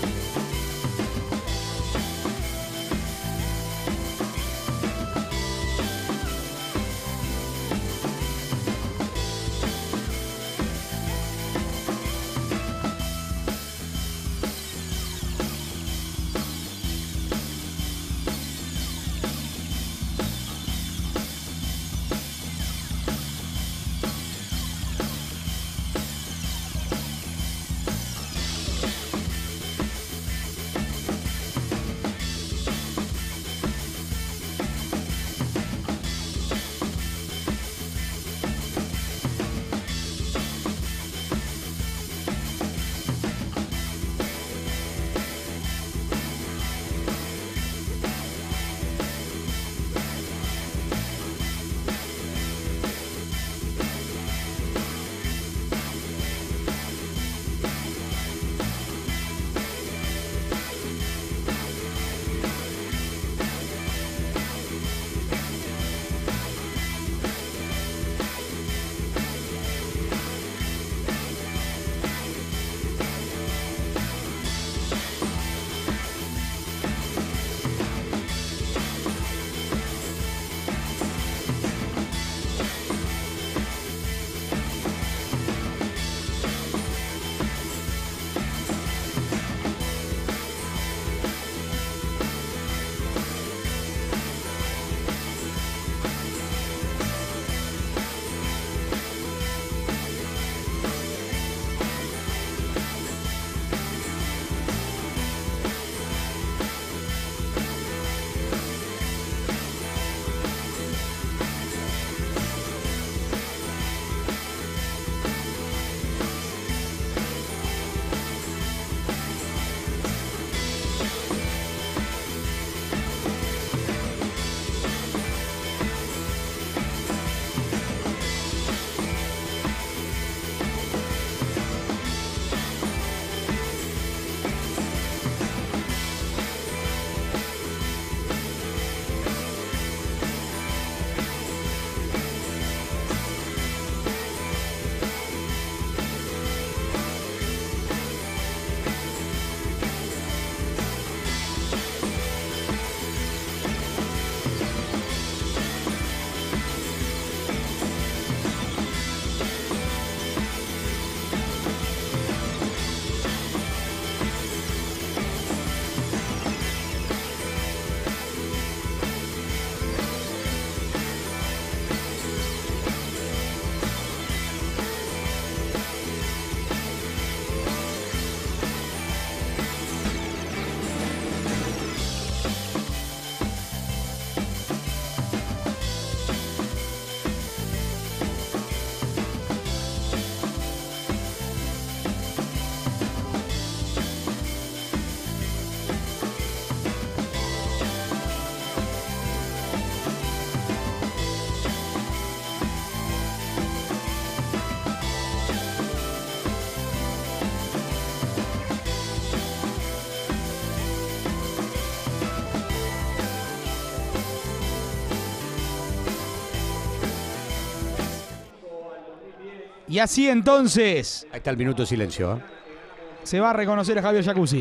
Y así entonces... Ahí está el minuto de silencio, ¿eh? Se va a reconocer a Javier Jacuzzi.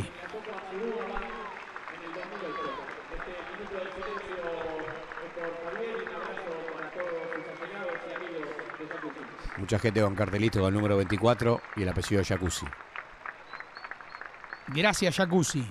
Mucha gente con cartelito con el número 24 y el apellido de Jacuzzi. Gracias, Jacuzzi.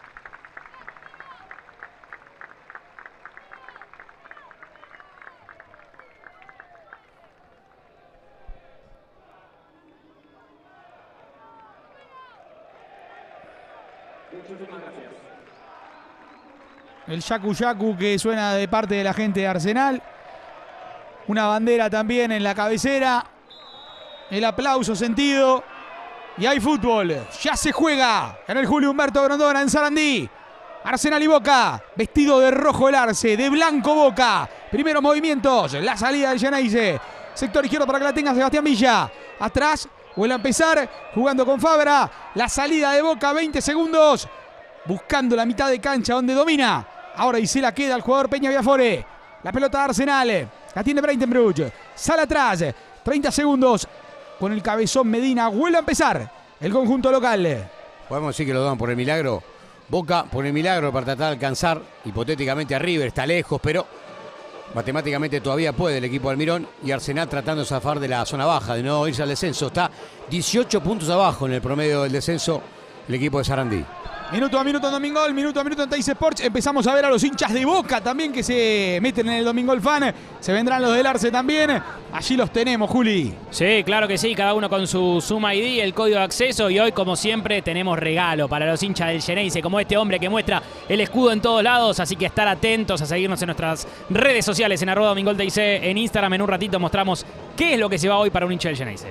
El Yacu Yacu que suena de parte de la gente de Arsenal. Una bandera también en la cabecera. El aplauso sentido. Y hay fútbol. Ya se juega en el Julio Humberto Grondona en Sarandí. Arsenal y Boca. Vestido de rojo el Arce. De blanco Boca. Primeros movimientos. La salida del Geneise. Sector izquierdo para que la tenga Sebastián Villa. Atrás. Vuelve a empezar. Jugando con Fabra. La salida de Boca. 20 segundos. Buscando la mitad de cancha donde domina. Ahora y se la queda el jugador Peña Viafore. La pelota de Arsenal. La tiene Breitenbruch. Sale atrás. 30 segundos. Con el cabezón Medina. Vuelve a empezar el conjunto local. Podemos decir que lo dan por el milagro. Boca por el milagro para tratar de alcanzar hipotéticamente a River. Está lejos, pero matemáticamente todavía puede el equipo de Almirón. Y Arsenal tratando de zafar de la zona baja, de no irse al descenso. Está 18 puntos abajo en el promedio del descenso el equipo de Sarandí. Minuto a minuto en Domingol, minuto a minuto en Teis Sports. Empezamos a ver a los hinchas de Boca también que se meten en el Domingol Fan. Se vendrán los del Arce también. Allí los tenemos, Juli. Sí, claro que sí, cada uno con su Suma ID, el código de acceso. Y hoy, como siempre, tenemos regalo para los hinchas del Xeneize, como este hombre que muestra el escudo en todos lados. Así que estar atentos a seguirnos en nuestras redes sociales, en @DomingolTIC, en Instagram. En un ratito mostramos qué es lo que se va hoy para un hincha del Xeneize.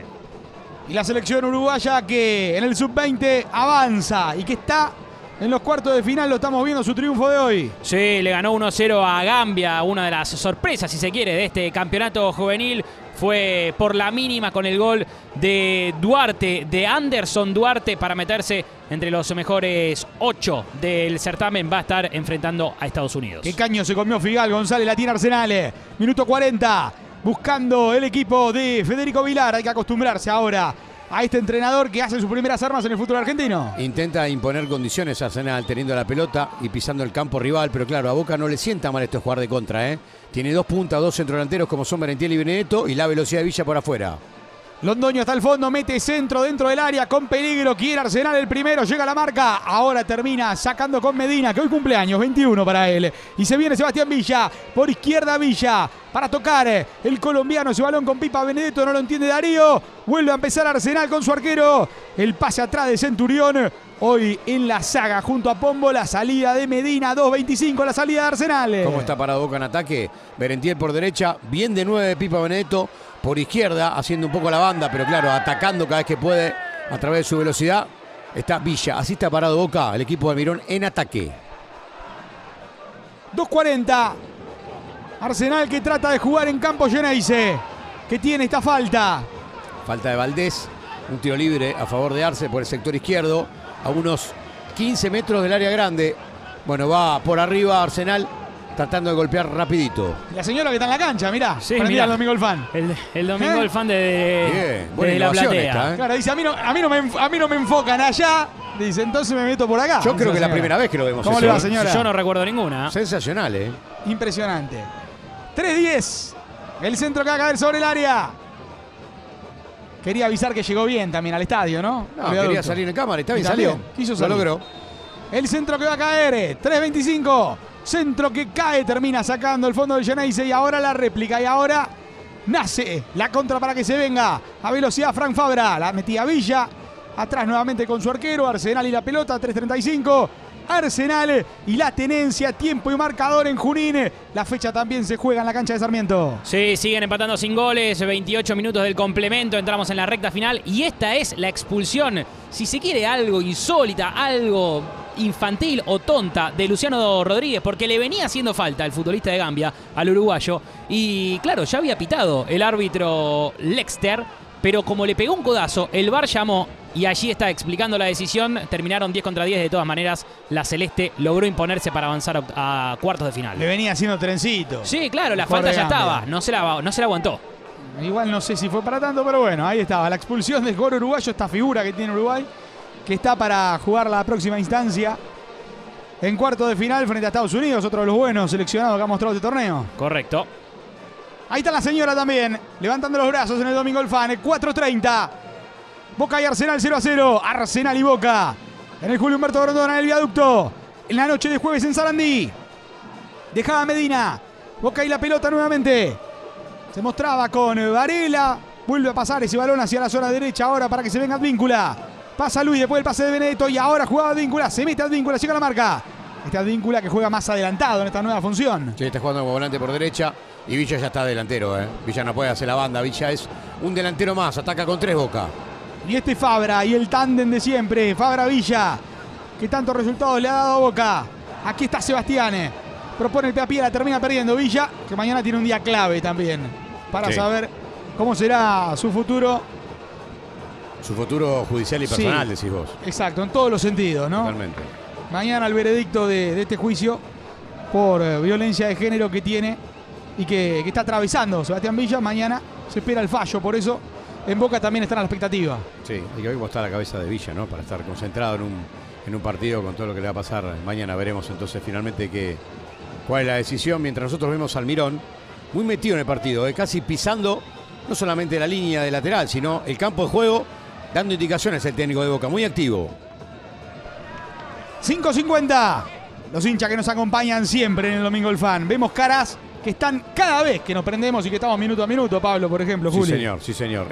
Y la selección uruguaya que en el sub-20 avanza y que está en los cuartos de final, lo estamos viendo su triunfo de hoy. Sí, le ganó 1-0 a Gambia, una de las sorpresas, si se quiere, de este campeonato juvenil. Fue por la mínima con el gol de Duarte, de Anderson Duarte, para meterse entre los mejores 8 del certamen. Va a estar enfrentando a Estados Unidos. Qué caño se comió Figal, González, la tiene Arsenal. Minuto 40, buscando el equipo de Federico Vilar. Hay que acostumbrarse ahora a este entrenador que hace sus primeras armas en el fútbol argentino. Intenta imponer condiciones a Arsenal teniendo la pelota y pisando el campo rival, pero claro, a Boca no le sienta mal esto de jugar de contra, ¿eh? Tiene 2 puntas, 2 centrodelanteros como son Merentiel y Benedetto y la velocidad de Villa por afuera. Londoño hasta el fondo, mete centro dentro del área con peligro, quiere Arsenal el primero, llega a la marca, ahora termina sacando con Medina, que hoy cumpleaños, 21 para él. Y se viene Sebastián Villa, por izquierda Villa, para tocar el colombiano, ese balón con Pipa Benedetto, no lo entiende Darío, vuelve a empezar Arsenal con su arquero, el pase atrás de Centurión, hoy en la saga junto a Pombo, la salida de Medina, 2.25 la salida de Arsenal. ¿Cómo está parado Boca en ataque? Merentiel por derecha, bien de 9 Pipa Benedetto. Por izquierda, haciendo un poco la banda, pero claro, atacando cada vez que puede a través de su velocidad. Está Villa, así está parado Boca, el equipo de Almirón en ataque. 2.40. Arsenal que trata de jugar en campo Xeneize, que tiene esta falta. Falta de Valdés, un tiro libre a favor de Arce por el sector izquierdo, a unos 15 metros del área grande. Bueno, va por arriba Arsenal, tratando de golpear rapidito. La señora que está en la cancha, mirá. Sí, mirá mirá. el Domingo el Fan. El Domingo el Fan de buena la innovación platea. esta, ¿eh? Claro, dice, a mí no me enfocan allá. Dice, entonces me meto por acá. Yo creo que es la señora. primera vez que lo vemos. ¿Cómo eso, le va, ¿eh? señora? Yo no recuerdo ninguna. Sensacional, ¿eh? Impresionante. 3-10. El centro que va a caer sobre el área. Quería avisar que llegó bien también al estadio, ¿no? No, quería salir en cámara, está bien, salió. Quiso Lo salir. logró. El centro que va a caer. 3.25. Centro que cae, termina sacando el fondo del Xeneize y ahora la réplica. Y ahora nace la contra para que se venga a velocidad Frank Fabra. La metía Villa. Atrás nuevamente con su arquero. Arsenal y la pelota. 3.35. Arsenal y la tenencia. Tiempo y marcador en Junín. La fecha también se juega en la cancha de Sarmiento. Sí, siguen empatando sin goles. 28 minutos del complemento. Entramos en la recta final. Y esta es la expulsión, si se quiere, algo insólita, algo infantil o tonta de Luciano Rodríguez, porque le venía haciendo falta el futbolista de Gambia al uruguayo. Y claro, ya había pitado el árbitro Lexter, pero como le pegó un codazo, el VAR llamó y allí está explicando la decisión. Terminaron 10 contra 10. De todas maneras, la Celeste logró imponerse para avanzar a cuartos de final. Le venía haciendo trencito. Sí, claro, la Mejor falta de ya Gambia. estaba. No se la aguantó. Igual no sé si fue para tanto, pero bueno, ahí estaba. La expulsión del jugador uruguayo, esta figura que tiene Uruguay, que está para jugar la próxima instancia en cuarto de final frente a Estados Unidos, otro de los buenos seleccionados que ha mostrado este torneo. Correcto. Ahí está la señora también, levantando los brazos en el Domingo el Fan, 4.30. Boca y Arsenal 0-0. Arsenal y Boca en el Julio Humberto Grondona en el viaducto. En la noche de jueves en Sarandí. Dejaba Medina. Boca y la pelota nuevamente. Se mostraba con Varela. Vuelve a pasar ese balón hacia la zona derecha ahora para que se venga Advíncula. Pasa Luis después del pase de Benedetto y ahora jugaba Advíncula. Se mete Advíncula, llega a la marca. Este Advíncula que juega más adelantado en esta nueva función. Sí, está jugando como volante por derecha y Villa ya está delantero, ¿eh? Villa no puede hacer la banda. Villa es un delantero más. Ataca con 3 Boca. Y este Fabra y el tándem de siempre. Fabra-Villa. Que tantos resultados le ha dado a Boca. Aquí está Sebastián. Propone el pie a pie, la termina perdiendo Villa. Que mañana tiene un día clave también. Para saber cómo será su futuro. Su futuro judicial y personal, decís vos. Exacto, en todos los sentidos, ¿no? Totalmente. Mañana el veredicto de este juicio por violencia de género que tiene y que está atravesando Sebastián Villa. Mañana se espera el fallo, por eso en Boca también están a la expectativa. Sí, hay que ver cómo está la cabeza de Villa, ¿no? Para estar concentrado en un partido con todo lo que le va a pasar mañana. Veremos entonces finalmente cuál es la decisión. Mientras nosotros vemos al Mirón muy metido en el partido, casi pisando no solamente la línea de lateral, sino el campo de juego, dando indicaciones el técnico de Boca, muy activo. 5:50. Los hinchas que nos acompañan siempre en el Domingo del Fan. Vemos caras que están cada vez que nos prendemos y que estamos minuto a minuto, Pablo, por ejemplo, Juli. Sí, señor, sí, señor.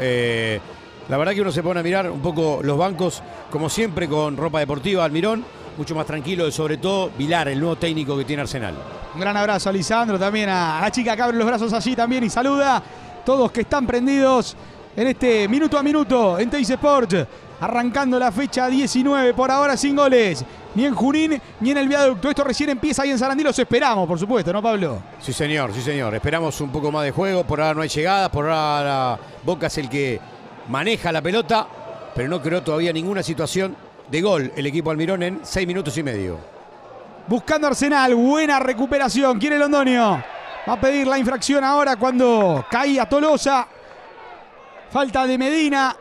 La verdad que uno se pone a mirar un poco los bancos, como siempre, con ropa deportiva, Almirón, mucho más tranquilo, y sobre todo Vilar, el nuevo técnico que tiene Arsenal. Un gran abrazo a Lisandro, también a la chica que abre los brazos allí también y saluda. Todos que están prendidos en este minuto a minuto en Teis Sport. Arrancando la fecha 19, por ahora sin goles. Ni en Junín, ni en el Viaducto. Esto recién empieza ahí en Sarandí. Los esperamos, por supuesto, ¿no, Pablo? Sí, señor, sí, señor. Esperamos un poco más de juego. Por ahora no hay llegadas. Por ahora Boca es el que maneja la pelota, pero no creó todavía ninguna situación de gol el equipo Almirón en 6 minutos y medio. Buscando Arsenal. Buena recuperación. Quiere Londoño. Va a pedir la infracción ahora cuando caía Tolosa. Falta de Medina.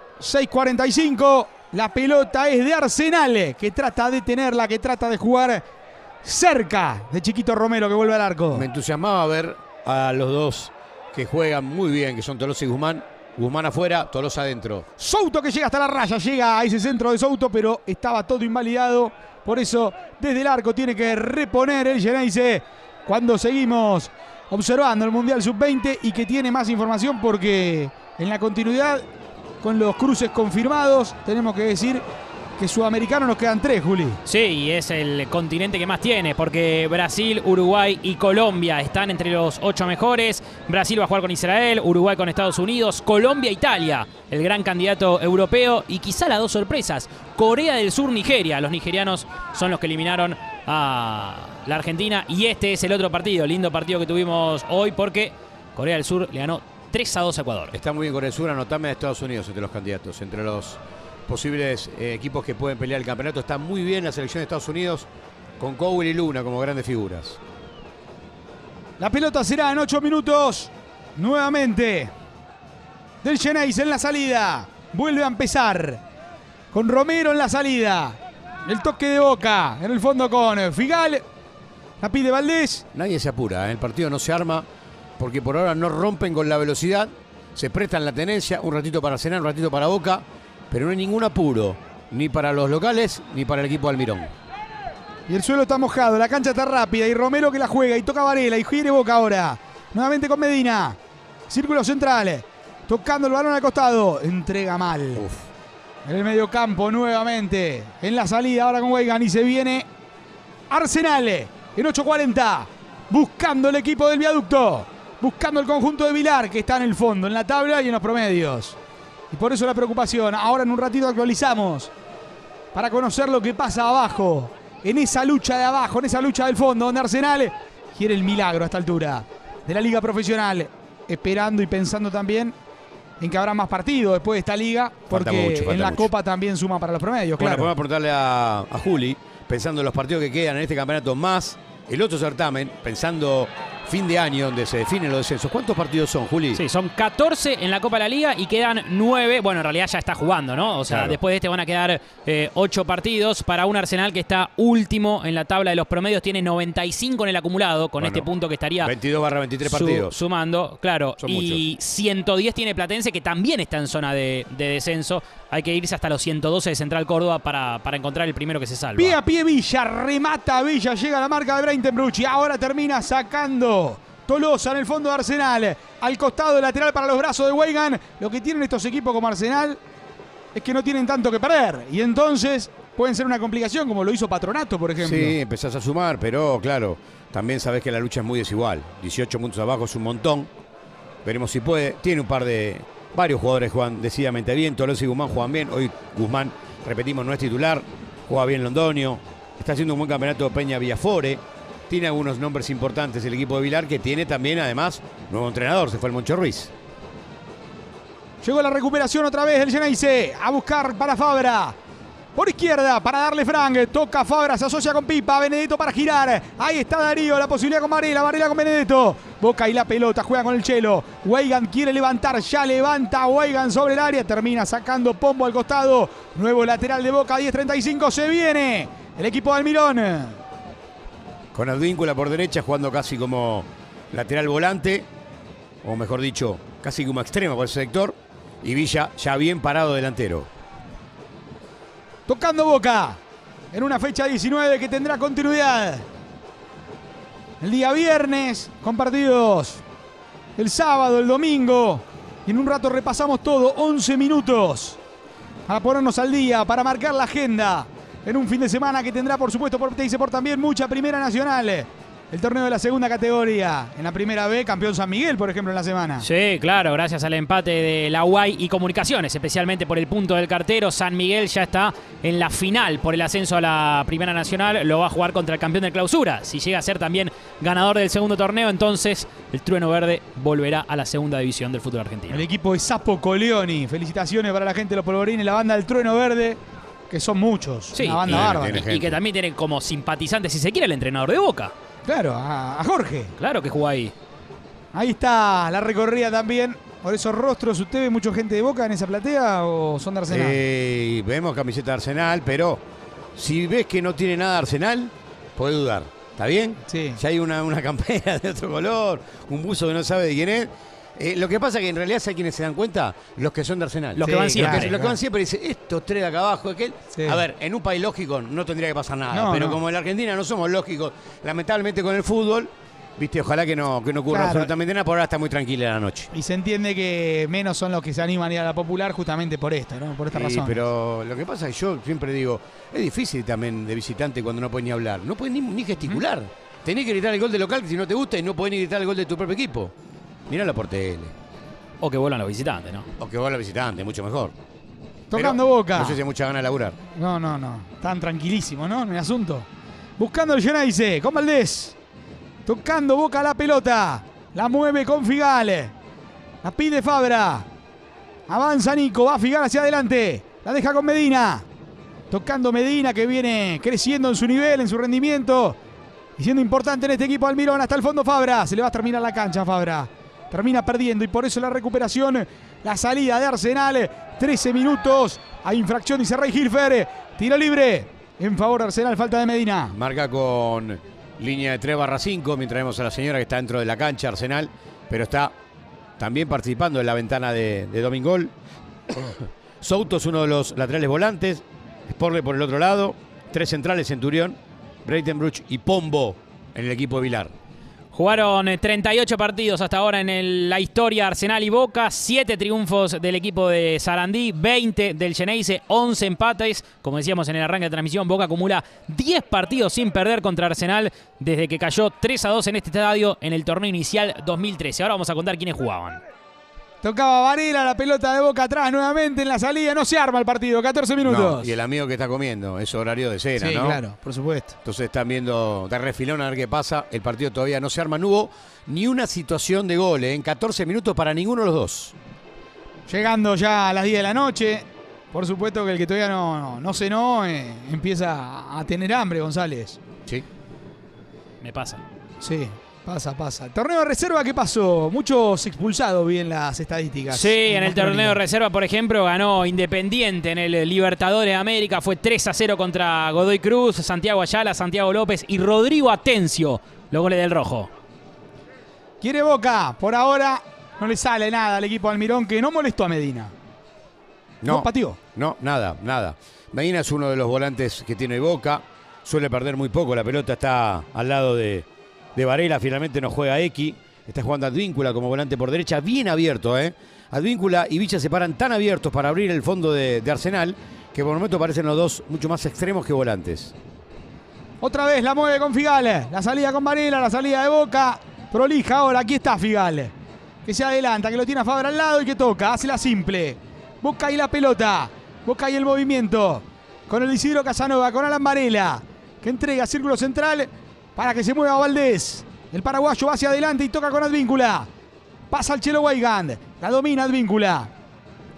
6:45. La pelota es de Arsenal, que trata de tenerla, que trata de jugar cerca de Chiquito Romero, que vuelve al arco. Me entusiasmaba ver a los dos que juegan muy bien, que son Tolosa y Guzmán. Guzmán afuera, Tolosa adentro. Souto que llega hasta la raya, llega a ese centro de Souto, pero estaba todo invalidado. Por eso, desde el arco tiene que reponer el Geneise cuando seguimos observando el Mundial Sub-20 y que tiene más información porque en la continuidad, con los cruces confirmados, tenemos que decir que sudamericanos nos quedan 3, Juli. Sí, y es el continente que más tiene, porque Brasil, Uruguay y Colombia están entre los 8 mejores. Brasil va a jugar con Israel, Uruguay con Estados Unidos, Colombia, Italia, el gran candidato europeo, y quizá las 2 sorpresas, Corea del Sur, Nigeria. Los nigerianos son los que eliminaron a la Argentina, y este es el otro partido, lindo partido que tuvimos hoy, porque Corea del Sur le ganó 3-2 a Ecuador. Está muy bien Corea del Sur, anotame a Estados Unidos entre los candidatos, entre los posibles equipos que pueden pelear el campeonato. Está muy bien la selección de Estados Unidos, con Cowell y Luna como grandes figuras. La pelota será en 8 minutos. Nuevamente del Geneise en la salida. Vuelve a empezar con Romero en la salida. El toque de Boca en el fondo con Figal. La pide Valdés. Nadie se apura, el partido no se arma porque por ahora no rompen con la velocidad. Se prestan la tenencia, un ratito para Arsenal, un ratito para Boca, pero no hay ningún apuro, ni para los locales, ni para el equipo de Almirón. Y el suelo está mojado, la cancha está rápida, y Romero que la juega, y toca Varela, y quiere Boca ahora. Nuevamente con Medina. Círculo central, tocando el balón al costado. Entrega mal. En el medio campo nuevamente. En la salida ahora con Weigand, y se viene Arsenal en 8:40. Buscando el equipo del Viaducto. Buscando el conjunto de Vilar, que está en el fondo, en la tabla y en los promedios. Y por eso la preocupación. Ahora en un ratito actualizamos para conocer lo que pasa abajo. En esa lucha de abajo, en esa lucha del fondo, donde Arsenal quiere el milagro a esta altura de la liga profesional. Esperando y pensando también en que habrá más partidos después de esta liga. Porque falta la Copa también suma para los promedios, bueno, claro. Podemos preguntarle a Juli, pensando en los partidos que quedan en este campeonato más el otro certamen, pensando fin de año donde se definen los descensos. ¿Cuántos partidos son, Juli? Sí, son 14 en la Copa de la Liga y quedan 9. Bueno, en realidad ya está jugando, ¿no? O sea, claro, después de este van a quedar 8 partidos para un Arsenal que está último en la tabla de los promedios. Tiene 95 en el acumulado, con este punto que estaría 22/23 partidos. Sumando, claro. Son y muchos. 110 tiene Platense, que también está en zona de descenso. Hay que irse hasta los 112 de Central Córdoba para encontrar el primero que se salva. Pie a pie Villa, remata Villa, llega a la marca de Breitenbruch y ahora termina sacando Tolosa en el fondo de Arsenal. Al costado lateral para los brazos de Weigand. Lo que tienen estos equipos como Arsenal es que no tienen tanto que perder. Y entonces pueden ser una complicación, como lo hizo Patronato, por ejemplo. Sí, empezás a sumar, pero claro, también sabés que la lucha es muy desigual. 18 puntos abajo es un montón. Veremos si puede. Tiene varios jugadores juegan decididamente bien. Tolosa y Guzmán juegan bien. Hoy Guzmán, repetimos, no es titular. Juega bien Londoño. Está haciendo un buen campeonato Peña Villafore. Tiene algunos nombres importantes el equipo de Vilar, que tiene también, además, nuevo entrenador. Se fue el Moncho Ruiz. Llegó la recuperación otra vez del Geneise. A buscar para Fabra. Por izquierda para darle Frank. Toca Fabra, se asocia con Pipa. Benedetto para girar. Ahí está Darío. La posibilidad con Varela. Varela con Benedetto. Boca y la pelota. Juega con el Chelo. Weigand quiere levantar. Ya levanta Weigand sobre el área. Termina sacando Pombo al costado. Nuevo lateral de Boca. 10:35. Se viene el equipo de Almirón. Con Advíncula por derecha, jugando casi como lateral volante. O mejor dicho, casi como extremo por ese sector. Y Villa ya bien parado delantero. Tocando Boca en una fecha 19 que tendrá continuidad el día viernes, con partidos el sábado, el domingo, y en un rato repasamos todo. 11 minutos para ponernos al día, para marcar la agenda en un fin de semana que tendrá, por supuesto, por Teis por también mucha Primera Nacional. El torneo de la segunda categoría. En la primera B, campeón San Miguel, por ejemplo, en la semana. Sí, claro, gracias al empate de la UAI y Comunicaciones, especialmente por el punto del cartero. San Miguel ya está en la final por el ascenso a la Primera Nacional. Lo va a jugar contra el campeón de clausura. Si llega a ser también ganador del segundo torneo, entonces el Trueno Verde volverá a la segunda división del fútbol argentino. El equipo de Sapo Coleoni. Felicitaciones para la gente de los Polvorines, la banda del Trueno Verde, que son muchos. Sí, una banda bárbara. Y que también tiene como simpatizante, si se quiere, el entrenador de Boca. Claro, a Jorge. Claro que jugó ahí. Ahí está la recorrida también. Por esos rostros, ¿usted ve mucha gente de Boca en esa platea o son de Arsenal? Vemos camiseta de Arsenal, pero si ves que no tiene nada de Arsenal, podés dudar. ¿Está bien? Sí. Si hay una campera de otro color, un buzo que no sabe de quién es. Lo que pasa es que en realidad, ¿saben quiénes se dan cuenta? Los que son de Arsenal. Los que van siempre. Los que van siempre dicen, estos tres de acá abajo, aquel. Sí. A ver, en un país lógico no tendría que pasar nada. No, pero no. como en la Argentina no somos lógicos, lamentablemente con el fútbol, viste, ojalá que no ocurra Claro. absolutamente nada, por ahora está muy tranquila la noche. Y se entiende que menos son los que se animan a ir a la Popular justamente por esto, ¿no? Por esta Sí, razón. pero lo que pasa es que yo siempre digo, es difícil también de visitante cuando no puedes ni hablar. No puedes ni gesticular. Tenés que gritar el gol de local si no te gusta y no podés ni gritar el gol de tu propio equipo. Míralo por tele. O que vuelan los visitantes, ¿no? O que vos la visitante, mucho mejor. Tocando Pero Boca. No sé si hay mucha ganas de laburar. No. Están tranquilísimos, ¿no? En el asunto. Buscando el Geneise con Valdés. Tocando Boca la pelota. La mueve con Figal. La pide Fabra. Avanza Nico. Va Figal hacia adelante. La deja con Medina. Tocando Medina, que viene creciendo en su nivel, en su rendimiento. Y siendo importante en este equipo Almirón. Hasta el fondo Fabra. Se le va a terminar la cancha a Fabra. Termina perdiendo y por eso la recuperación. La salida de Arsenal. 13 minutos. Hay infracción, dice Ray Hilfer. Tiro libre en favor de Arsenal. Falta de Medina. Marca con línea de 3/5, mientras vemos a la señora que está dentro de la cancha, Arsenal, pero está también participando en la ventana de Domingol. Souto es uno de los laterales volantes. Sporle por el otro lado. 3 centrales, Centurión, Breitenbruch y Pombo en el equipo de Vilar. Jugaron 38 partidos hasta ahora en la historia Arsenal y Boca, 7 triunfos del equipo de Sarandí, 20 del Geneise, 11 empates. Como decíamos en el arranque de transmisión, Boca acumula 10 partidos sin perder contra Arsenal desde que cayó 3-2 en este estadio en el torneo inicial 2013. Ahora vamos a contar quiénes jugaban. Tocaba Varela, la pelota de Boca atrás nuevamente en la salida. No se arma el partido, 14 minutos. No, y el amigo que está comiendo, es horario de cena, sí, ¿no? claro, por supuesto. Entonces están viendo de refilón a ver qué pasa. El partido todavía no se arma. No hubo ni una situación de gol en 14 minutos para ninguno de los dos. Llegando ya a las 10 de la noche. Por supuesto que el que todavía no cenó empieza a tener hambre, González. Sí. Me pasa. Sí, pasa. Torneo de reserva, ¿qué pasó? Muchos expulsados, vi en las estadísticas. Sí, en el torneo de reserva, por ejemplo, ganó Independiente en el Libertadores de América. Fue 3-0 contra Godoy Cruz, Santiago Ayala, Santiago López y Rodrigo Atencio. Los goles del rojo. Quiere Boca. Por ahora no le sale nada al equipo Almirón, que no molestó a Medina. No pateó. No, nada. Medina es uno de los volantes que tiene Boca. Suele perder muy poco. La pelota está al lado de Varela. Finalmente no juega X. Está jugando Advíncula como volante por derecha. Bien abierto, ¿eh? Advíncula y Villa se paran tan abiertos para abrir el fondo de Arsenal que por el momento parecen los dos mucho más extremos que volantes. Otra vez la mueve con Figal. La salida con Varela, la salida de Boca. Prolija ahora. Aquí está Figal. Que se adelanta, que lo tiene a Fabra al lado y que toca. Hace la simple. Boca y la pelota. Boca y el movimiento. Con el Isidro Casanova, con Alan Varela. Que entrega círculo central para que se mueva Valdés. El paraguayo va hacia adelante y toca con Advíncula. Pasa al Chelo Weigand. La domina Advíncula.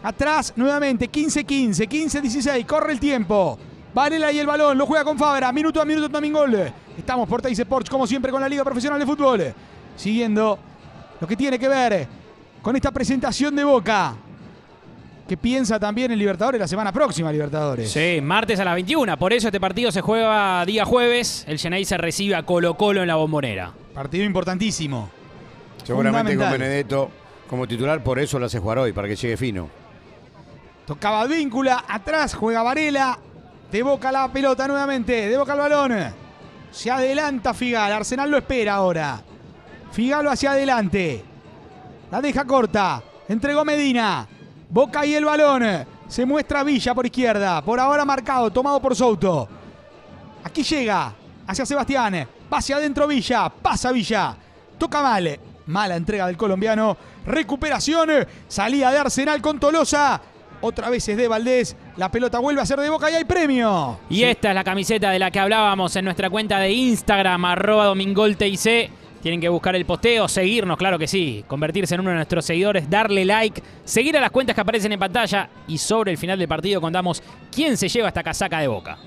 Atrás nuevamente, 15-15, 15-16, corre el tiempo. Varela y el balón, lo juega con Fabra, minuto a minuto también gol. Estamos por Teis Sports, como siempre, con la Liga Profesional de Fútbol. Siguiendo lo que tiene que ver con esta presentación de Boca, que piensa también en Libertadores la semana próxima, Libertadores. Sí, martes a las 21. Por eso este partido se juega día jueves. El Xeneize recibe a Colo-Colo en la Bombonera. Partido importantísimo. Seguramente con Benedetto como titular, por eso lo hace jugar hoy, para que llegue fino. Tocaba Advíncula, atrás juega Varela. De Boca la pelota nuevamente, de Boca el balón. Se adelanta Figal, Arsenal lo espera ahora. Figal hacia adelante. La deja corta, entregó Medina. Boca y el balón. Se muestra Villa por izquierda. Por ahora marcado, tomado por Souto. Aquí llega hacia Sebastián. Va hacia adentro Villa. Pasa Villa. Toca mal. Mala entrega del colombiano. Recuperación. Salida de Arsenal con Tolosa. Otra vez es de Valdés. La pelota vuelve a ser de Boca y hay premio. Y esta es la camiseta de la que hablábamos en nuestra cuenta de Instagram, @domingoltic. Tienen que buscar el posteo, seguirnos, claro que sí, convertirse en uno de nuestros seguidores, darle like, seguir a las cuentas que aparecen en pantalla y sobre el final del partido contamos quién se lleva esta casaca de Boca.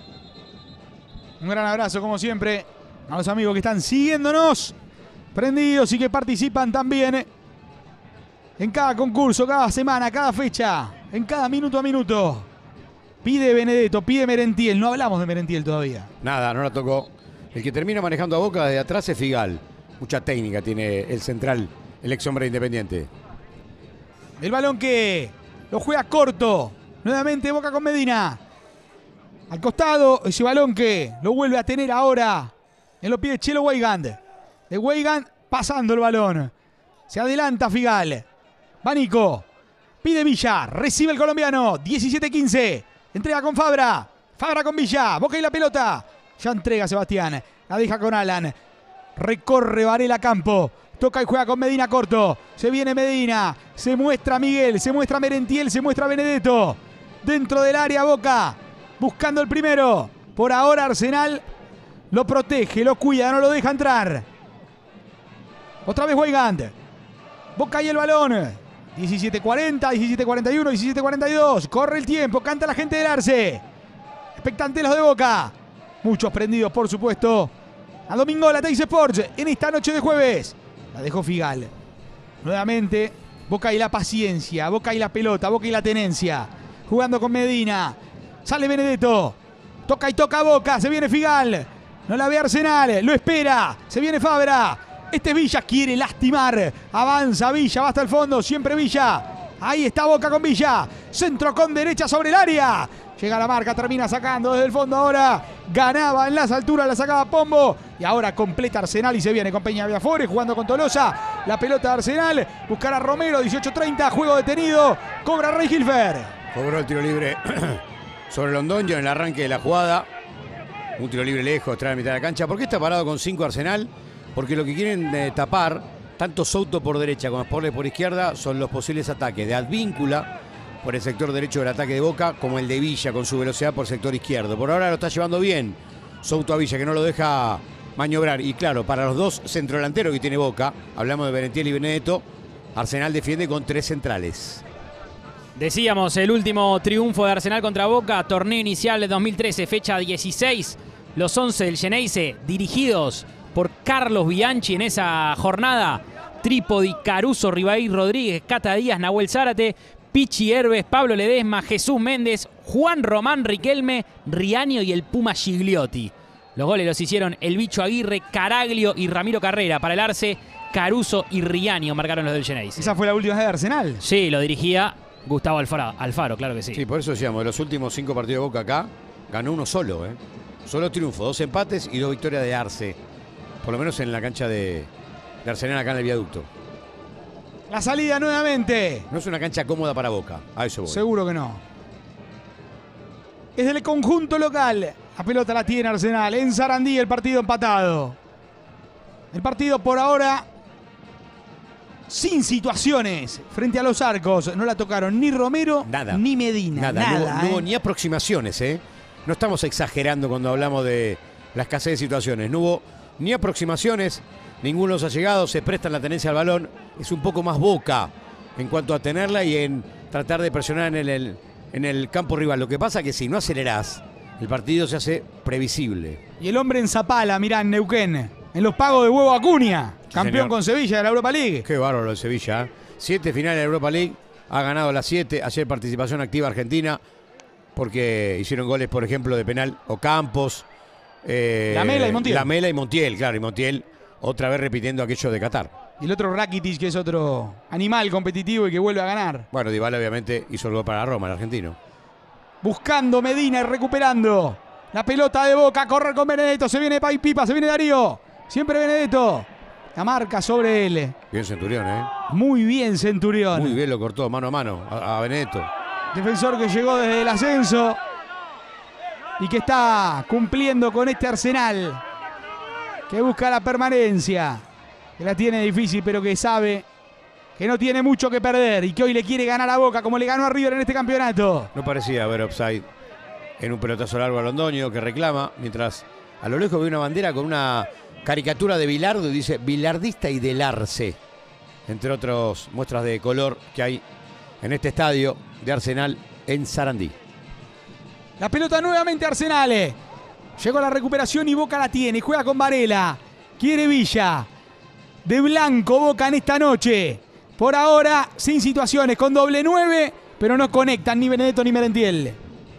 Un gran abrazo, como siempre, a los amigos que están siguiéndonos, prendidos y que participan también en cada concurso, cada semana, cada fecha, en cada minuto a minuto. Pide Benedetto, pide Merentiel, no hablamos de Merentiel todavía. Nada, no la tocó. El que termina manejando a Boca desde atrás es Figal. Mucha técnica tiene el central, el ex hombre Independiente. El balón que lo juega corto. Nuevamente Boca con Medina. Al costado, ese balón que lo vuelve a tener ahora en los pies de Chelo Weigand. De Weigand pasando el balón. Se adelanta Figal. Va Nico. Pide Villa. Recibe el colombiano. 17-15. Entrega con Fabra. Fabra con Villa. Boca y la pelota. Ya entrega Sebastián. La deja con Alan. Recorre Varela campo. Toca y juega con Medina corto. Se viene Medina. Se muestra Miguel. Se muestra Merentiel. Se muestra Benedetto. Dentro del área Boca. Buscando el primero. Por ahora Arsenal lo protege, lo cuida, no lo deja entrar. Otra vez Weigand. Boca y el balón. 17-40, 17-41, 17-42. Corre el tiempo. Canta la gente del Arce. Expectantes los de Boca. Muchos prendidos, por supuesto, a Domingo la Teis Sports en esta noche de jueves. La dejó Figal. Nuevamente, Boca y la paciencia, Boca y la pelota, Boca y la tenencia. Jugando con Medina. Sale Benedetto. Toca y toca Boca. Se viene Figal. No la ve Arsenal. Lo espera. Se viene Fabra. Este es Villa. Quiere lastimar. Avanza Villa. Va hasta el fondo. Siempre Villa. Ahí está Boca con Villa. Centro con derecha sobre el área. Llega la marca, termina sacando desde el fondo ahora. Ganaba en las alturas, la sacaba Pombo. Y ahora completa Arsenal y se viene con Peña Viafore jugando con Tolosa. La pelota de Arsenal. Buscará a Romero, 18-30. Juego detenido. Cobra Rey Hilfer. Cobró el tiro libre sobre Londoño en el arranque de la jugada. Un tiro libre lejos, trae a mitad de la cancha. ¿Por qué está parado con 5 Arsenal? Porque lo que quieren tapar, tanto Souto por derecha como Sporles por izquierda, son los posibles ataques de Advíncula por el sector derecho del ataque de Boca, como el de Villa con su velocidad por sector izquierdo. Por ahora lo está llevando bien Souto a Villa, que no lo deja maniobrar. Y claro, para los dos centrodelanteros que tiene Boca, hablamos de Merentiel y Benedetto, Arsenal defiende con 3 centrales. Decíamos, el último triunfo de Arsenal contra Boca, torneo inicial de 2013, fecha 16. Los 11 del Xeneize, dirigidos por Carlos Bianchi en esa jornada. Trípodi, Caruso, Ribaí, Rodríguez, Cata Díaz, Nahuel Zárate, Pichi Herbes, Pablo Ledesma, Jesús Méndez, Juan Román Riquelme, Riaño y el Puma Gigliotti. Los goles los hicieron el Bicho Aguirre, Caraglio y Ramiro Carrera. Para el Arce, Caruso y Riaño marcaron los del Xeneize. ¿Esa fue la última de Arsenal? Sí, lo dirigía Gustavo Alfaro, claro que sí. Sí, por eso decíamos, de los últimos 5 partidos de Boca acá, ganó uno solo, ¿eh? Solo triunfo, 2 empates y 2 victorias de Arce. Por lo menos en la cancha de Arsenal acá en el viaducto. La salida nuevamente. No es una cancha cómoda para Boca, a eso voy. Seguro que no. Es del conjunto local. La pelota la tiene Arsenal. En Sarandí el partido empatado. El partido por ahora sin situaciones frente a los arcos. No la tocaron ni Romero ni Medina. Nada. No hubo ni aproximaciones, ¿eh? No estamos exagerando cuando hablamos de la escasez de situaciones. No hubo ni aproximaciones. Ninguno de los allegados se prestan la tenencia al balón. Es un poco más Boca en cuanto a tenerla y en tratar de presionar en el campo rival. Lo que pasa es que si no acelerás, el partido se hace previsible. Y el hombre en Zapala, mirá, en Neuquén, en los pagos de huevo Acuña, Sí, campeón señor. con Sevilla de la Europa League. Qué bárbaro el Sevilla, ¿eh? 7 finales de la Europa League, ha ganado las 7. Ayer participación activa Argentina, porque hicieron goles, por ejemplo, de penal Ocampos. Lamela y Montiel. Lamela y Montiel, claro, y Montiel otra vez repitiendo aquello de Qatar. Y el otro Rakitic, que es otro animal competitivo y que vuelve a ganar. Bueno, Dybala obviamente hizo el gol para Roma, el argentino. Buscando Medina y recuperando. La pelota de Boca, a correr con Benedetto. Se viene Pipa, se viene Darío. Siempre Benedetto. La marca sobre él. Bien Centurión, ¿eh? Muy bien Centurión. Muy bien lo cortó mano a mano a Benedetto. Defensor que llegó desde el ascenso y que está cumpliendo con este Arsenal, que busca la permanencia, que la tiene difícil, pero que sabe que no tiene mucho que perder y que hoy le quiere ganar a Boca como le ganó a River en este campeonato. No parecía haber offside en un pelotazo largo a Londoño, que reclama, mientras a lo lejos ve una bandera con una caricatura de Bilardo y dice bilardista y del Arce, entre otras muestras de color que hay en este estadio de Arsenal en Sarandí. La pelota nuevamente Arsenal. Llegó la recuperación y Boca la tiene. Juega con Varela. Quiere Villa. De blanco Boca en esta noche. Por ahora sin situaciones, con doble 9, pero no conectan ni Benedetto ni Merentiel.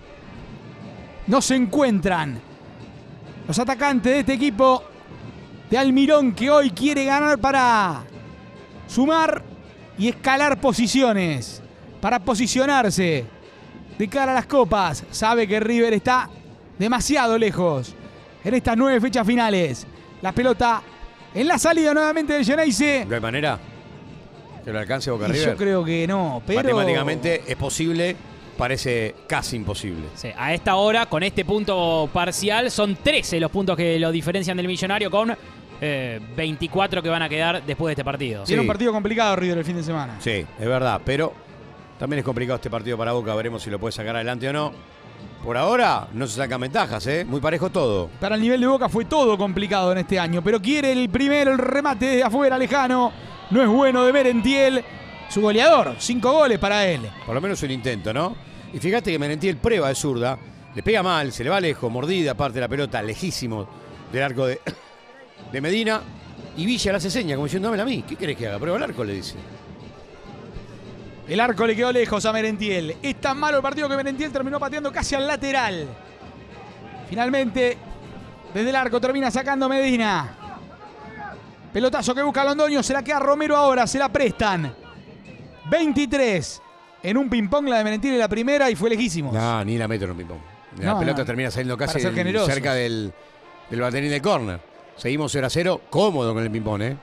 No se encuentran los atacantes de este equipo de Almirón, que hoy quiere ganar para sumar y escalar posiciones, para posicionarse de cara a las copas. Sabe que River está demasiado lejos en estas 9 fechas finales. La pelota en la salida nuevamente del Geneise. ¿No hay manera que lo alcance Boca Y River? yo creo que no, pero Matemáticamente es posible, parece casi imposible. Sí, a esta hora, con este punto parcial, son 13 los puntos que lo diferencian del Millonario, con 24 que van a quedar después de este partido. Tiene Sí. un partido complicado River el fin de semana. Sí, es verdad, pero también es complicado este partido para Boca. Veremos si lo puede sacar adelante o no. Por ahora no se sacan ventajas, ¿eh? Muy parejo todo. Para el nivel de Boca fue todo complicado en este año, pero quiere el primero, el remate desde afuera, lejano. No es bueno de Merentiel, su goleador. 5 goles para él. Por lo menos un intento, ¿no? Y fíjate que Merentiel prueba de zurda, le pega mal, se le va lejos, mordida, parte de la pelota, lejísimo del arco de Medina. Y Villa le hace seña, como diciendo, dámela a mí. ¿Qué querés que haga? Prueba el arco, le dice. El arco le quedó lejos a Merentiel. Es tan malo el partido que Merentiel terminó pateando casi al lateral. Finalmente, desde el arco termina sacando Medina. Pelotazo que busca Londoño, se la queda Romero ahora, se la prestan. 23 en un ping-pong la de Merentiel en la primera y fue lejísimo. No, ni la meto en un ping-pong. La No, pelota no. termina saliendo casi Para ser generosos. cerca del banderín del córner. Seguimos 0-0, cómodo con el ping-pong, ¿eh?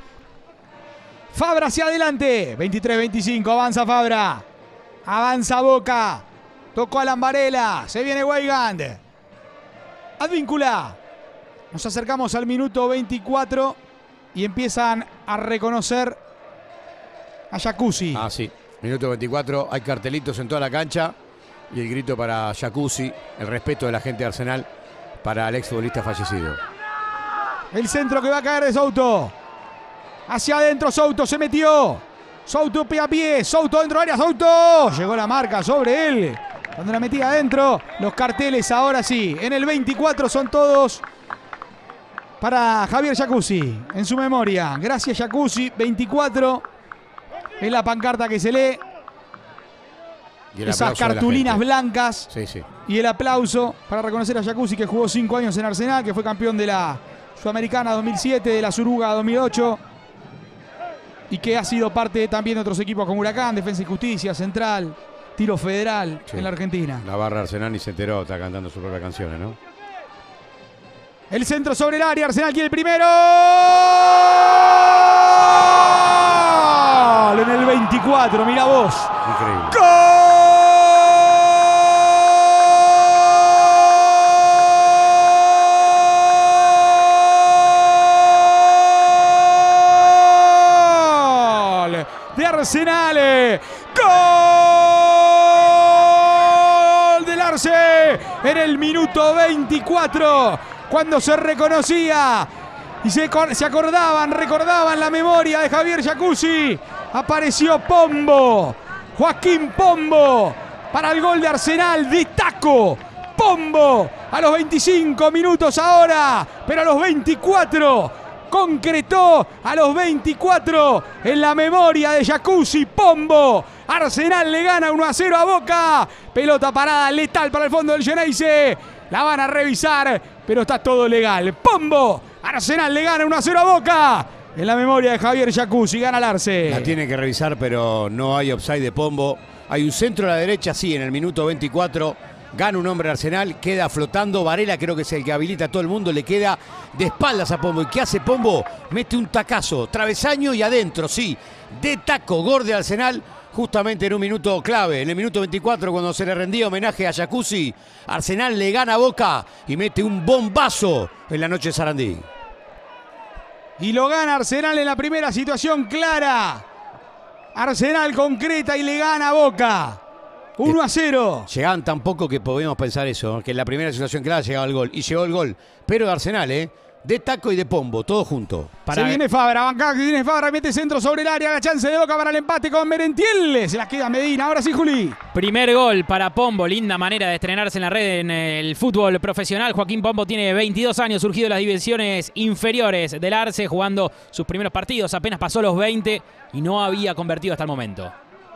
Fabra hacia adelante. 23-25. Avanza Fabra. Avanza Boca. Tocó Alan Varela. Se viene Weigand. Advíncula. Nos acercamos al minuto 24 y empiezan a reconocer a Jacuzzi. Ah, sí. Minuto 24. Hay cartelitos en toda la cancha. Y el grito para Jacuzzi. El respeto de la gente de Arsenal para el exfutbolista fallecido. El centro que va a caer de Souto. Hacia adentro Souto, se metió. Souto pie a pie, Souto dentro del área, Souto. Llegó la marca sobre él. Cuando la metía adentro, los carteles ahora sí. En el 24 son todos para Javier Jacuzzi. En su memoria. Gracias Jacuzzi, 24. Es la pancarta que se lee. Y el Esas aplauso de la cartulinas gente. blancas. Sí, sí. Y el aplauso para reconocer a Jacuzzi, que jugó 5 años en Arsenal, que fue campeón de la Sudamericana 2007, de la Suruga 2008. Y que ha sido parte también de otros equipos como Huracán, Defensa y Justicia, Central, Tiro Federal Sí. en la Argentina. La barra Arsenal ni se enteró, está cantando sus propias canciones, ¿no? El centro sobre el área, Arsenal quiere el primero. ¡Gol! En el 24, mira vos. Increíble. ¡Gol! De Arsenal. ¡Gol del Arce! En el minuto 24, cuando se reconocía y se acordaban, recordaban la memoria de Javier Jacuzzi. Apareció Pombo. Joaquín Pombo para el gol de Arsenal de taco. Pombo a los 25 minutos ahora, pero a los 24 concretó, a los 24 en la memoria de Jacuzzi. Pombo. Arsenal le gana 1-0 a Boca. Pelota parada letal para el fondo del Geneise. La van a revisar, pero está todo legal. Pombo. Arsenal le gana 1-0 a Boca. En la memoria de Javier Jacuzzi, gana el Arce. La tiene que revisar, pero no hay offside de Pombo. Hay un centro a la derecha, sí, en el minuto 24. Gana un hombre Arsenal, queda flotando. Varela creo que es el que habilita a todo el mundo. Le queda de espaldas a Pombo. ¿Y qué hace Pombo? Mete un tacazo, travesaño y adentro, sí. De taco, gol de Arsenal. Justamente en un minuto clave, en el minuto 24, cuando se le rendía homenaje a Jacuzzi. Arsenal le gana a Boca y mete un bombazo en la noche de Sarandí. Y lo gana Arsenal en la primera situación clara. Arsenal concreta y le gana a Boca. 1-0. Llegaban tan poco que podíamos pensar eso, que en la primera situación clara llegaba el gol. Y llegó el gol. Pero de Arsenal, de taco y de Pombo, todo junto. Se viene Fabra, bancada que viene Fabra, mete centro sobre el área, la chance de Boca para el empate con Merentiel. Se la queda Medina, ahora sí, Juli. Primer gol para Pombo, linda manera de estrenarse en la red en el fútbol profesional. Joaquín Pombo tiene 22 años, surgido de las divisiones inferiores del Arce, jugando sus primeros partidos, apenas pasó los 20 y no había convertido hasta el momento.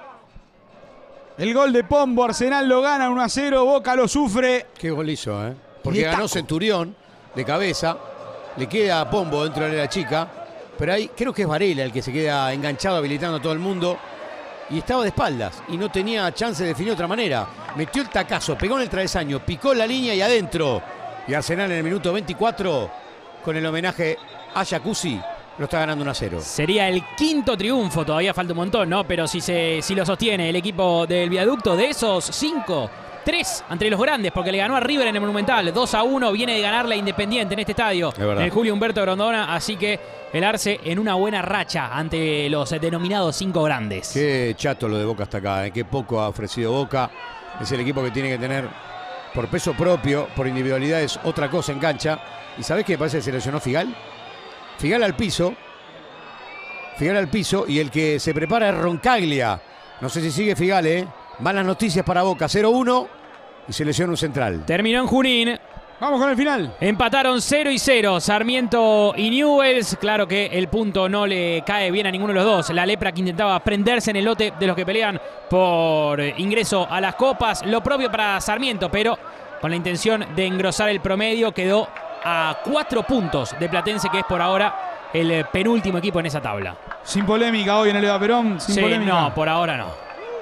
El gol de Pombo, Arsenal lo gana 1-0, Boca lo sufre. Qué gol hizo, porque ganó Centurión de cabeza. Le queda a Pombo dentro de la chica, pero ahí creo que es Varela el que se queda enganchado habilitando a todo el mundo. Y estaba de espaldas y no tenía chance de definir de otra manera. Metió el tacazo, pegó en el travesaño, picó la línea y adentro. Y Arsenal en el minuto 24, con el homenaje a Jacuzzi, lo está ganando 1-0. Sería el quinto triunfo, todavía falta un montón, ¿no? Pero si lo sostiene el equipo del Viaducto, de esos 5, 3 entre los grandes, porque le ganó a River en el Monumental. 2-1, viene de ganar la Independiente en este estadio, en el Julio Humberto Grondona. Así que el Arce en una buena racha ante los denominados 5 grandes. Qué chato lo de Boca hasta acá, qué poco ha ofrecido Boca. Es el equipo que tiene que tener por peso propio, por individualidades, otra cosa en cancha. ¿Y sabés qué me parece que se lesionó Figal? Figal al piso. Figal al piso y el que se prepara es Roncaglia. No sé si sigue Figal, Malas noticias para Boca, 0-1 y se lesiona un central. Terminó en Junín. Vamos con el final. Empataron 0-0, Sarmiento y Newell's. Claro que el punto no le cae bien a ninguno de los dos. La lepra que intentaba prenderse en el lote de los que pelean por ingreso a las copas. Lo propio para Sarmiento, pero con la intención de engrosar el promedio, quedó a 4 puntos de Platense, que es por ahora el penúltimo equipo en esa tabla. Sin polémica hoy en el Eva Perón. Sin polémica. No, por ahora no.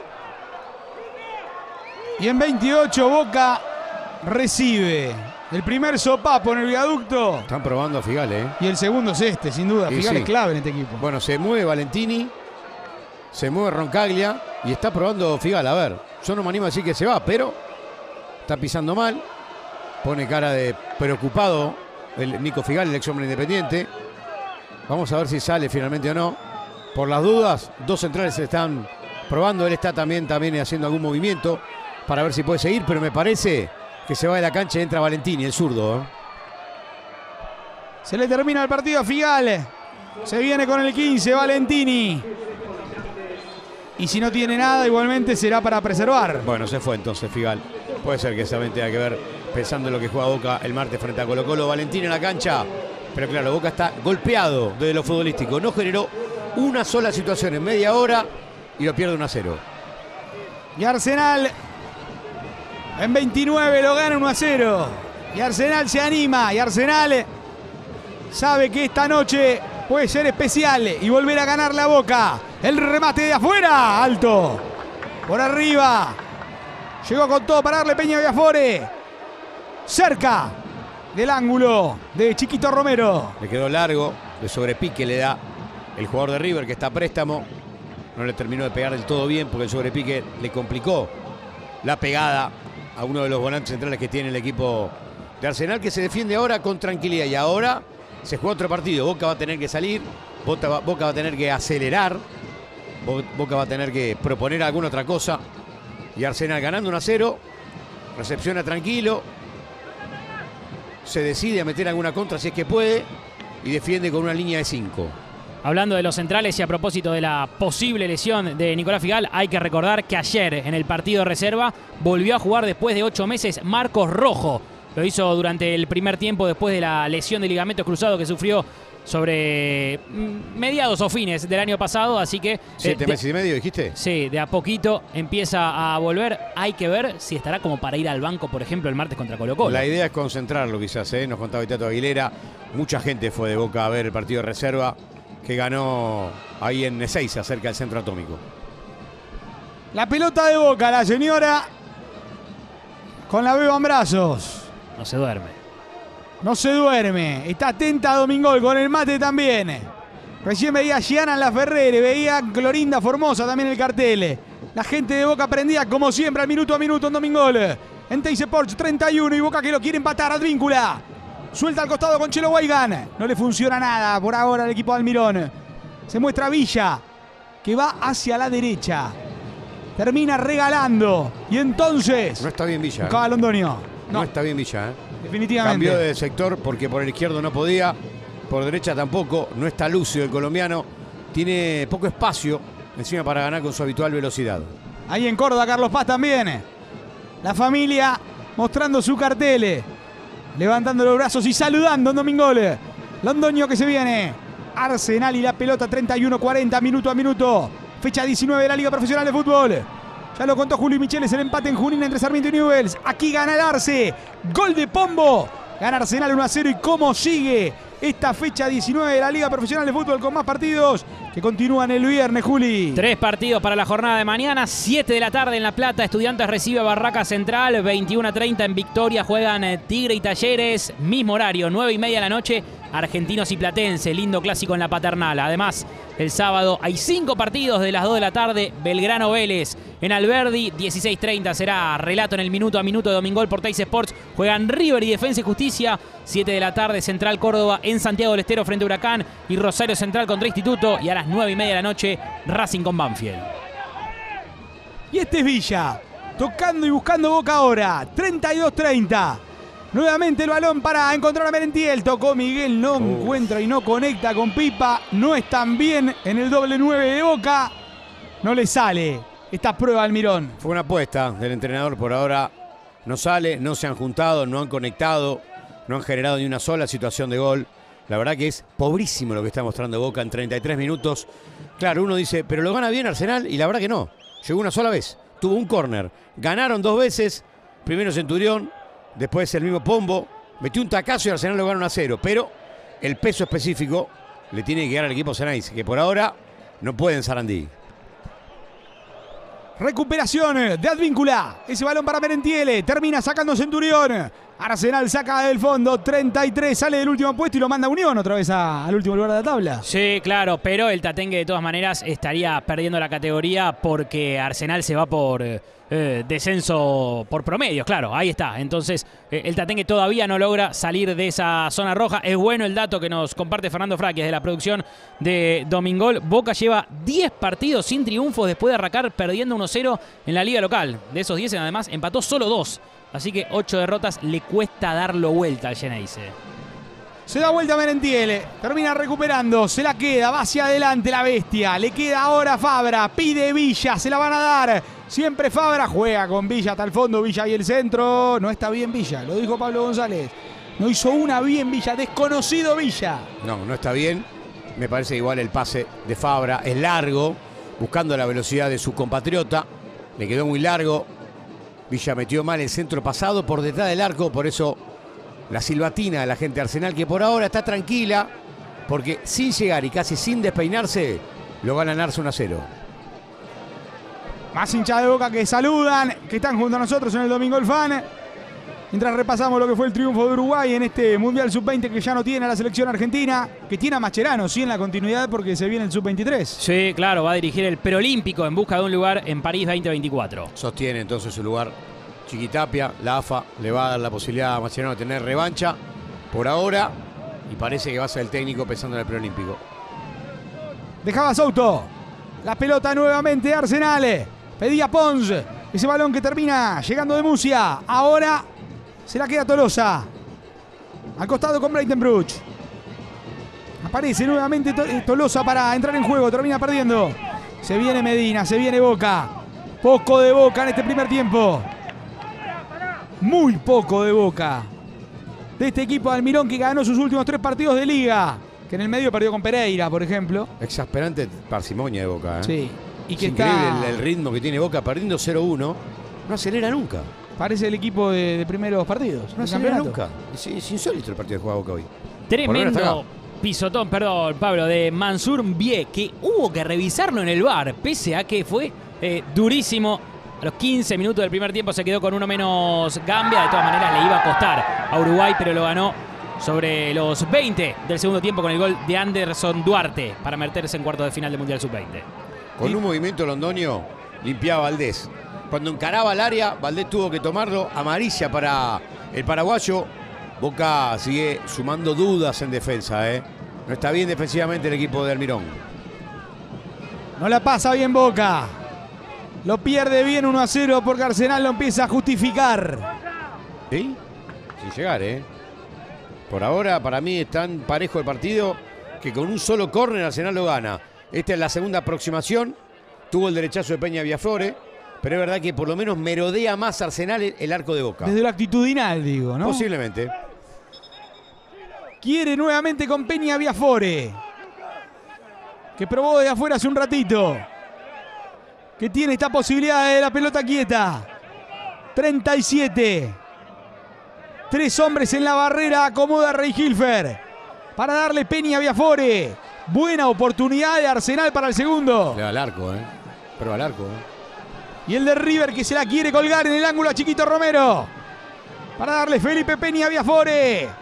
Y en 28 Boca recibe el primer sopapo en el Viaducto. Están probando a Figal, Y el segundo es este, sin duda. Figal es clave en este equipo. Bueno, se mueve Valentini, se mueve Roncaglia y está probando Figal. A ver, yo no me animo a decir que se va, pero está pisando mal. Pone cara de preocupado el Nico Figal, el ex hombre Independiente. Vamos a ver si sale finalmente o no. Por las dudas, 2 centrales se están probando. Él está también haciendo algún movimiento para ver si puede seguir, pero me parece que se va de la cancha y entra Valentini, el zurdo. Se le termina el partido a Figal. Se viene con el 15, Valentini. Y si no tiene nada, igualmente será para preservar. Bueno, se fue entonces Figal. Puede ser que también tenga que ver, pensando en lo que juega Boca el martes frente a Colo-Colo. Valentini en la cancha. Pero claro, Boca está golpeado de lo futbolístico. No generó una sola situación en media hora y lo pierde 1-0. Y Arsenal en 29 lo gana 1-0. Y Arsenal se anima. Y Arsenal sabe que esta noche puede ser especial y volver a ganar la Boca. El remate de afuera. Alto. Por arriba. Llegó con todo para darle Peña Viafore. Cerca del ángulo de Chiquito Romero. Le quedó largo. De sobrepique le da el jugador de River, que está a préstamo. No le terminó de pegar del todo bien porque el sobrepique le complicó la pegada a uno de los volantes centrales que tiene el equipo de Arsenal, que se defiende ahora con tranquilidad. Y ahora se juega otro partido. Boca va a tener que salir. Boca va a tener que acelerar. Boca va a tener que proponer alguna otra cosa. Y Arsenal ganando 1-0. Recepciona tranquilo. Se decide a meter alguna contra si es que puede. Y defiende con una línea de 5. Hablando de los centrales y a propósito de la posible lesión de Nicolás Figal, hay que recordar que ayer en el partido de reserva volvió a jugar después de 8 meses Marcos Rojo. Lo hizo durante el primer tiempo después de la lesión de ligamentos cruzados que sufrió sobre mediados o fines del año pasado, así que... 7 meses y medio, dijiste. Sí, de a poquito empieza a volver. Hay que ver si estará como para ir al banco, por ejemplo, el martes contra Colo-Colo. La idea es concentrarlo quizás, nos contaba Tato Aguilera. Mucha gente fue de Boca a ver el partido de reserva que ganó ahí en Ezeiza, cerca del Centro Atómico. La pelota de Boca, la señora, con la beba en brazos. No se duerme. No se duerme. Está atenta a Domingol con el mate también. Recién veía a Gianna en la Ferrere, veía a Clorinda Formosa también en el cartel. La gente de Boca prendía como siempre al minuto a minuto en Domingol. En Teise Porsche 31 y Boca que lo quiere empatar. Advíncula. Suelta al costado con Chelo Weigand. No le funciona nada por ahora al equipo de Almirón. Se muestra Villa, que va hacia la derecha. Termina regalando. Y entonces... No está bien Villa. Buscaba a Londoño. No está bien Villa, Definitivamente. Cambió de sector porque por el izquierdo no podía, por derecha tampoco. No está lúcido el colombiano. Tiene poco espacio encima para ganar con su habitual velocidad. Ahí en Córdoba, Carlos Paz también. La familia mostrando su cartel, levantando los brazos y saludando en Domingol. Londoño que se viene. Arsenal y la pelota 31-40, minuto a minuto. Fecha 19 de la Liga Profesional de Fútbol. Ya lo contó Julio Micheles, el empate en Junín entre Sarmiento y Newell's. Aquí gana el Arce. Gol de Pombo. Gana Arsenal 1-0. ¿Y cómo sigue esta fecha 19 de la Liga Profesional de Fútbol con más partidos que continúan el viernes, Juli? 3 partidos para la jornada de mañana. 7 de la tarde en La Plata. Estudiantes recibe a Barraca Central. 21:30 en Victoria. Juegan Tigre y Talleres. Mismo horario, 9:30 de la noche. Argentinos y Platense. Lindo clásico en la Paternal. Además, el sábado hay 5 partidos de las 2 de la tarde. Belgrano Vélez en Alberdi. 16:30 será relato en el minuto a minuto de Domingol por Teis Sports. Juegan River y Defensa y Justicia. 7 de la tarde Central Córdoba en Santiago del Estero frente a Huracán. Y Rosario Central contra Instituto. Y a las 9:30 de la noche Racing con Banfield. Y este es Villa. Tocando y buscando Boca ahora. 32-30. Nuevamente el balón para encontrar a Merentiel. Tocó Miguel, no encuentra y no conecta con Pipa. No están bien en el doble 9 de Boca. No le sale esta prueba Almirón. Fue una apuesta del entrenador, por ahora no sale, no se han juntado, no han conectado, no han generado ni una sola situación de gol. La verdad que es pobrísimo lo que está mostrando Boca en 33 minutos. Claro, uno dice, pero lo gana bien Arsenal, y la verdad que no. Llegó una sola vez, tuvo un córner. Ganaron 2 veces, primero Centurión, después el mismo Pombo, metió un tacazo y Arsenal lo gana 1-0. Pero el peso específico le tiene que dar al equipo Ceneice, que por ahora no puede en Sarandí. Recuperación de Advíncula. Ese balón para Merentiel. Termina sacando Centurión. Arsenal saca del fondo. 33. Sale del último puesto y lo manda a Unión otra vez al último lugar de la tabla. Sí, claro. Pero el Tatengue de todas maneras estaría perdiendo la categoría porque Arsenal se va por descenso por promedios. Claro, ahí está. Entonces el Tatengue todavía no logra salir de esa zona roja. Es bueno el dato que nos comparte Fernando Fraques de la producción de Domingol. Boca lleva 10 partidos sin triunfos después de arrancar perdiendo 1-0 en la liga local. De esos 10 además empató solo 2. Así que 8 derrotas, le cuesta darlo vuelta al Ceneice. Se da vuelta a Merentiel, termina recuperando, se la queda, va hacia adelante la bestia. Le queda ahora Fabra, pide Villa, se la van a dar. Siempre Fabra juega con Villa hasta el fondo, Villa y el centro. No está bien Villa, lo dijo Pablo González. No hizo una bien Villa, desconocido Villa. No está bien. Me parece igual el pase de Fabra es largo, buscando la velocidad de su compatriota. Le quedó muy largo. Villa metió mal el centro pasado por detrás del arco, por eso la silbatina de la gente de Arsenal, que por ahora está tranquila, porque sin llegar y casi sin despeinarse, lo van a ganarse 1-0. Más hinchas de Boca que saludan, que están junto a nosotros en el Domingol Fan. Mientras repasamos lo que fue el triunfo de Uruguay en este Mundial Sub-20 que ya no tiene a la selección argentina, que tiene a Mascherano, sí, en la continuidad porque se viene el Sub-23. Sí, claro, va a dirigir el preolímpico en busca de un lugar en París 2024. Sostiene entonces su lugar Chiquitapia. La AFA le va a dar la posibilidad a Mascherano de tener revancha por ahora y parece que va a ser el técnico pensando en el preolímpico. Dejaba Souto. La pelota nuevamente Arsenal. Pedía Pons. Ese balón que termina llegando de Musia. Ahora se la queda Tolosa. Al costado con Breitenbruch. Aparece nuevamente Tolosa para entrar en juego. Termina perdiendo. Se viene Medina, se viene Boca. Poco de Boca en este primer tiempo. Muy poco de Boca. De este equipo de Almirón que ganó sus últimos 3 partidos de liga. Que en el medio perdió con Pereira, por ejemplo. Exasperante parsimonia de Boca, ¿eh? Sí. Y que es increíble el ritmo que tiene Boca, perdiendo 0-1. No acelera nunca. Parece el equipo de primeros partidos. No acelera nunca. Es insólito el partido que juega Boca hoy. Tremendo pisotón, perdón, Pablo, de Mansur Mbie, que hubo que revisarlo en el VAR, pese a que fue durísimo. A los 15 minutos del primer tiempo se quedó con uno menos Gambia. De todas maneras le iba a costar a Uruguay, pero lo ganó sobre los 20 del segundo tiempo con el gol de Anderson Duarte para meterse en cuartos de final del Mundial Sub-20. Con un movimiento Londoño limpiaba a Valdés. Cuando encaraba el área, Valdés tuvo que tomarlo. Amarilla para el paraguayo. Boca sigue sumando dudas en defensa, ¿eh? No está bien defensivamente el equipo de Almirón. No la pasa bien Boca. Lo pierde bien 1-0 porque Arsenal lo empieza a justificar. ¿Sí? Sin llegar, ¿eh? Por ahora, para mí, es tan parejo el partido que con un solo córner Arsenal lo gana. Esta es la segunda aproximación. Tuvo el derechazo de Peña Viafore, pero es verdad que por lo menos merodea más Arsenal el arco de Boca. Desde lo actitudinal, digo, ¿no? Posiblemente. Quiere nuevamente con Peña Viafore, que probó de afuera hace un ratito. Que tiene esta posibilidad de la pelota quieta. 37. 3 hombres en la barrera. Acomoda Rey Hilfer para darle Peña Viafore. Buena oportunidad de Arsenal para el segundo. Le va al arco, ¿eh? Pero al arco, Y el de River que se la quiere colgar en el ángulo a Chiquito Romero. Para darle Felipe Peña Viafore.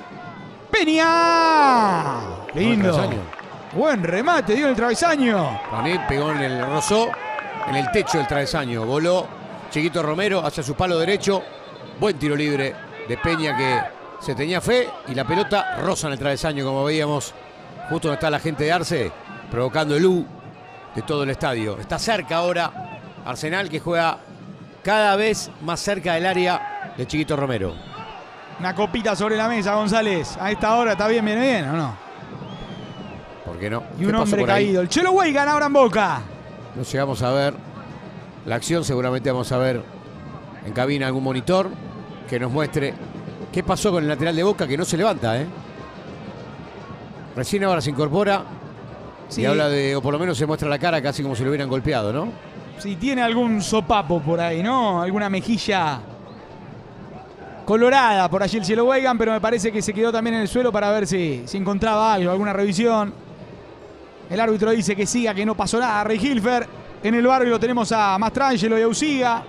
¡Peña! Lindo. Buen remate, dio en el travesaño. Para mí pegó en el rozó, en el techo del travesaño. Voló Chiquito Romero hacia su palo derecho. Buen tiro libre de Peña que se tenía fe. Y la pelota roza en el travesaño, como veíamos, justo donde está la gente de Arce, provocando el U de todo el estadio. Está cerca ahora Arsenal, que juega cada vez más cerca del área de Chiquito Romero. Una copita sobre la mesa, González. A esta hora está bien, viene bien, ¿o no? ¿Por qué no? Y un hombre caído. El Chelo Güey gana ahora en Boca. No llegamos a ver la acción. Seguramente vamos a ver en cabina algún monitor que nos muestre qué pasó con el lateral de Boca, que no se levanta, ¿eh? Recién ahora se incorpora, sí, y habla de, o por lo menos se muestra la cara casi como si lo hubieran golpeado, ¿no? Sí, tiene algún sopapo por ahí, ¿no? Alguna mejilla colorada por allí el Cielo Weigan, pero me parece que se quedó también en el suelo para ver si encontraba algo, alguna revisión. El árbitro dice que siga, que no pasó nada. Rey Hilfer. En el barrio lo tenemos a Mastrangelo y a Usiga.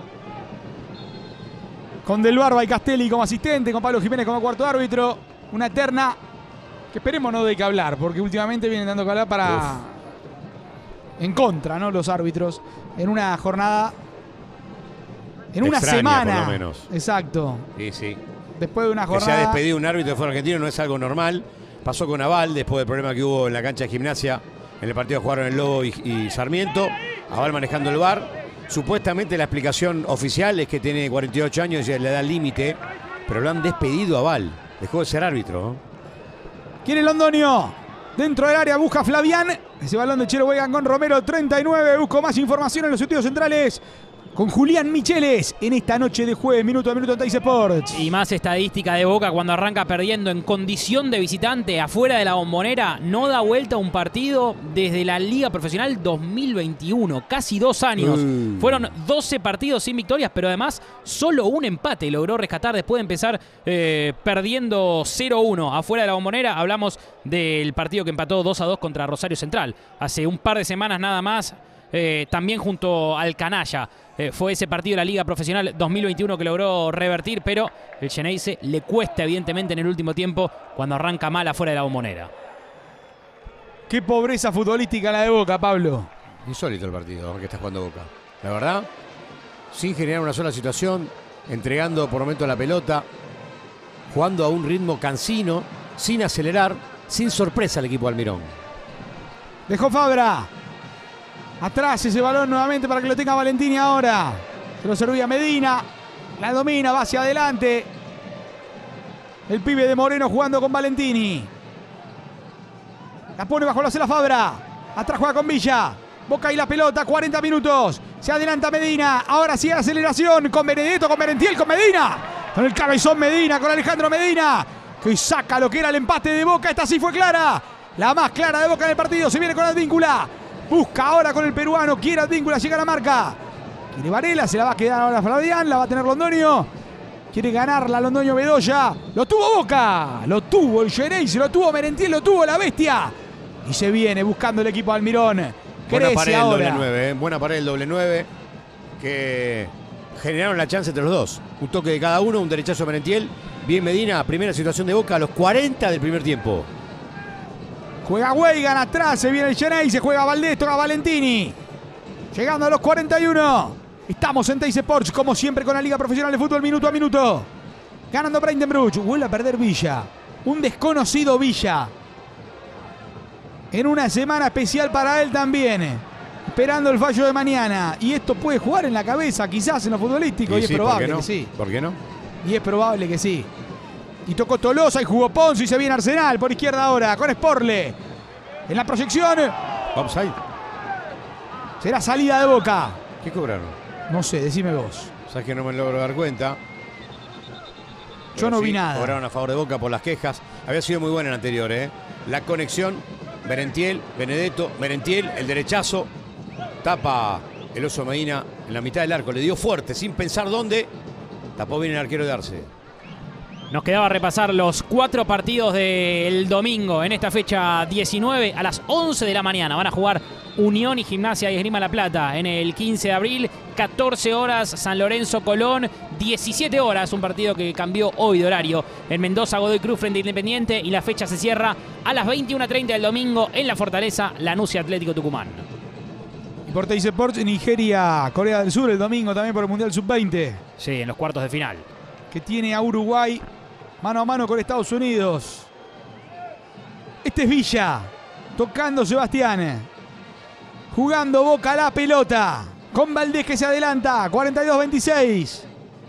Con Del Barba y Castelli como asistente, con Pablo Jiménez como cuarto árbitro. Una terna que esperemos no dé que hablar, porque últimamente vienen dando que hablar para... en contra, ¿no? Los árbitros. En una jornada... en una extraña, semana. Por lo menos. Exacto. Sí, sí. Después de una jornada... Que se ha despedido un árbitro de fútbol argentino no es algo normal. Pasó con Aval después del problema que hubo en la cancha de Gimnasia. En el partido jugaron el Lobo y Sarmiento. Aval manejando el VAR. Supuestamente la explicación oficial es que tiene 48 años y le da límite. Pero lo han despedido a Aval. Dejó de ser árbitro, ¿no? Quiere Londoño. Dentro del área busca Flavián. Ese balón de Chelo Weigan con Romero, 39. Busco más información en los estudios centrales con Julián Micheles en esta noche de jueves, minuto a minuto en Teis Sports. Y más estadística de Boca cuando arranca perdiendo en condición de visitante afuera de la Bombonera. No da vuelta un partido desde la Liga Profesional 2021. Casi 2 años. Fueron 12 partidos sin victorias, pero además solo un empate logró rescatar después de empezar perdiendo 0-1 afuera de la Bombonera. Hablamos del partido que empató 2-2 contra Rosario Central. Hace un par de semanas nada más. También junto al Canalla. Fue ese partido de la Liga Profesional 2021 que logró revertir, pero el Xeneize le cuesta evidentemente en el último tiempo cuando arranca mal afuera de la Bombonera. Qué pobreza futbolística la de Boca, Pablo. Insólito el partido que está jugando Boca. La verdad, sin generar una sola situación, entregando por momento la pelota, jugando a un ritmo cansino, sin acelerar, sin sorpresa el equipo de Almirón. Dejó Fabra. Atrás ese balón nuevamente para que lo tenga Valentini ahora. Se lo servía Medina. La domina, va hacia adelante. El pibe de Moreno jugando con Valentini. La pone bajo la Fabra. Atrás juega con Villa. Boca y la pelota, 40 minutos. Se adelanta Medina. Ahora sí aceleración con Benedetto, con Merentiel, con Medina. Con el cabezón Medina, con Alejandro Medina. Que saca lo que era el empate de Boca. Esta sí fue clara. La más clara de Boca en el partido. Se viene con Advíncula. Busca ahora con el peruano. Quiere Advíncula. Llega a la marca. Quiere Varela. Se la va a quedar ahora Fabián. La va a tener Londoño. Quiere ganarla Londoño Bedoya. Lo tuvo Boca. Lo tuvo el Geneise. Lo tuvo Merentiel. Lo tuvo la bestia. Y se viene buscando el equipo de Almirón. Buena pared el ahora. doble 9. Buena pared el doble 9. Que generaron la chance entre los dos. Un toque de cada uno. Un derechazo a Merentiel. Bien Medina. Primera situación de Boca a los 40 del primer tiempo. Juega Weigan atrás. Se viene el Geneise. Juega Valdés. Toca Valentini. Llegando a los 41. Estamos en Teis Sports, como siempre, con la Liga Profesional de Fútbol minuto a minuto. Ganando Breitenbruch. Vuelve a perder Villa. Un desconocido Villa. En una semana especial para él también. Esperando el fallo de mañana. Y esto puede jugar en la cabeza, quizás en lo futbolístico. Y es probable que sí. ¿Por qué no? Y es probable que sí. Y tocó Tolosa y jugó Ponzo y se viene Arsenal por izquierda ahora. Con Sporle. En la proyección. Offside. Será salida de Boca. ¿Qué cobraron? No sé, decime vos. Sabes que no me logro dar cuenta. Yo no vi nada. Cobraron a favor de Boca por las quejas. Había sido muy buena en el anterior, ¿eh? La conexión. Merentiel, Benedetto, Merentiel, el derechazo. Tapa el Oso Medina en la mitad del arco. Le dio fuerte, sin pensar dónde. Tapó bien el arquero de Arce. Nos quedaba repasar los 4 partidos del domingo en esta fecha 19 a las 11 de la mañana. Van a jugar Unión y Gimnasia y Esgrima La Plata en el 15 de abril. 14 horas San Lorenzo Colón. 17 horas, un partido que cambió hoy de horario. En Mendoza Godoy Cruz frente a Independiente. Y la fecha se cierra a las 21:30 del domingo en la Fortaleza Lanús y Atlético Tucumán. Y por Teis Sports, Nigeria, Corea del Sur el domingo también por el Mundial Sub-20. Sí, en los cuartos de final. Que tiene a Uruguay mano a mano con Estados Unidos. Este es Villa. Tocando Sebastián. Jugando Boca la pelota. Con Valdés que se adelanta. 42-26.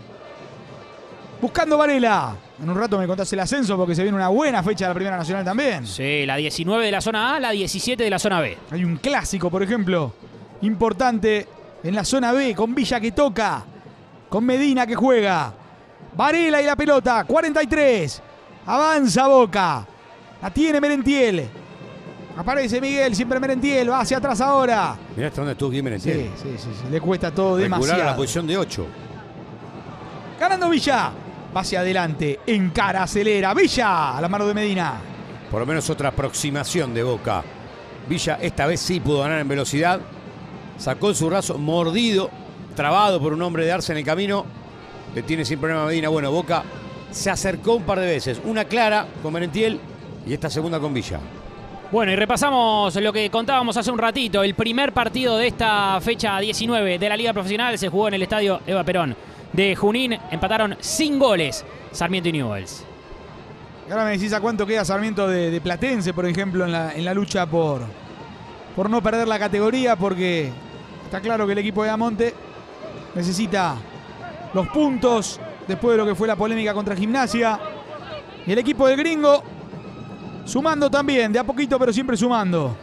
Buscando Varela. En un rato me contás el ascenso porque se viene una buena fecha de la Primera Nacional también. Sí, la 19 de la zona A, la 17 de la zona B. Hay un clásico, por ejemplo, importante en la zona B, con Villa que toca, con Medina que juega. Varela y la pelota, 43. Avanza Boca. La tiene Merentiel. Aparece Miguel, siempre Merentiel, va hacia atrás ahora. Mirá hasta dónde estuvo aquí Merentiel. Sí, le cuesta todo demasiado. Recular a la posición de 8. Ganando Villa. Va hacia adelante, encara, acelera. Villa a la mano de Medina. Por lo menos otra aproximación de Boca. Villa esta vez sí pudo ganar en velocidad. Sacó el zurrazo mordido, trabado por un hombre de Arce en el camino. Le tiene sin problema a Medina. Bueno, Boca se acercó un par de veces. Una clara con Merentiel y esta segunda con Villa. Bueno, y repasamos lo que contábamos hace un ratito. El primer partido de esta fecha 19 de la Liga Profesional se jugó en el estadio Eva Perón de Junín. Empataron sin goles Sarmiento y Newell's. Y ahora me decís a cuánto queda Sarmiento de Platense, por ejemplo, en la lucha por no perder la categoría, porque está claro que el equipo de Damonte necesita los puntos después de lo que fue la polémica contra Gimnasia. Y el equipo del Gringo sumando también, de a poquito, pero siempre sumando.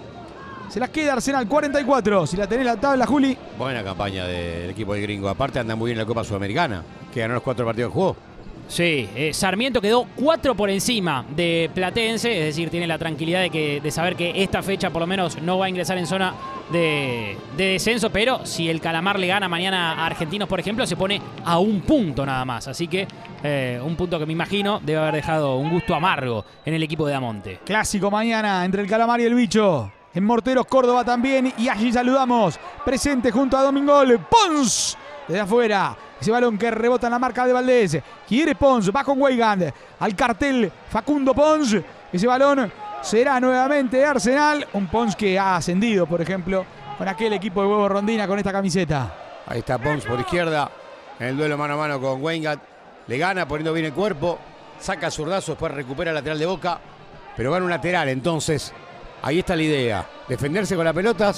Se las queda Arsenal 44. Si la tenés la tabla, Juli. Buena campaña del equipo del Gringo. Aparte anda muy bien en la Copa Sudamericana, que ganó los 4 partidos que jugó. Sí, Sarmiento quedó 4 por encima de Platense, es decir, tiene la tranquilidad de saber que esta fecha por lo menos no va a ingresar en zona de descenso, pero si el Calamar le gana mañana a Argentinos, por ejemplo, se pone a un punto nada más. Así que un punto que me imagino debe haber dejado un gusto amargo en el equipo de Damonte. Clásico mañana entre el Calamar y el Bicho. En Morteros, Córdoba también. Y allí saludamos, presente junto a Domingol, Pons, desde afuera. Ese balón que rebota en la marca de Valdés. Quiere Pons, va con Weigand. Al cartel Facundo Pons. Ese balón será nuevamente de Arsenal. Un Pons que ha ascendido, por ejemplo, con aquel equipo de Huevo Rondina con esta camiseta. Ahí está Pons por izquierda. En el duelo mano a mano con Weigand. Le gana poniendo bien el cuerpo. Saca zurdazo, después recupera el lateral de Boca. Pero gana un lateral, entonces ahí está la idea. Defenderse con la pelota,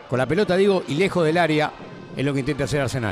y lejos del área. Es lo que intenta hacer Arsenal.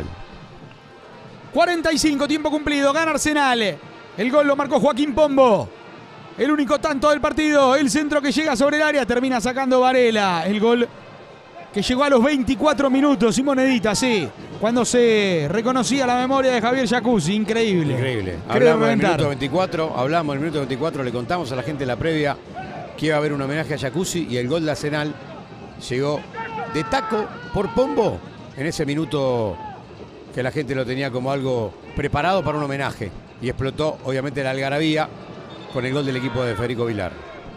45, tiempo cumplido, gana Arsenal. El gol lo marcó Joaquín Pombo. El único tanto del partido. El centro que llega sobre el área. Termina sacando Varela. El gol que llegó a los 24 minutos. Y monedita, sí. Cuando se reconocía la memoria de Javier Jacuzzi. Increíble. Increíble. Creo Hablamos del reventar. minuto 24. Hablamos del minuto 24. Le contamos a la gente en la previa que iba a haber un homenaje a Jacuzzi. Y el gol de Arsenal llegó de taco por Pombo. En ese minuto que la gente lo tenía como algo preparado para un homenaje. Y explotó, obviamente, la algarabía con el gol del equipo de Federico Vilar.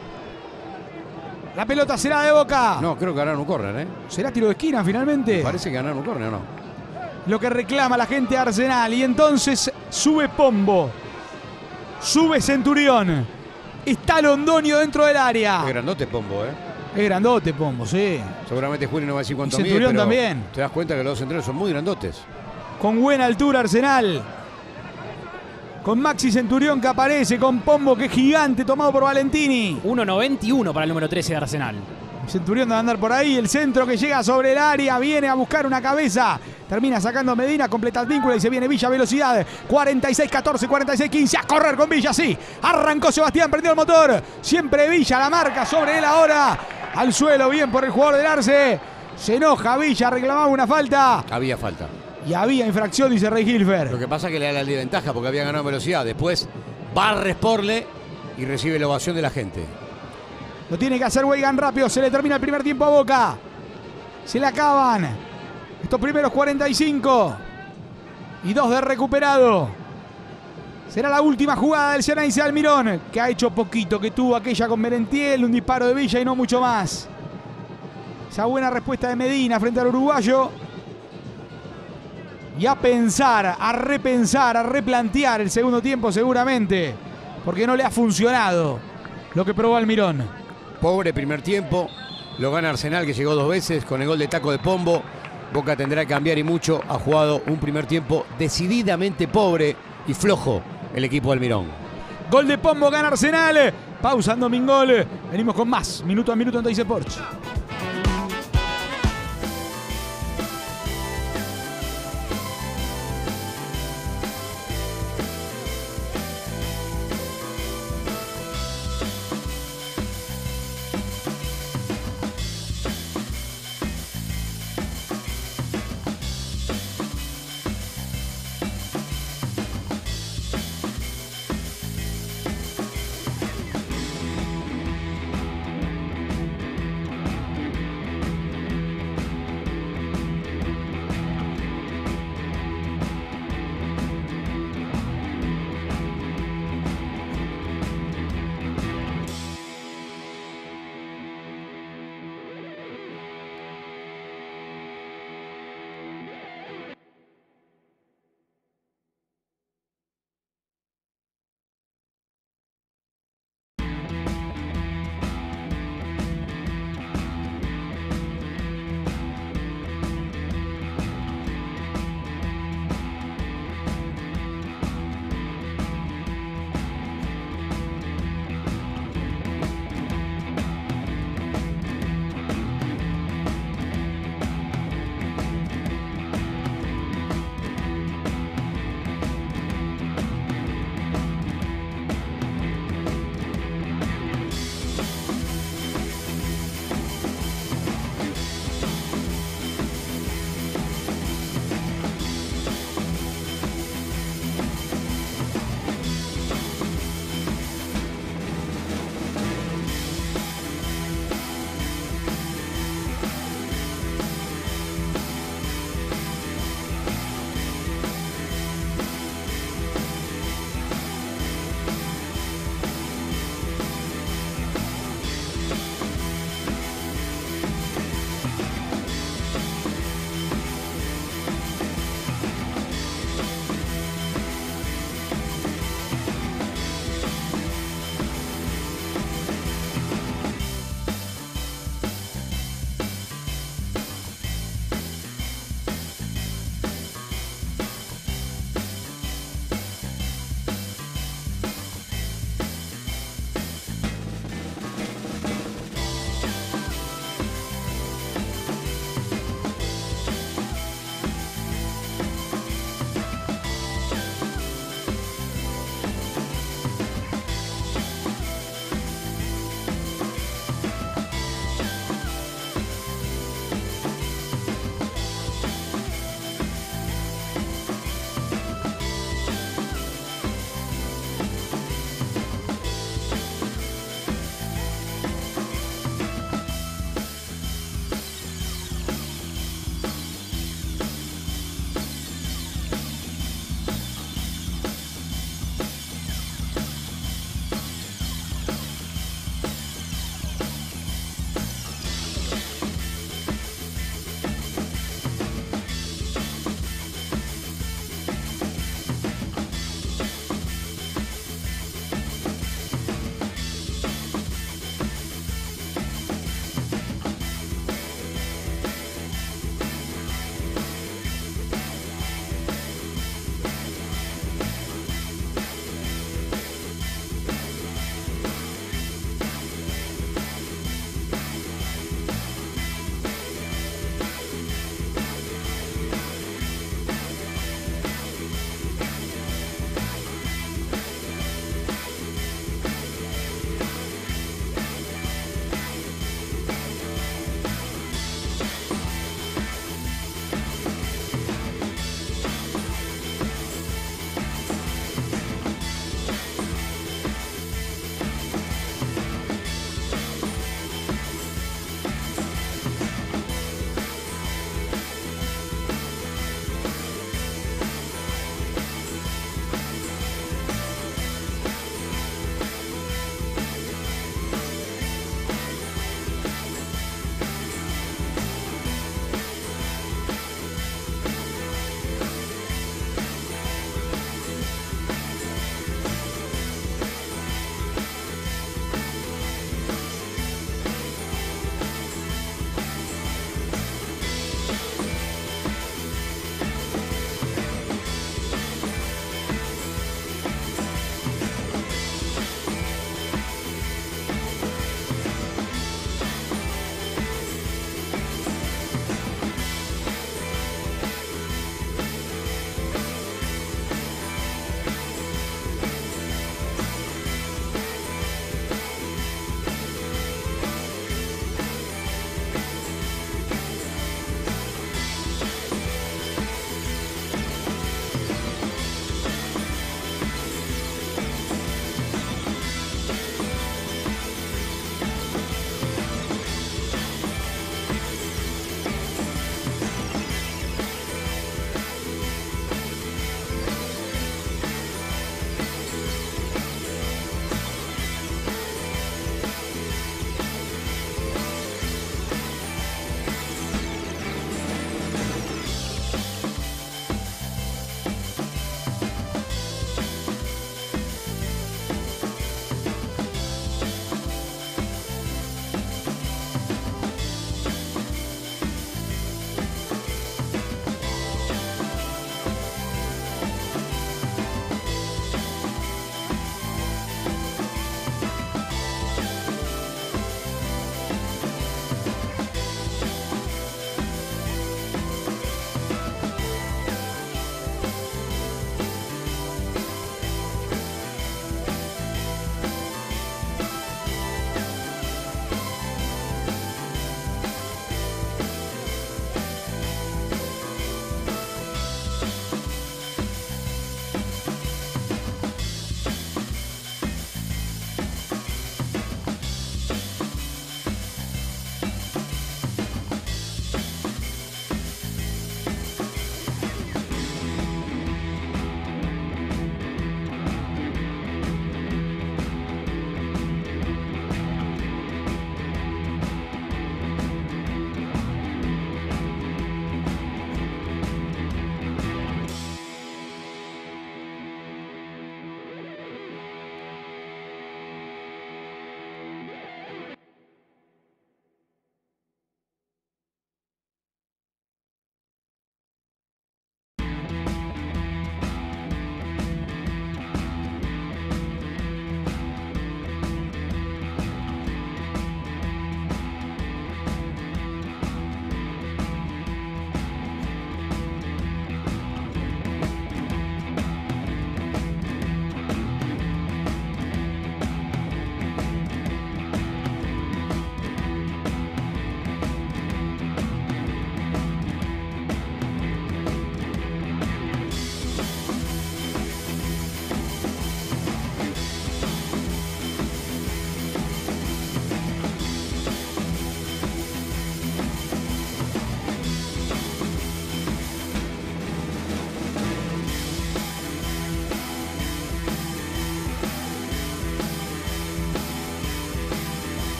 La pelota será de Boca. No, creo que ganaron un córner, ¿eh? ¿Será tiro de esquina finalmente? Parece que ganaron un córner, ¿o no? Lo que reclama la gente de Arsenal. Y entonces sube Pombo. Sube Centurión. Está Londoño dentro del área. Es grandote Pombo, ¿eh? Es grandote Pombo, sí. Seguramente Julio no va a decir cuánto Y mide, Centurión pero también. te das cuenta que los dos centrales son muy grandotes. Con buena altura Arsenal. Con Maxi Centurión que aparece. Con Pombo que es gigante tomado por Valentini. 1.91 para el número 13 de Arsenal. Centurión debe andar por ahí. El centro que llega sobre el área. Viene a buscar una cabeza. Termina sacando Medina. Completa el vínculo y se viene Villa. Velocidad. 46-14, 46-15. A correr con Villa. Sí. Arrancó Sebastián. Prendió el motor. Siempre Villa. La marca sobre él ahora. Al suelo. Bien por el jugador del Arce. Se enoja Villa. Reclamaba una falta. Había falta. Y había infracción, dice Rey Hilfer. Lo que pasa es que le da la ventaja porque había ganado velocidad. Después barre Sporle y recibe la ovación de la gente. Lo tiene que hacer Weigan rápido. Se le termina el primer tiempo a Boca. Se le acaban estos primeros 45. Y 2 de recuperado. Será la última jugada del Xeneize Almirón, que ha hecho poquito, que tuvo aquella con Merentiel, un disparo de Villa y no mucho más. Esa buena respuesta de Medina frente al uruguayo. Y a pensar, a repensar, a replantear el segundo tiempo seguramente. Porque no le ha funcionado lo que probó Almirón. Pobre primer tiempo. Lo gana Arsenal, que llegó 2 veces con el gol de taco de Pombo. Boca tendrá que cambiar y mucho. Ha jugado un primer tiempo decididamente pobre y flojo el equipo de Almirón. Gol de Pombo, gana Arsenal. Pausa en Domingol. Venimos con más. Minuto a minuto en Teis Sports.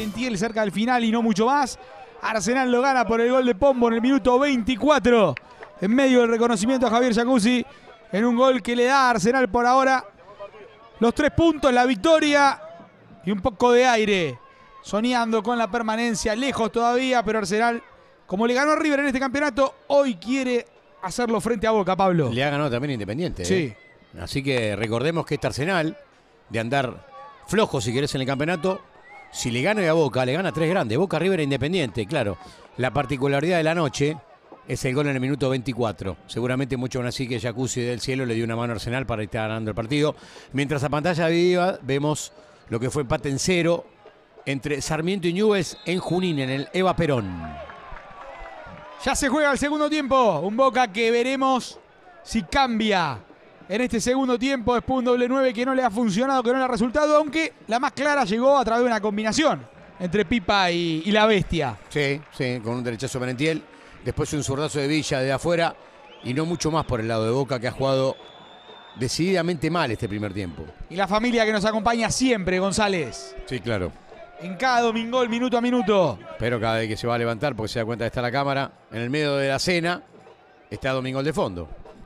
Merentiel cerca del final y no mucho más. Arsenal lo gana por el gol de Pombo en el minuto 24. En medio del reconocimiento a Javier Jacuzzi. En un gol que le da a Arsenal por ahora los 3 puntos, la victoria y un poco de aire. Soñando con la permanencia, lejos todavía, pero Arsenal, como le ganó a River en este campeonato, hoy quiere hacerlo frente a Boca, Pablo. Le ha ganado también Independiente. Sí. Así que recordemos que este Arsenal, de andar flojo si querés en el campeonato, si le gana a Boca, le gana 3 grandes. Boca, River e Independiente. Claro, la particularidad de la noche es el gol en el minuto 24. Seguramente mucho aún así que Jacuzzi del cielo le dio una mano a Arsenal para estar ganando el partido. Mientras a pantalla viva vemos lo que fue empate en 0 entre Sarmiento y Newell's en Junín, en el Eva Perón. Ya se juega el segundo tiempo. Un Boca que veremos si cambia en este segundo tiempo. Después un doble 9 que no le ha funcionado, que no le ha resultado, aunque la más clara llegó a través de una combinación entre Pipa y la Bestia. Sí, con un derechazo Merentiel. Después un zurdazo de Villa de afuera y no mucho más por el lado de Boca, que ha jugado decididamente mal este primer tiempo. Y la familia que nos acompaña siempre, González. Sí, claro. En cada Domingol, minuto a minuto. Pero cada vez que se va a levantar, porque se da cuenta que está la cámara, en el medio de la cena, está Domingol de fondo.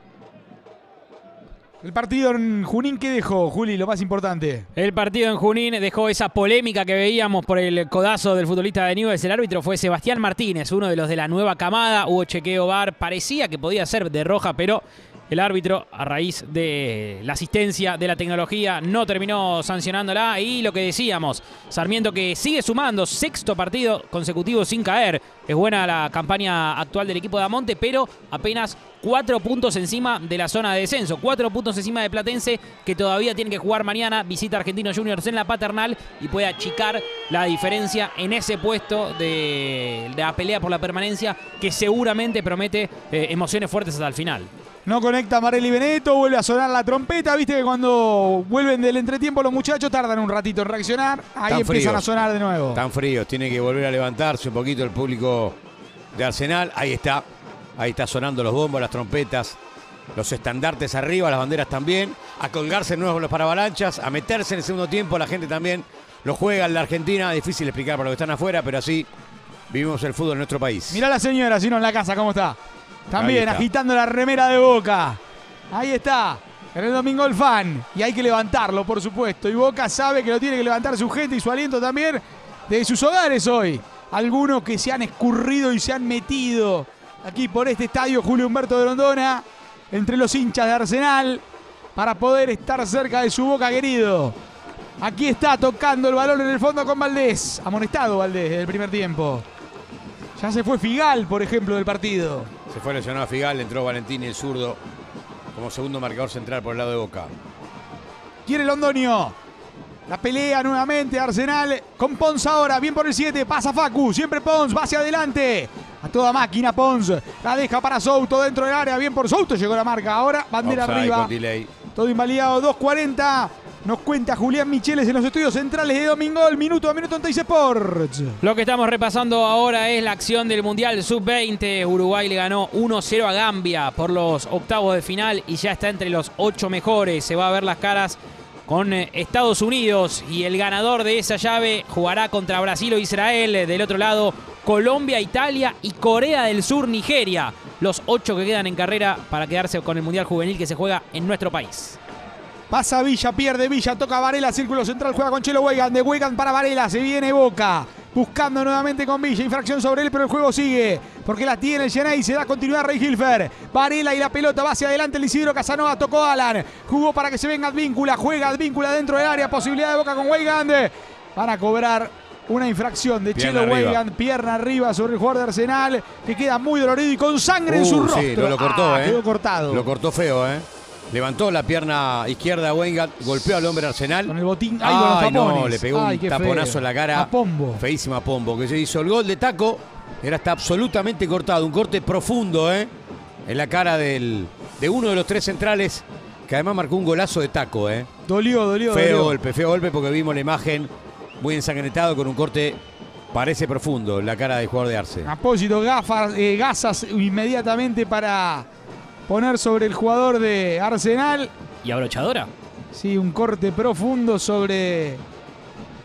El partido en Junín, ¿qué dejó, Juli? Lo más importante. El partido en Junín dejó esa polémica que veíamos por el codazo del futbolista de Newell's. El árbitro fue Sebastián Martínez, uno de los de la nueva camada. Hubo chequeo VAR, parecía que podía ser de roja, pero el árbitro, a raíz de la asistencia de la tecnología, no terminó sancionándola. Y lo que decíamos, Sarmiento que sigue sumando, 6º partido consecutivo sin caer. Es buena la campaña actual del equipo de Amonte, pero apenas 4 puntos encima de la zona de descenso. 4 puntos encima de Platense, que todavía tiene que jugar mañana. Visita Argentinos Juniors en la Paternal y puede achicar la diferencia en ese puesto de la pelea por la permanencia, que seguramente promete emociones fuertes hasta el final. No conecta Marelli Benedetto, vuelve a sonar la trompeta. Viste que cuando vuelven del entretiempo los muchachos tardan un ratito en reaccionar. Ahí Tan empiezan fríos, a sonar de nuevo. Tan fríos, tiene que volver a levantarse un poquito el público de Arsenal. Ahí está sonando los bombos, las trompetas, los estandartes arriba, las banderas también. A colgarse nuevos los paravalanchas, a meterse en el segundo tiempo. La gente también lo juega en la Argentina. Difícil explicar para los que están afuera, pero así vivimos el fútbol en nuestro país. Mirá la señora, si no en la casa, ¿cómo está? También agitando la remera de Boca. Ahí está, en el Domingol Fan. Y hay que levantarlo, por supuesto. Y Boca sabe que lo tiene que levantar su gente y su aliento también de sus hogares hoy. Algunos que se han escurrido y se han metido aquí por este estadio Julio Humberto de Rondona, entre los hinchas de Arsenal, para poder estar cerca de su Boca querido. Aquí está tocando el balón en el fondo con Valdés. Amonestado Valdés desde el primer tiempo. Ya se fue Figal, por ejemplo, del partido. Se fue lesionado Figal, entró Valentín y el zurdo como segundo marcador central por el lado de Boca. Quiere Londoño. La pelea nuevamente Arsenal con Pons ahora. Bien por el 7. Pasa Facu. Siempre Pons. Va hacia adelante. A toda máquina Pons. La deja para Souto dentro del área. Bien por Souto. Llegó la marca. Ahora bandera Offside arriba. con delay. Todo invalidado. 2:40. Nos cuenta Julián Micheles en los estudios centrales de Domingol. Minuto a minuto en Teis Sports. Lo que estamos repasando ahora es la acción del Mundial Sub-20. Uruguay le ganó 1-0 a Gambia por los octavos de final y ya está entre los 8 mejores. Se va a ver las caras con Estados Unidos y el ganador de esa llave jugará contra Brasil o Israel. Del otro lado, Colombia, Italia y Corea del Sur, Nigeria. Los 8 que quedan en carrera para quedarse con el Mundial Juvenil que se juega en nuestro país. Pasa Villa, pierde Villa, toca Varela, círculo central, juega con Chelo Weigand, de Weigand para Varela, se viene Boca, buscando nuevamente con Villa, infracción sobre él, pero el juego sigue, porque la tiene el Genay, se da continuidad a Rey Hilfer, Varela y la pelota va hacia adelante, el Isidro Casanova, tocó Alan, jugó para que se venga Advíncula, juega Advíncula dentro del área, posibilidad de Boca con Weigand, para cobrar una infracción de Chelo Weigand, pierna arriba sobre el jugador de Arsenal, que queda muy dolorido y con sangre en su rostro. Sí, lo cortó, quedó cortado. Lo cortó feo, Levantó la pierna izquierda a Weigand, golpeó al hombre Arsenal. Con el botín, con los tapones. No, le pegó un taponazo en la cara. A Pombo. Feísima Pombo, que se hizo el gol de taco. Está absolutamente cortado, un corte profundo, en la cara de uno de los 3 centrales, que además marcó un golazo de taco, Dolió. Feo golpe, porque vimos la imagen muy ensangrentado con un corte, parece profundo, en la cara del jugador de Arce. Apósito, gasas inmediatamente para poner sobre el jugador de Arsenal. ¿Y abrochadora? Sí, un corte profundo sobre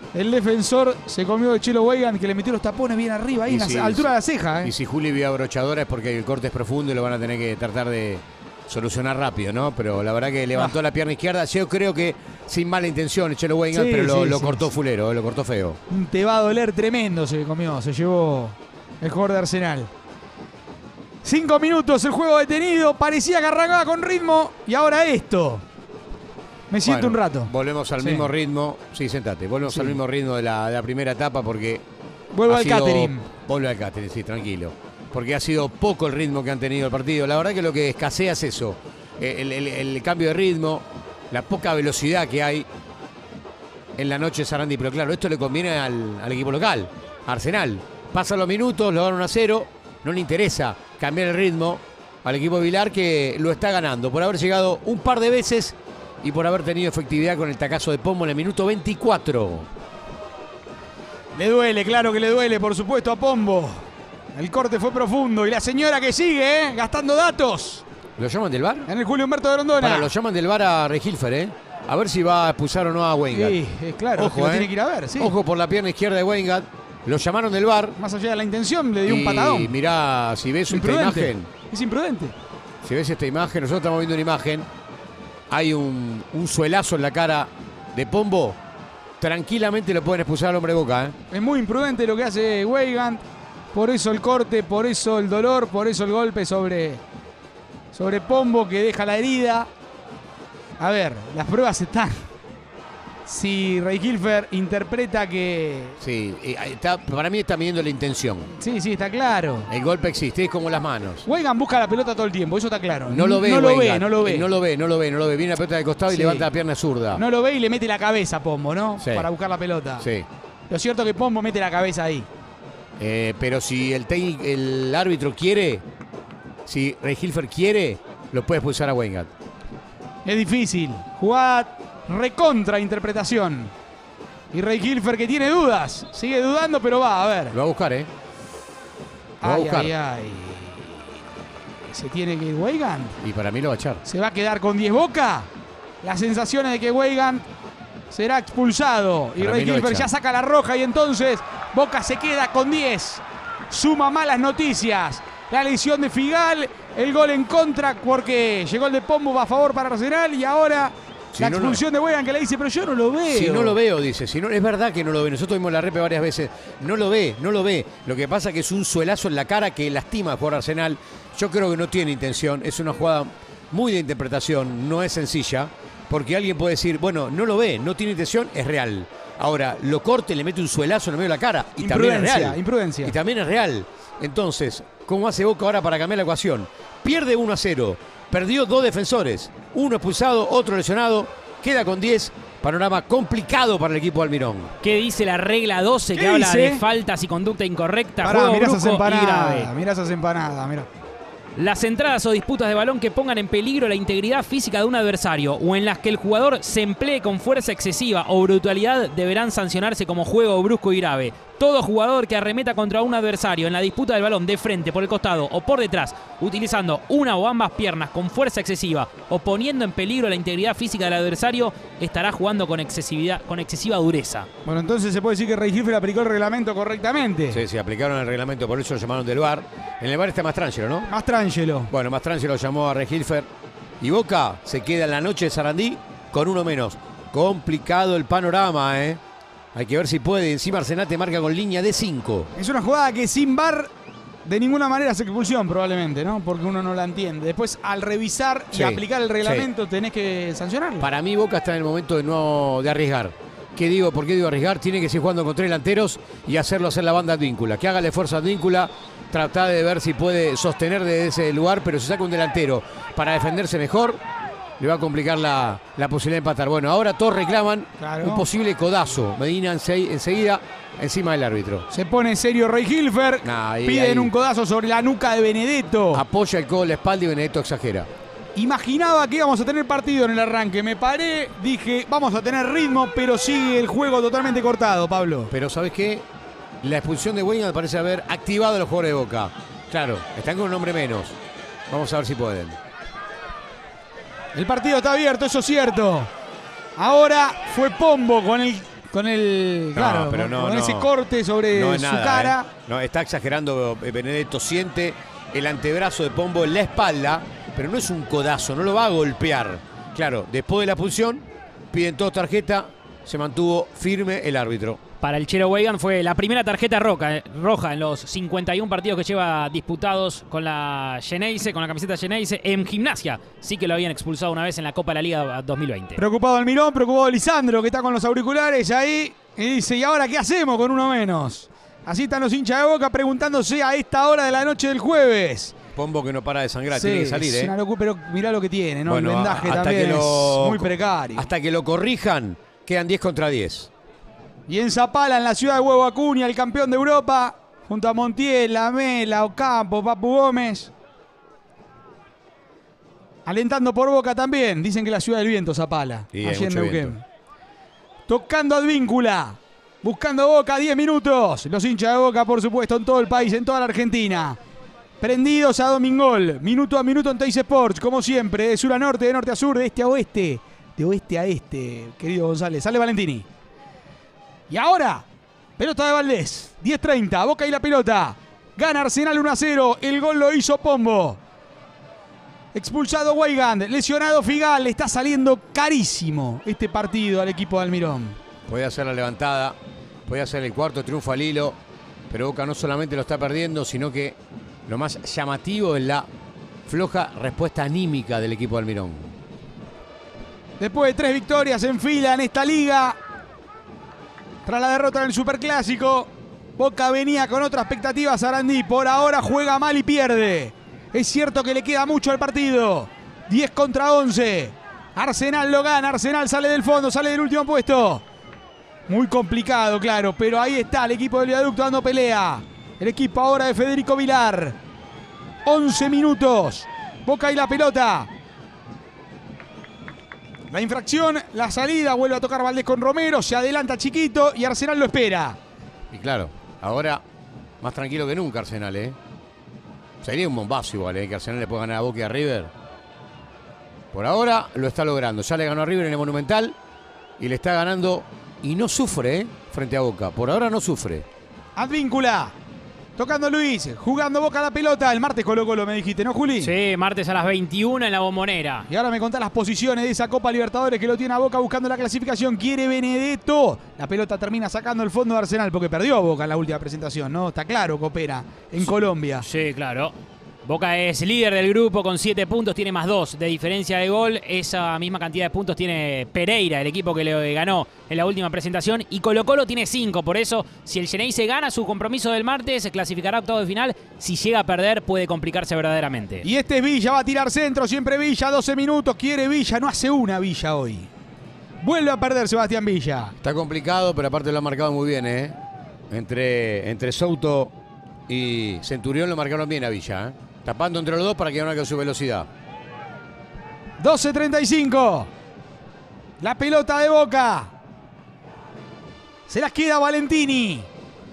El defensor se comió de Chelo Weigand, que le metió los tapones bien arriba, ahí Y en sí, la altura de la ceja. Y si Juli vio abrochadora es porque el corte es profundo y lo van a tener que tratar de solucionar rápido, ¿no? Pero la verdad que levantó la pierna izquierda. Yo creo que sin mala intención, Chelo Weigand, Sí, pero lo sí, cortó sí. fulero, lo cortó feo. Te va a doler tremendo, se comió, se llevó el jugador de Arsenal. 5 minutos, el juego detenido, parecía que arrancaba con ritmo y ahora esto. Me siento Bueno, un rato. Volvemos al Sí. mismo ritmo. Sí, sentate. Volvemos Sí. al mismo ritmo de la primera etapa porque... Vuelvo ha al sido- catering. Vuelve al catering, sí, tranquilo. Porque ha sido poco el ritmo que han tenido el partido. La verdad que lo que escasea es eso. El cambio de ritmo, la poca velocidad que hay en la noche de Sarandí. Pero claro, esto le conviene al equipo local, a Arsenal. Pasan los minutos, lo dan 1-0. No le interesa cambiar el ritmo al equipo de Vilar, que lo está ganando por haber llegado un par de veces y por haber tenido efectividad con el tacazo de Pombo en el minuto 24. Le duele, claro que le duele, por supuesto, a Pombo. El corte fue profundo y la señora que sigue, gastando datos ¿Lo llaman del VAR? en el Julio Humberto de Rondona. Lo llaman del VAR a Regilfer, A ver si va a expulsar o no a Weingart. Sí, claro, Ojo, que lo tiene que ir a ver, sí. Ojo por la pierna izquierda de Weingart. Lo llamaron del VAR. Más allá de la intención, le dio un Y patadón. mirá, si ves esta Imprudente. imagen, Es imprudente. si ves esta imagen, nosotros estamos viendo una imagen. Hay un suelazo en la cara de Pombo. Tranquilamente lo pueden expulsar al hombre de Boca, Es muy imprudente lo que hace Weigand. Por eso el corte, por eso el dolor, por eso el golpe sobre Pombo, que deja la herida. A ver, las pruebas están. Si Regilfer interpreta que... Sí, para mí está midiendo la intención. Sí, está claro. El golpe existe, es como las manos. Weigand busca la pelota todo el tiempo, eso está claro. No lo ve, no lo ve, Weingart. no lo ve. No lo ve. Viene la pelota de costado y Sí. levanta la pierna zurda. No lo ve y le mete la cabeza a Pombo, ¿no? Sí. Para buscar la pelota. Sí. Lo cierto es que Pombo mete la cabeza ahí. Pero si el árbitro quiere, si Regilfer quiere, lo puede expulsar a Weingart. Es difícil. Jugada recontra interpretación. Y Regilfer, que tiene dudas. Sigue dudando, pero va, a ver. Lo va a buscar, Lo va a Ay, buscar. ay. Se tiene que ir Weigand. Y para mí lo va a echar. ¿Se va a quedar con 10 Boca? Las sensaciones de que Weigand será expulsado. Y Para mí lo Regilfer echa. ya saca la roja y entonces Boca se queda con 10. Suma malas noticias. La lesión de Figal, el gol en contra porque llegó el de Pombo a favor para Arsenal y ahora Si la no, expulsión de Weigand, que le dice, pero yo no lo veo. Si no lo veo, dice. Si no, es verdad que no lo ve. Nosotros vimos la repe varias veces. No lo ve. Lo que pasa es que es un suelazo en la cara que lastima por Arsenal. Yo creo que no tiene intención. Es una jugada muy de interpretación. No es sencilla. Porque alguien puede decir, bueno, no lo ve, no tiene intención, es real. Ahora, lo corte, le mete un suelazo en el medio de la cara. Y también es real. Imprudencia. Y también es real. Entonces, ¿cómo hace Boca ahora para cambiar la ecuación? Pierde 1-0. Perdió 2 defensores. Uno expulsado, otro lesionado. Queda con 10. Panorama complicado para el equipo de Almirón. ¿Qué dice la regla 12 que ¿Qué habla dice? de faltas y conducta incorrecta? Pará, Juego mirá esas brusco y grave. empanadas. Mirá esas empanadas, mirá. Las entradas o disputas de balón que pongan en peligro la integridad física de un adversario o en las que el jugador se emplee con fuerza excesiva o brutalidad deberán sancionarse como juego brusco y grave. Todo jugador que arremeta contra un adversario en la disputa del balón de frente, por el costado o por detrás, utilizando una o ambas piernas con fuerza excesiva o poniendo en peligro la integridad física del adversario, estará jugando con excesiva dureza. Bueno, entonces se puede decir que Regilfer aplicó el reglamento correctamente. Sí, aplicaron el reglamento, por eso lo llamaron del VAR. En el VAR está Mastrangelo, ¿no? Mastrangelo. Bueno, Mastrangelo llamó a Regilfer. Y Boca se queda en la noche de Sarandí con uno menos. Complicado el panorama, Hay que ver si puede. Encima Arsenal te marca con línea de 5. Es una jugada que sin VAR de ninguna manera es expulsión probablemente, ¿no? Porque uno no la entiende. Después, al revisar y Sí, aplicar el reglamento, tenés que sancionarlo. Para mí Boca está en el momento de arriesgar. ¿Qué digo? ¿Por qué digo arriesgar? Tiene que seguir jugando con 3 delanteros y hacer la banda Advíncula. Que haga el esfuerzo Advíncula, tratar de ver si puede sostener desde ese lugar, pero si saca un delantero para defenderse mejor, le va a complicar la posibilidad de empatar. Bueno, ahora todos reclaman un posible codazo. Medina enseguida encima del árbitro. Se pone serio Regilfer. Piden un codazo sobre la nuca de Benedetto. Apoya el codo en la espalda y Benedetto exagera. Imaginaba que íbamos a tener partido en el arranque. Me paré, dije, vamos a tener ritmo, pero sigue el juego totalmente cortado, Pablo. Pero ¿sabes qué? La expulsión de Weigand parece haber activado a los jugadores de Boca. Claro, están con un hombre menos. Vamos a ver si pueden. El partido está abierto, eso es cierto. Ahora fue Pombo con el Con el. Claro, pero con ese corte sobre no es su nada, cara. No, está exagerando Benedetto. Siente el antebrazo de Pombo en la espalda, pero no es un codazo, no lo va a golpear. Claro, después de la pulsión, piden todos tarjeta, se mantuvo firme el árbitro. Para el Chelo Weigand fue la primera tarjeta roja en los 51 partidos que lleva disputados con la Geneise, con la camiseta Geneise. En Gimnasia sí que lo habían expulsado una vez en la Copa de la Liga 2020. Preocupado Almirón, preocupado Lisandro, que está con los auriculares ahí. Y dice, ¿y ahora qué hacemos con uno menos? Así están los hinchas de Boca preguntándose a esta hora de la noche del jueves. Pombo que no para de sangrar, Sí, tiene que salir, es una locura, pero mirá lo que tiene, ¿no? Bueno, el vendaje hasta también que es muy precario. Hasta que lo corrijan, quedan 10 contra 10. Y en Zapala, en la ciudad de Huevo Acuña, el campeón de Europa, junto a Montiel, Lamela, Ocampo, Papu Gómez. Alentando por Boca también. Dicen que la ciudad del viento, Zapala. Sí, allí hay en mucho Neuquén. viento. Tocando Advíncula. Buscando Boca, 10 minutos. Los hinchas de Boca, por supuesto, en todo el país, en toda la Argentina. Prendidos a Domingol. Minuto a minuto en Teis Sports, como siempre. De sur a norte, de norte a sur, de este a oeste. De oeste a este, querido González. Sale Valentini. Y ahora, pelota de Valdés. 10-30, Boca y la pelota. Gana Arsenal 1-0. El gol lo hizo Pombo. Expulsado Weigand. Lesionado Figal. Le está saliendo carísimo este partido al equipo de Almirón. Puede hacer la levantada. Puede hacer el cuarto triunfo al hilo. Pero Boca no solamente lo está perdiendo, sino que lo más llamativo es la floja respuesta anímica del equipo de Almirón. Después de 3 victorias en fila en esta liga, tras la derrota en el Superclásico, Boca venía con otra expectativa. Sarandí por ahora juega mal y pierde. Es cierto que le queda mucho al partido. 10 contra 11. Arsenal lo gana. Arsenal sale del fondo, sale del último puesto. Muy complicado, claro, pero ahí está el equipo del Viaducto dando pelea. El equipo ahora de Federico Vilar. 11 minutos. Boca y la pelota. La infracción, la salida, vuelve a tocar Valdés con Romero, se adelanta Chiquito y Arsenal lo espera. Y claro, ahora más tranquilo que nunca Arsenal, ¿eh? Sería un bombazo igual, ¿eh? Que Arsenal le pueda ganar a Boca y a River. Por ahora lo está logrando. Ya le ganó a River en el Monumental y le está ganando y no sufre, ¿eh? Frente a Boca. Por ahora no sufre. Advíncula. Tocando Luis, jugando Boca la pelota. El martes Colo-Colo me dijiste, ¿no, Juli? Sí, martes a las 21 en la Bombonera. Y ahora me contás las posiciones de esa Copa Libertadores que lo tiene a Boca buscando la clasificación. Quiere Benedetto. La pelota termina sacando el fondo de Arsenal porque perdió a Boca en la última presentación, ¿no? Está claro que opera en Colombia. Sí, claro. Boca es líder del grupo con 7 puntos, tiene más 2 de diferencia de gol. Esa misma cantidad de puntos tiene Pereira, el equipo que le ganó en la última presentación. Y Colo-Colo tiene 5, por eso si el Geneise gana su compromiso del martes, se clasificará a octavos de final. Si llega a perder puede complicarse verdaderamente. Y este es Villa, va a tirar centro, siempre Villa, 12 minutos, quiere Villa, no hace una Villa hoy. Vuelve a perder Sebastián Villa. Está complicado, pero aparte lo ha marcado muy bien, ¿eh? Entre Souto y Centurión lo marcaron bien a Villa, ¿eh? Tapando entre los dos para que no haga su velocidad. 12:35. La pelota de Boca. Se las queda Valentini.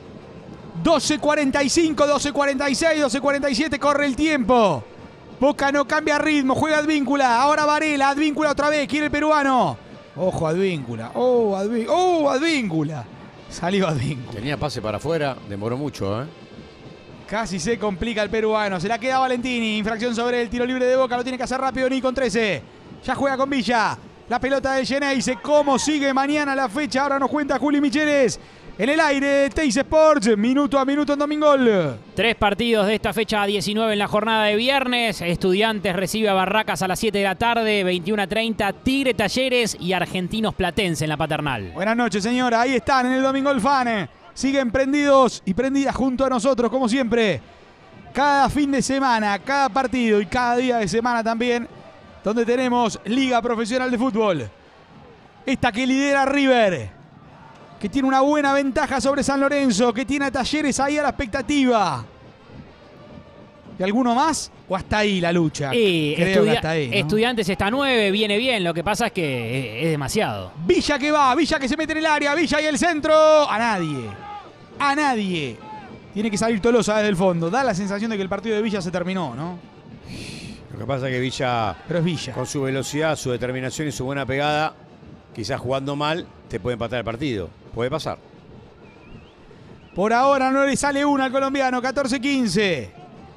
12:45, 12:46, 12:47. Corre el tiempo. Boca no cambia ritmo. Juega Advíncula. Ahora Varela. Advíncula otra vez. Quiere el peruano. Ojo Advíncula. Advíncula. Salió Advíncula. Tenía pase para afuera. Demoró mucho, ¿eh? Casi se complica el peruano. Se la queda Valentini. Infracción sobre el tiro libre de Boca. Lo tiene que hacer rápido Ni con 13. Ya juega con Villa. La pelota del Geneise. ¿Cómo sigue mañana la fecha? Ahora nos cuenta Juli Micheles. En el aire de Teis Sports. Minuto a minuto en Domingol. 3 partidos de esta fecha 19 en la jornada de viernes. Estudiantes recibe a Barracas a las 7 de la tarde. 21:30. Tigre Talleres y Argentinos Platense en la Paternal. Buenas noches, señora. Ahí están en el Domingol Fan. Siguen prendidos y prendidas junto a nosotros, como siempre. Cada fin de semana, cada partido y cada día de semana también, donde tenemos Liga Profesional de Fútbol. Esta que lidera River, que tiene una buena ventaja sobre San Lorenzo, que tiene a Talleres ahí a la expectativa. ¿Y alguno más? ¿O hasta ahí la lucha? Creo que hasta ahí, ¿no? Estudiantes está a 9, viene bien. Lo que pasa es que es demasiado. Villa que va, Villa que se mete en el área, Villa y el centro. A nadie. A nadie. Tiene que salir Tolosa desde el fondo. Da la sensación de que el partido de Villa se terminó, ¿no? Lo que pasa es que Villa, pero es Villa, con su velocidad, su determinación y su buena pegada, quizás jugando mal, te puede empatar el partido. Puede pasar. Por ahora no le sale una al colombiano, 14-15.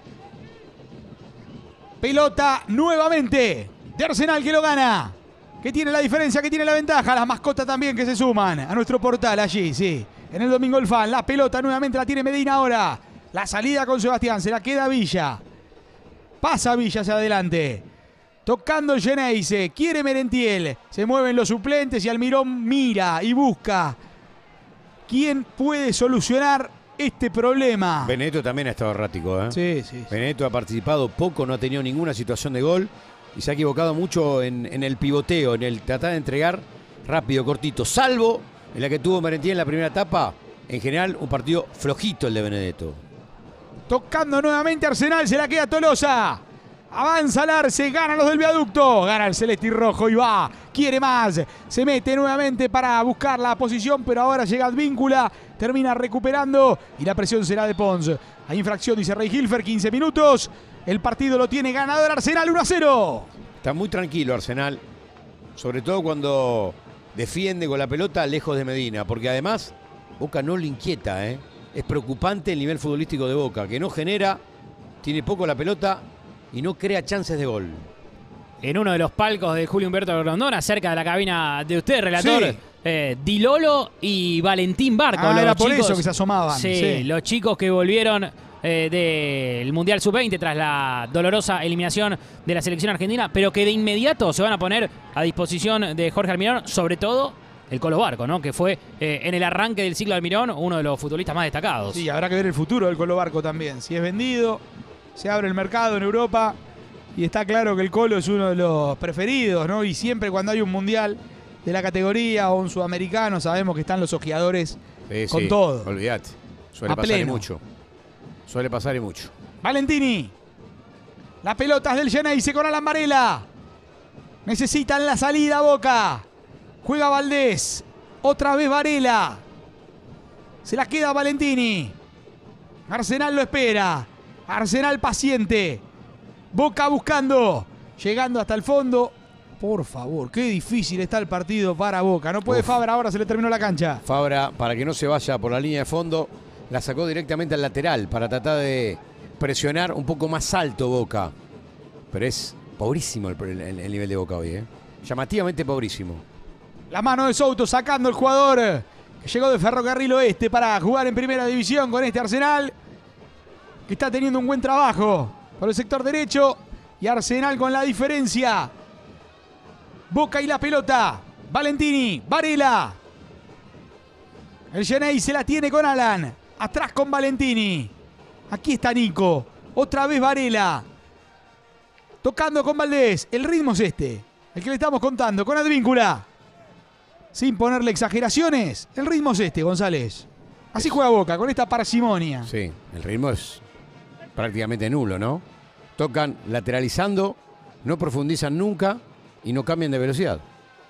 Pelota nuevamente de Arsenal que lo gana. Que tiene la diferencia, que tiene la ventaja. Las mascotas también que se suman a nuestro portal allí, sí. En el Domingo el Fan. La pelota nuevamente la tiene Medina ahora. La salida con Sebastián, se la queda Villa. Pasa Villa hacia adelante. Tocando el Geneise, quiere Merentiel. Se mueven los suplentes y Almirón mira y busca. ¿Quién puede solucionar este problema? Benedetto también ha estado errático, ¿eh? Sí. Benedetto ha participado poco, no ha tenido ninguna situación de gol y se ha equivocado mucho en el pivoteo, en el tratar de entregar rápido, cortito. Salvo en la que tuvo Merentiel en la primera etapa. En general, un partido flojito el de Benedetto. Tocando nuevamente Arsenal, se la queda Tolosa. Avanza el Arce, gana los del viaducto. Gana el celeste y rojo y va. Quiere más. Se mete nuevamente para buscar la posición, pero ahora llega Advíncula. Termina recuperando y la presión será de Pons. Hay infracción, dice Rey Hilfer, 15 minutos. El partido lo tiene ganador Arsenal 1-0. Está muy tranquilo Arsenal, sobre todo cuando defiende con la pelota lejos de Medina, porque además Boca no le inquieta, ¿eh? Es preocupante el nivel futbolístico de Boca, que no genera, tiene poco la pelota y no crea chances de gol. En uno de los palcos de Julio Humberto Grondona, cerca de la cabina de usted, relator, sí. Di Lolo y Valentín Barco. Era por eso que se asomaban. Sí, los chicos que volvieron del Mundial Sub-20 tras la dolorosa eliminación de la selección argentina, pero que de inmediato se van a poner a disposición de Jorge Almirón, sobre todo el Colo Barco, ¿no? Que fue en el arranque del ciclo Almirón uno de los futbolistas más destacados. Sí, habrá que ver el futuro del Colo Barco también. Si es vendido, se abre el mercado en Europa y está claro que el Colo es uno de los preferidos, ¿no? Y siempre cuando hay un mundial de la categoría o un sudamericano, sabemos que están los ojeadores con todo. Olvídate. Suele pasar y mucho. Suele pasar y mucho. Valentini. La pelota es del Geneise con Alan Varela. Necesitan la salida Boca. Juega Valdés. Otra vez Varela. Se la queda Valentini. Arsenal lo espera. Arsenal paciente. Boca buscando. Llegando hasta el fondo. Por favor, qué difícil está el partido para Boca. No puede Fabra, ahora se le terminó la cancha. Fabra, para que no se vaya por la línea de fondo, la sacó directamente al lateral para tratar de presionar un poco más alto Boca. Pero es pobrísimo el nivel de Boca hoy, ¿eh? Llamativamente pobrísimo. La mano de Souto sacando el jugador que llegó de Ferrocarril Oeste para jugar en primera división con este Arsenal, que está teniendo un buen trabajo por el sector derecho. Y Arsenal con la diferencia. Boca y la pelota. Valentini, Varela. El Geneise se la tiene con Alan. Atrás con Valentini. Aquí está Nico. Otra vez Varela. Tocando con Valdés. El ritmo es este. El que le estamos contando. Con Advíncula. Sin ponerle exageraciones. El ritmo es este, González. Así juega Boca, con esta parsimonia. Sí, el ritmo es prácticamente nulo, ¿no? Tocan lateralizando, no profundizan nunca y no cambian de velocidad.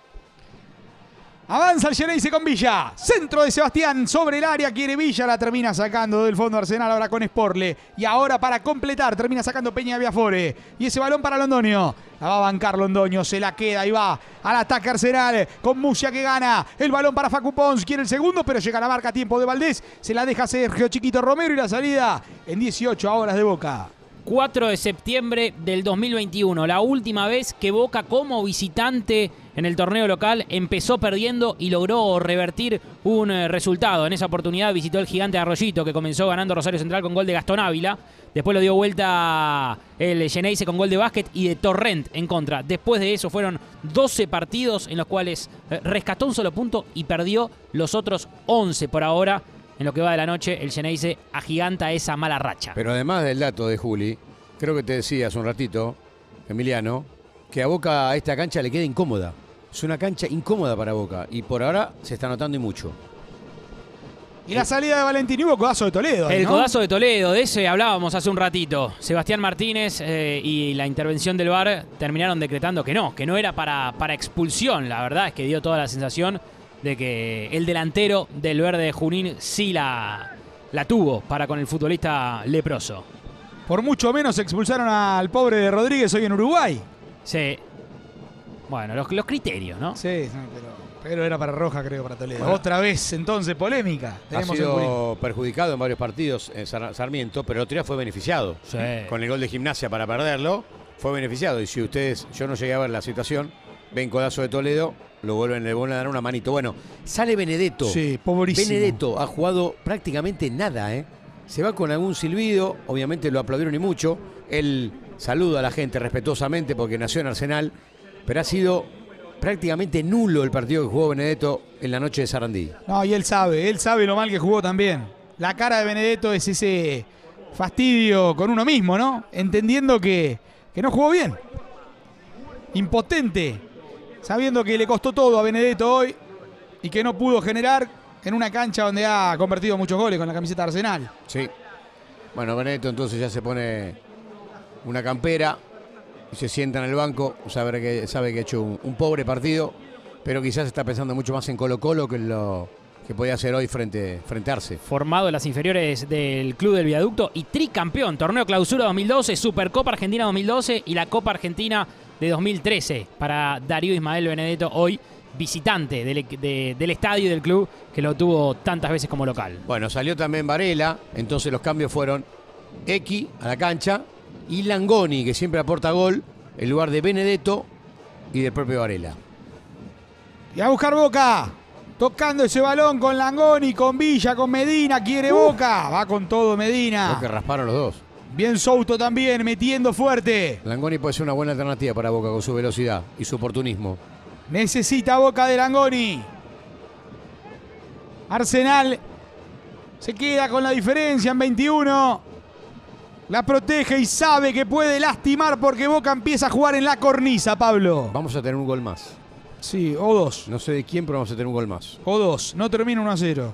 Avanza el Geneise con Villa. Centro de Sebastián sobre el área. Quiere Villa. La termina sacando del fondo Arsenal. Ahora con Sporle. Y ahora para completar. Termina sacando Peña Viafore. Y ese balón para Londoño. La va a bancar Londoño. Se la queda y va al ataque Arsenal. Con Musia que gana. El balón para Facu Pons. Quiere el segundo. Pero llega la marca a tiempo de Valdés. Se la deja Sergio Chiquito Romero. Y la salida en 18 horas de Boca. 4 de septiembre del 2021, la última vez que Boca como visitante en el torneo local empezó perdiendo y logró revertir un resultado. En esa oportunidad visitó el gigante Arroyito, que comenzó ganando Rosario Central con gol de Gastón Ávila. Después lo dio vuelta el Geneise con gol de Básquet y de Torrent en contra. Después de eso fueron 12 partidos en los cuales rescató un solo punto y perdió los otros 11 por ahora. En lo que va de la noche, el Geneise agiganta esa mala racha. Pero además del dato de Juli, creo que te decía hace un ratito, Emiliano, que a Boca a esta cancha le queda incómoda. Es una cancha incómoda para Boca y por ahora se está notando y mucho. Y la salida de Valentini, hubo codazo de Toledo. El ¿no? codazo de Toledo, de ese hablábamos hace un ratito. Sebastián Martínez y la intervención del VAR terminaron decretando que no era para expulsión. La verdad es que dio toda la sensación de que el delantero del verde de Junín sí la tuvo para con el futbolista leproso. Por mucho menos expulsaron al pobre de Rodríguez hoy en Uruguay. Sí. Bueno, los criterios, ¿no? Sí, pero Pero era para roja, creo, para Toledo. Bueno, otra vez, entonces, polémica. Ha sido perjudicado en varios partidos en Sarmiento, pero el otro día fue beneficiado. Sí. Con el gol de Gimnasia para perderlo, fue beneficiado. Y si ustedes, yo no llegué a ver la situación, ven codazo de Toledo, le vuelven a dar una manito. Bueno, sale Benedetto. Sí, pobrísimo. Benedetto ha jugado prácticamente nada, ¿eh? Se va con algún silbido, obviamente lo aplaudieron y mucho. Él saluda a la gente respetuosamente porque nació en Arsenal, pero ha sido prácticamente nulo el partido que jugó Benedetto en la noche de Sarandí. No, y él sabe lo mal que jugó también. La cara de Benedetto es ese fastidio con uno mismo, ¿no? Entendiendo que no jugó bien. Impotente, sabiendo que le costó todo a Benedetto hoy y que no pudo generar en una cancha donde ha convertido muchos goles con la camiseta de Arsenal. Sí. Bueno, Benedetto entonces ya se pone una campera y se sienta en el banco, sabe que ha hecho un pobre partido, pero quizás está pensando mucho más en Colo-Colo que en lo que podía hacer hoy frente a Arce. Formado en las inferiores del Club del Viaducto y tricampeón, Torneo Clausura 2012, Supercopa Argentina 2012 y la Copa Argentina de 2013 para Darío Ismael Benedetto, hoy visitante del estadio y del club que lo tuvo tantas veces como local. Bueno, salió también Varela, entonces los cambios fueron Equi a la cancha y Langoni, que siempre aporta gol, en lugar de Benedetto y del propio Varela. Y a buscar Boca, tocando ese balón con Langoni, con Villa, con Medina, quiere Boca, va con todo Medina. Creo que rasparon los dos. Bien Souto también, metiendo fuerte. Langoni puede ser una buena alternativa para Boca con su velocidad y su oportunismo. Necesita Boca de Langoni. Arsenal se queda con la diferencia en 21. La protege y sabe que puede lastimar porque Boca empieza a jugar en la cornisa, Pablo. Vamos a tener un gol más. Sí, o dos. No sé de quién, pero vamos a tener un gol más. O dos. No termina 1-0.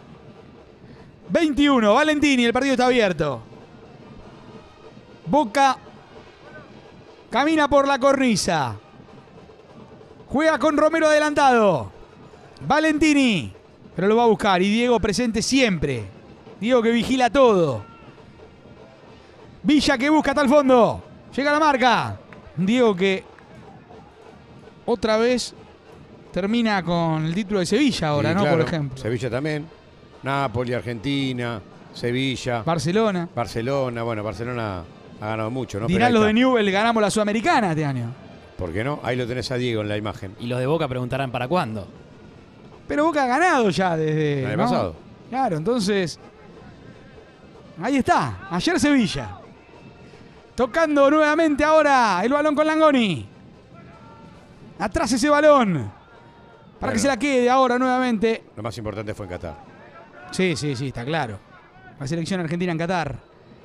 21. Valentini, el partido está abierto. Boca camina por la cornisa. Juega con Romero adelantado. Valentini. Pero lo va a buscar. Y Diego presente siempre. Diego que vigila todo. Villa que busca hasta el fondo. Llega a la marca. Diego que otra vez termina con el título de Sevilla ahora, ¿no? Claro, por ejemplo. Sevilla también. Nápoli, Argentina, Sevilla. Barcelona. Bueno, Barcelona ha ganado mucho, ¿no? Dirán los de Newell, ganamos la Sudamericana este año. ¿Por qué no? Ahí lo tenés a Diego en la imagen. Y los de Boca preguntarán ¿para cuándo? Pero Boca ha ganado ya desde El año pasado. Claro, entonces ahí está, ayer Sevilla. Tocando nuevamente ahora el balón con Langoni. Atrás ese balón. Para que se la quede ahora nuevamente. Lo más importante fue en Qatar. Sí, está claro. La selección argentina en Qatar.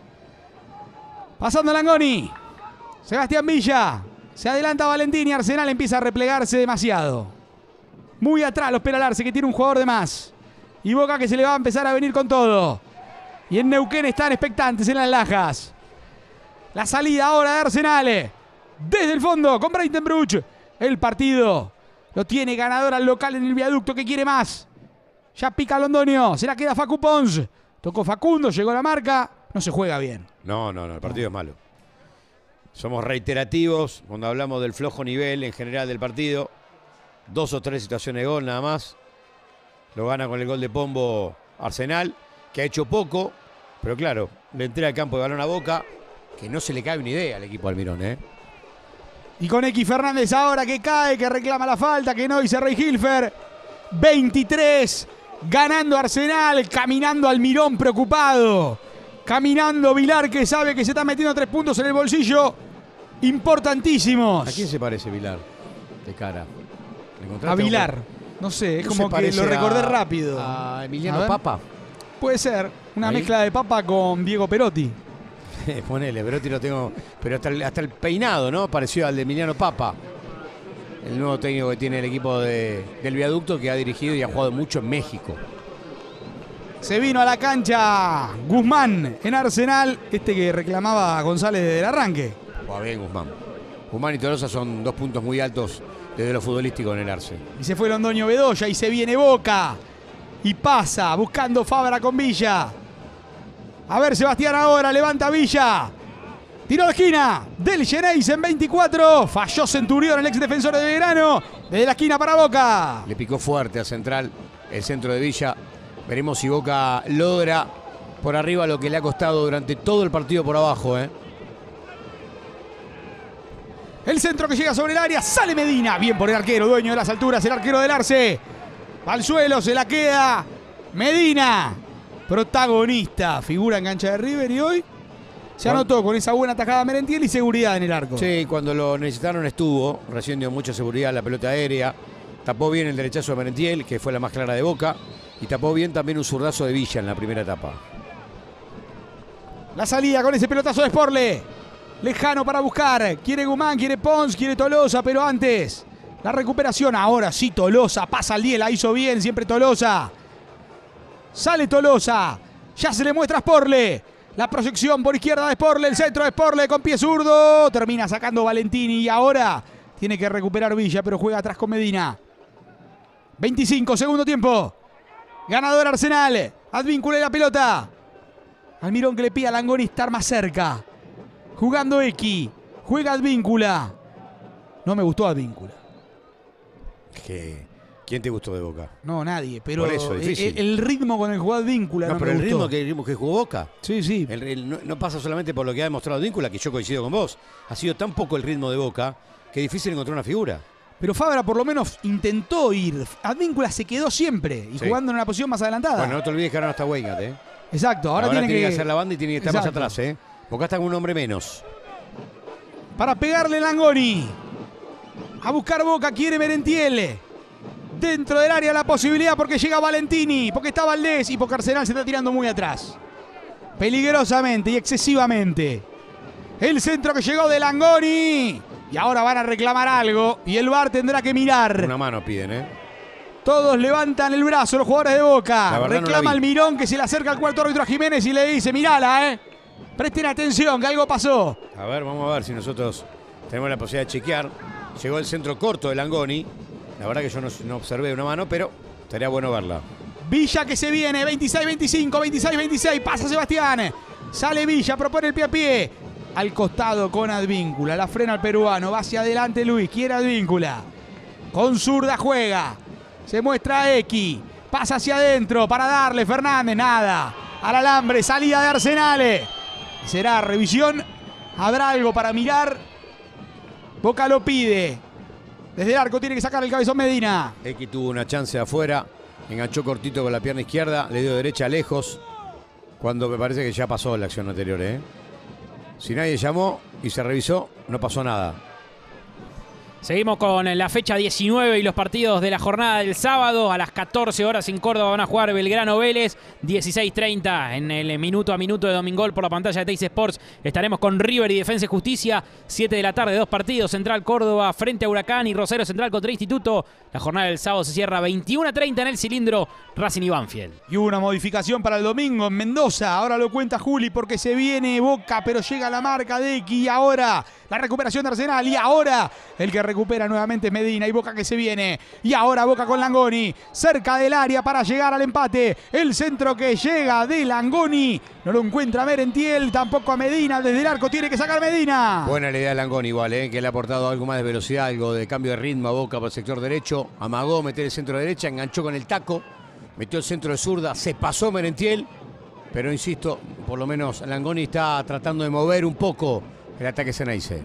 Pasando Langoni. Sebastián Villa. Se adelanta Valentini. Arsenal empieza a replegarse demasiado. Muy atrás lo espera el Arce, que tiene un jugador de más. Y Boca que se le va a empezar a venir con todo. Y en Neuquén están expectantes en las Lajas. La salida ahora de Arsenal. Desde el fondo con Breitenbruch. El partido lo tiene ganador al local en el Viaducto, que quiere más. Ya pica Londoño. Se la queda Facu Pons. Tocó Facundo, llegó la marca. No se juega bien. No, el partido es malo. Somos reiterativos cuando hablamos del flojo nivel en general del partido. 2 o 3 situaciones de gol nada más. Lo gana con el gol de Pombo Arsenal, que ha hecho poco, pero claro, le entrega al campo de balón a Boca, que no se le cae una idea al equipo Almirón, ¿eh? Y con X Fernández ahora que cae, que reclama la falta, que no dice Rey Hilfer. 23, ganando Arsenal, caminando Almirón preocupado. Caminando Vilar, que sabe que se está metiendo 3 puntos en el bolsillo importantísimos. ¿A quién se parece Vilar de cara? A Vilar. No sé, es como que lo recordé rápido. A Emiliano Papa. Puede ser. Una ¿Ahí? mezcla de Papa con Diego Perotti. Ponele, Perotti lo tengo. Pero hasta el peinado, ¿no? Pareció al de Emiliano Papa. El nuevo técnico que tiene el equipo del Viaducto, que ha dirigido y ha jugado mucho en México. Se vino a la cancha Guzmán en Arsenal. Este que reclamaba a González desde el arranque. Juega bien Guzmán. Guzmán y Tolosa son 2 puntos muy altos desde lo futbolístico en el Arce. Y se fue Londoño Bedoya y se viene Boca. Y pasa buscando Fabra con Villa. A ver Sebastián ahora, levanta Villa. Tiro de esquina del Geneis en 24. Falló Centurión, el ex defensor de Belgrano. Desde la esquina para Boca. Le picó fuerte a Central el centro de Villa. Veremos si Boca logra por arriba lo que le ha costado durante todo el partido por abajo. El centro que llega sobre el área. Sale Medina. Bien por el arquero, dueño de las alturas. El arquero del Arce. Va al suelo, se la queda Medina. Protagonista. Figura en cancha de River y hoy se anotó con esa buena tajada Merentiel y seguridad en el arco. Sí, cuando lo necesitaron estuvo. Recién dio mucha seguridad en la pelota aérea. Tapó bien el derechazo de Merentiel, que fue la más clara de Boca. Y tapó bien también un zurdazo de Villa en la primera etapa. La salida con ese pelotazo de Sporle. Lejano para buscar. Quiere Guzmán, quiere Pons, quiere Tolosa, pero antes la recuperación. Ahora sí Tolosa. Pasa al 10, la hizo bien siempre Tolosa. Sale Tolosa. Ya se le muestra a Sporle. La proyección por izquierda de Sporle. El centro de Sporle con pie zurdo. Termina sacando Valentini y ahora tiene que recuperar Villa, pero juega atrás con Medina. 25, segundo tiempo. Ganador Arsenal. Advíncula la pelota. Almirón que le pide a Langoni estar más cerca. Jugando X. Juega Advíncula. No me gustó Advíncula. ¿Quién te gustó de Boca? No, nadie. Pero por eso, el ritmo con el que jugó Advíncula no pero me el gustó. ritmo que jugó Boca. Sí, sí. No pasa solamente por lo que ha demostrado Advíncula, que yo coincido con vos. Ha sido tan poco el ritmo de Boca que es difícil encontrar una figura. Pero Fabra por lo menos intentó ir. Advíncula se quedó siempre y jugando en una posición más adelantada. Bueno, no te olvides que ahora no está Weingart, Exacto, ahora tiene que hacer la banda y tiene que estar más atrás, Boca está con un hombre menos. Para pegarle Langoni. A buscar Boca, quiere Merentiel. Dentro del área la posibilidad porque llega Valentini, porque está Valdés y porque Arsenal se está tirando muy atrás. Peligrosamente y excesivamente. El centro que llegó de Langoni. Y ahora van a reclamar algo y el VAR tendrá que mirar. Una mano piden, Todos levantan el brazo, los jugadores de Boca. Reclama no Almirón que se le acerca al cuarto árbitro a Jiménez y le dice, mirala, presten atención que algo pasó. A ver, vamos a ver si nosotros tenemos la posibilidad de chequear. Llegó el centro corto de Langoni. La verdad que yo no observé una mano, pero estaría bueno verla. Villa que se viene, 26-25, 26-26, pasa Sebastián. Sale Villa, propone el pie a pie. Al costado con Advíncula, la frena al peruano, va hacia adelante Luis, quiere Advíncula. Con zurda juega, se muestra X, pasa hacia adentro para darle Fernández, nada. Al alambre, salida de Arsenal. Será revisión, habrá algo para mirar. Boca lo pide. Desde el arco tiene que sacar el cabezón Medina. X tuvo una chance de afuera, enganchó cortito con la pierna izquierda, le dio derecha lejos, cuando me parece que ya pasó la acción anterior, Si nadie llamó y se revisó, no pasó nada. Seguimos con la fecha 19 y los partidos de la jornada del sábado. A las 14 horas en Córdoba van a jugar Belgrano Vélez. 16:30 en el minuto a minuto de Domingol por la pantalla de Teis Sports. Estaremos con River y Defensa y Justicia. 7 de la tarde, 2 partidos. Central Córdoba frente a Huracán y Rosario Central contra Instituto. La jornada del sábado se cierra 21:30 en el cilindro Racing y Banfield. Y hubo una modificación para el domingo en Mendoza. Ahora lo cuenta Juli porque se viene Boca, pero llega la marca de X. Y ahora la recuperación de Arsenal. Y ahora el que recupera nuevamente es Medina. Y Boca que se viene. Y ahora Boca con Langoni. Cerca del área para llegar al empate. El centro que llega de Langoni. No lo encuentra Merentiel. Tampoco a Medina. Desde el arco tiene que sacar Medina. Buena la idea de Langoni igual, que le ha aportado algo más de velocidad, algo de cambio de ritmo a Boca por el sector derecho. Amagó meter el centro derecha, enganchó con el taco. Metió el centro de zurda, se pasó Merentiel. Pero insisto, por lo menos Langoni está tratando de mover un poco el ataque Ceneice.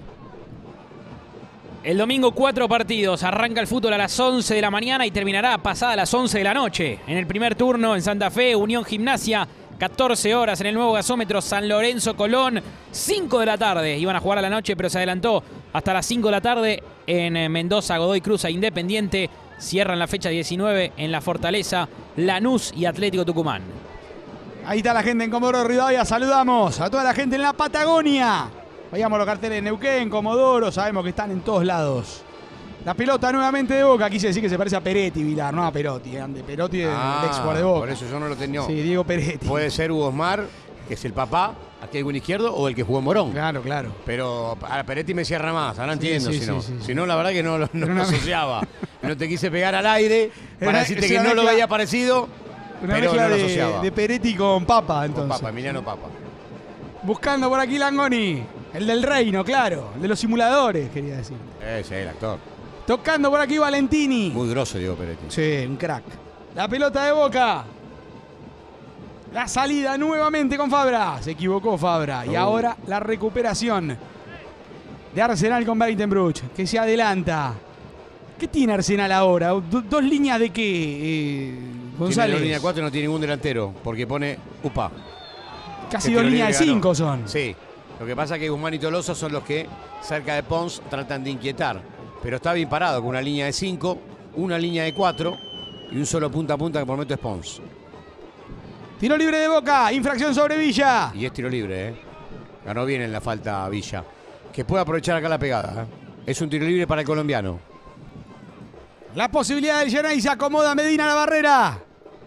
El domingo 4 partidos. Arranca el fútbol a las 11 de la mañana y terminará pasada las 11 de la noche. En el primer turno en Santa Fe, Unión Gimnasia. 14 horas en el nuevo gasómetro San Lorenzo Colón. 5 de la tarde. Iban a jugar a la noche, pero se adelantó hasta las 5 de la tarde en Mendoza, Godoy Cruz e Independiente. Cierran la fecha 19 en la Fortaleza, Lanús y Atlético Tucumán. Ahí está la gente en Comodoro Rivadavia. Saludamos a toda la gente en la Patagonia. Veíamos los carteles de Neuquén, Comodoro. Sabemos que están en todos lados. La pelota nuevamente de Boca. Quise decir que se parece a Peretti, Vilar, no a Perotti. Perotti es el ex jugador de Boca. Por eso yo no lo tenía. Sí, Diego Peretti. Puede ser Hugo Osmar, que es el papá, aquí hay buen izquierdo, o el que jugó en Morón. Claro, claro. Pero a Peretti me cierra más, ahora entiendo. Sí, si no, sí. si no, la verdad que no lo asociaba. No te quise pegar al aire para decirte que no lo veía parecido, una pero mezcla no lo asociaba. de Peretti con Papa, entonces. Con Papa, Emiliano Papa. Buscando por aquí Langoni. El del reino, claro. El de los simuladores, quería decir. Sí, el actor. Tocando por aquí Valentini. Muy grosso, Diego Peretti. Sí, un crack. La pelota de Boca. La salida nuevamente con Fabra. Se equivocó Fabra. Y ahora la recuperación de Arsenal con Breitenbruch, que se adelanta. ¿Qué tiene Arsenal ahora? ¿Dos líneas de qué, González? Tiene la línea 4 y no tiene ningún delantero, porque pone UPA. Casi dos líneas de 5 son. Sí. Lo que pasa es que Guzmán y Tolosa son los que, cerca de Pons, tratan de inquietar. Pero está bien parado con una línea de 5, una línea de 4 y un solo punta a punta que por momento es Pons. Tiro libre de Boca, infracción sobre Villa. Y es tiro libre, ¿eh? Ganó bien en la falta Villa. Que puede aprovechar acá la pegada, ¿eh? Es un tiro libre para el colombiano. La posibilidad del Geray, se acomoda Medina a la barrera.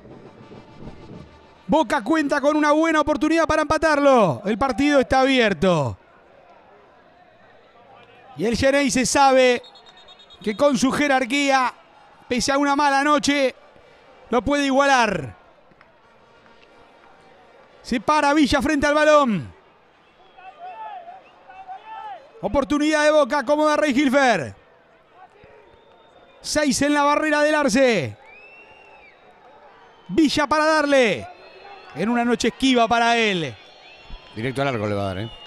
Boca cuenta con una buena oportunidad para empatarlo. El partido está abierto. Y el Geray se sabe que con su jerarquía, pese a una mala noche, lo puede igualar. Se para Villa frente al balón. Oportunidad de Boca, acomoda Rey Hilfer. 6 en la barrera del Arce. Villa para darle. En una noche esquiva para él. Directo al largo le va a dar, ¿eh?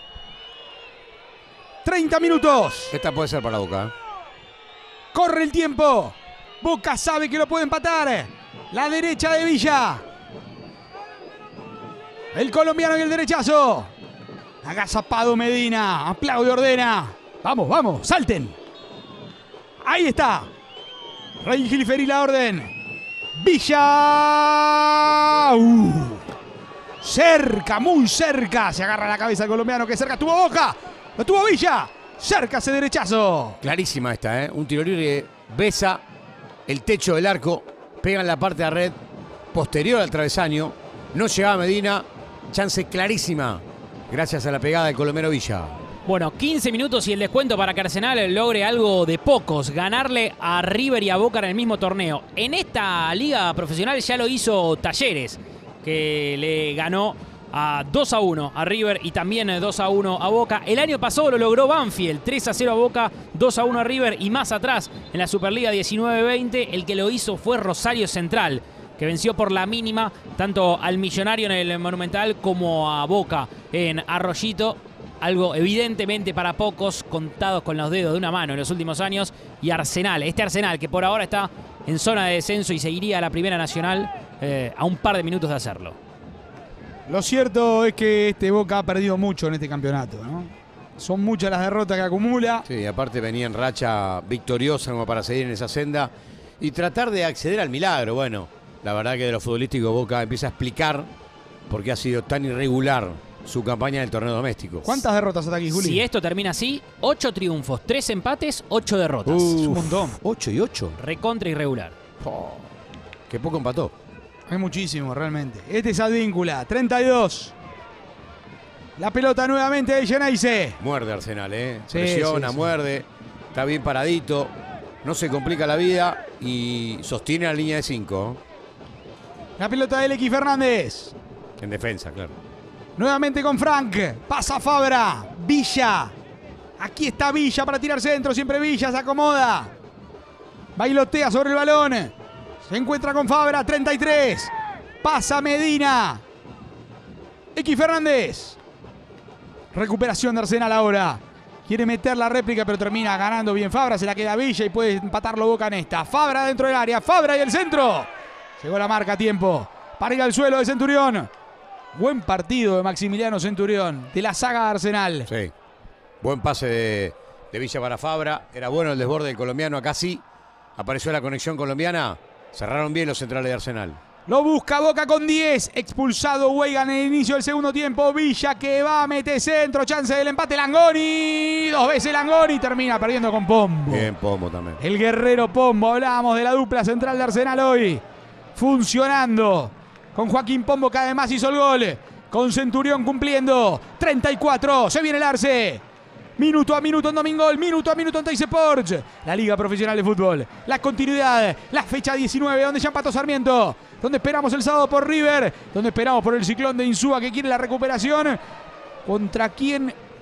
30 minutos. Esta puede ser para Boca, ¿eh? Corre el tiempo. Boca sabe que lo puede empatar. La derecha de Villa. El colombiano y el derechazo. Agazapado Medina. Aplaude, ordena. Vamos, vamos, salten. Ahí está. Rey Hilfer y la orden. Villa. Cerca, muy cerca. Se agarra la cabeza el colombiano, que cerca tuvo Boca. Lo tuvo Villa. Cerca ese derechazo. Clarísima esta, ¿eh? Un tiro libre que besa el techo del arco. Pega en la parte de red posterior al travesaño. No llegaba Medina. Chance clarísima. Gracias a la pegada del colombiano Villa. Bueno, 15 minutos y el descuento para que Arsenal logre algo de pocos. Ganarle a River y a Boca en el mismo torneo. En esta liga profesional ya lo hizo Talleres, que le ganó a 2-1 a River y también 2-1 a Boca. El año pasado lo logró Banfield, 3-0 a Boca, 2-1 a River. Y más atrás, en la Superliga 19-20, el que lo hizo fue Rosario Central, que venció por la mínima tanto al Millonario en el Monumental como a Boca en Arroyito. Algo evidentemente para pocos, contados con los dedos de una mano en los últimos años. Y Arsenal, este Arsenal que por ahora está en zona de descenso y seguiría a la Primera Nacional a un par de minutos de hacerlo. Lo cierto es que este Boca ha perdido mucho en este campeonato, ¿no? Son muchas las derrotas que acumula. Sí, aparte venía en racha victoriosa como para seguir en esa senda y tratar de acceder al milagro. Bueno, la verdad que de lo futbolístico Boca empieza a explicar por qué ha sido tan irregular su campaña en el torneo doméstico. ¿Cuántas derrotas hasta aquí, Juli? Si esto termina así, 8 triunfos, 3 empates, 8 derrotas. Es un montón. 8 y 8. Recontra irregular. Oh, qué poco empató. Hay muchísimo, realmente. Este es Advíncula, 32. La pelota nuevamente de Geneise. Muerde Arsenal, ¿eh? Sí, Presiona, sí, sí. muerde. Está bien paradito. No se complica la vida y sostiene la línea de 5. La pelota de Lequi Fernández. En defensa, claro. Nuevamente con Frank. Pasa Fabra. Villa. Aquí está Villa para tirar centro. Siempre Villa se acomoda. Bailotea sobre el balón. Se encuentra con Fabra. 33. Pasa Medina. Lequi Fernández. Recuperación de Arsenal ahora. Quiere meter la réplica, pero termina ganando bien Fabra. Se la queda Villa y puede empatarlo Boca en esta. Fabra dentro del área. Fabra y el centro. Llegó la marca a tiempo. Para ir al suelo de Centurión. Buen partido de Maximiliano Centurión, de la saga de Arsenal. Sí. Buen pase de Villa para Fabra. Era bueno el desborde del colombiano. Acá sí apareció la conexión colombiana. Cerraron bien los centrales de Arsenal. Lo busca Boca con 10. Expulsado Weigan en el inicio del segundo tiempo. Villa que va, mete centro. Chance del empate. Langoni. 2 veces Langoni. Termina perdiendo con Pombo. Bien, Pombo también. El guerrero Pombo. Hablábamos de la dupla central de Arsenal hoy. Funcionando. Con Joaquín Pombo que además hizo el gol. Con Centurión cumpliendo. 34. Se viene el Arce. Minuto a minuto en Domingol. Minuto a minuto en Teis Sports. La Liga Profesional de Fútbol. La continuidad. La fecha 19. Donde ya empató Sarmiento. Donde esperamos el sábado por River. Donde esperamos por el Ciclón de Insúa que quiere la recuperación. ¿Contra quién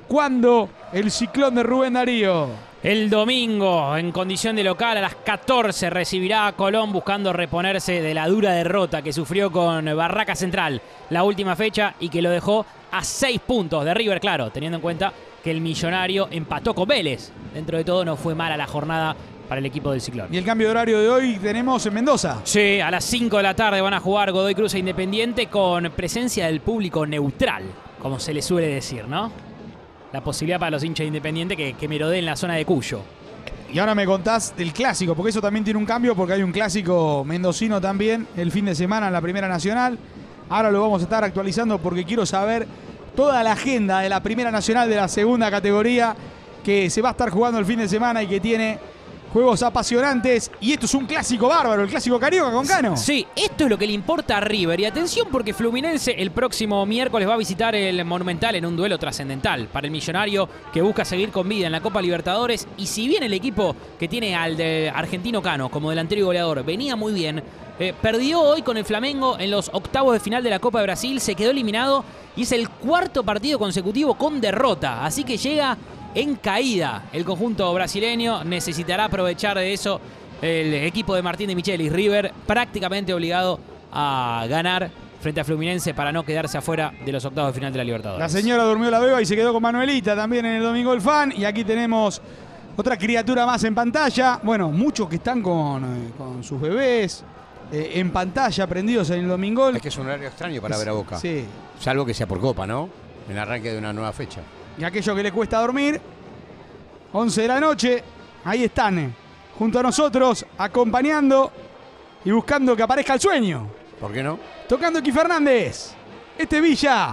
¿Cuándo el ciclón de Rubén Darío? El domingo, en condición de local, a las 14 recibirá a Colón buscando reponerse de la dura derrota que sufrió con Barraca Central la última fecha y que lo dejó a 6 puntos de River, claro, teniendo en cuenta que el Millonario empató con Vélez. Dentro de todo no fue mala la jornada para el equipo del Ciclón. Y el cambio de horario de hoy tenemos en Mendoza. Sí, a las 5 de la tarde van a jugar Godoy Cruz e Independiente con presencia del público neutral, como se le suele decir, ¿no? La posibilidad para los hinchas de Independiente que merodeen la zona de Cuyo. Y ahora me contás del clásico, porque eso también tiene un cambio, porque hay un clásico mendocino también el fin de semana en la Primera Nacional. Ahora lo vamos a estar actualizando porque quiero saber toda la agenda de la Primera Nacional de la segunda categoría que se va a estar jugando el fin de semana y que tiene juegos apasionantes. Y esto es un clásico bárbaro, el clásico carioca con Cano. Sí, esto es lo que le importa a River. Y atención porque Fluminense el próximo miércoles va a visitar el Monumental en un duelo trascendental para el Millonario que busca seguir con vida en la Copa Libertadores. Y si bien el equipo que tiene al de argentino Cano como delantero y goleador venía muy bien, perdió hoy con el Flamengo en los octavos de final de la Copa de Brasil, se quedó eliminado y es el cuarto partido consecutivo con derrota. Así que llega en caída el conjunto brasileño. Necesitará aprovechar de eso el equipo de Martín de Michelis. River prácticamente obligado a ganar frente a Fluminense para no quedarse afuera de los octavos de final de la Libertadores. La señora durmió la beba y se quedó con Manuelita también en el Domingo del Fan. Y aquí tenemos otra criatura más en pantalla. Bueno, muchos que están con sus bebés en pantalla prendidos en el Domingo. Es que es un horario extraño para ver a Boca. Sí. Salvo que sea por Copa, ¿no? En el arranque de una nueva fecha. Y aquello que le cuesta dormir, 11 de la noche, ahí están, junto a nosotros, acompañando y buscando que aparezca el sueño. ¿Por qué no? Tocando Ki Fernández, Villa.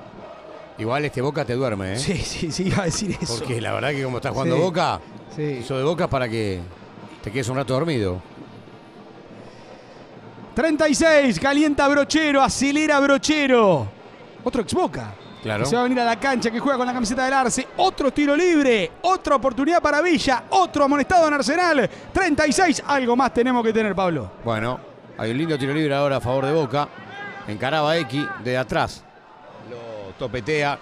Igual Boca te duerme, ¿eh? Sí, iba a decir eso. Porque la verdad que como está jugando Sí. Boca, Sí. eso de Boca es para que te quedes un rato dormido. 36, calienta Brochero, acelera Brochero. Otro ex Boca. Claro. Que se va a venir a la cancha, que juega con la camiseta del Arce. Otro tiro libre, otra oportunidad para Villa, otro amonestado en Arsenal. 36, algo más tenemos que tener, Pablo. Bueno, hay un lindo tiro libre ahora a favor de Boca. Encaraba X de atrás. Lo topetea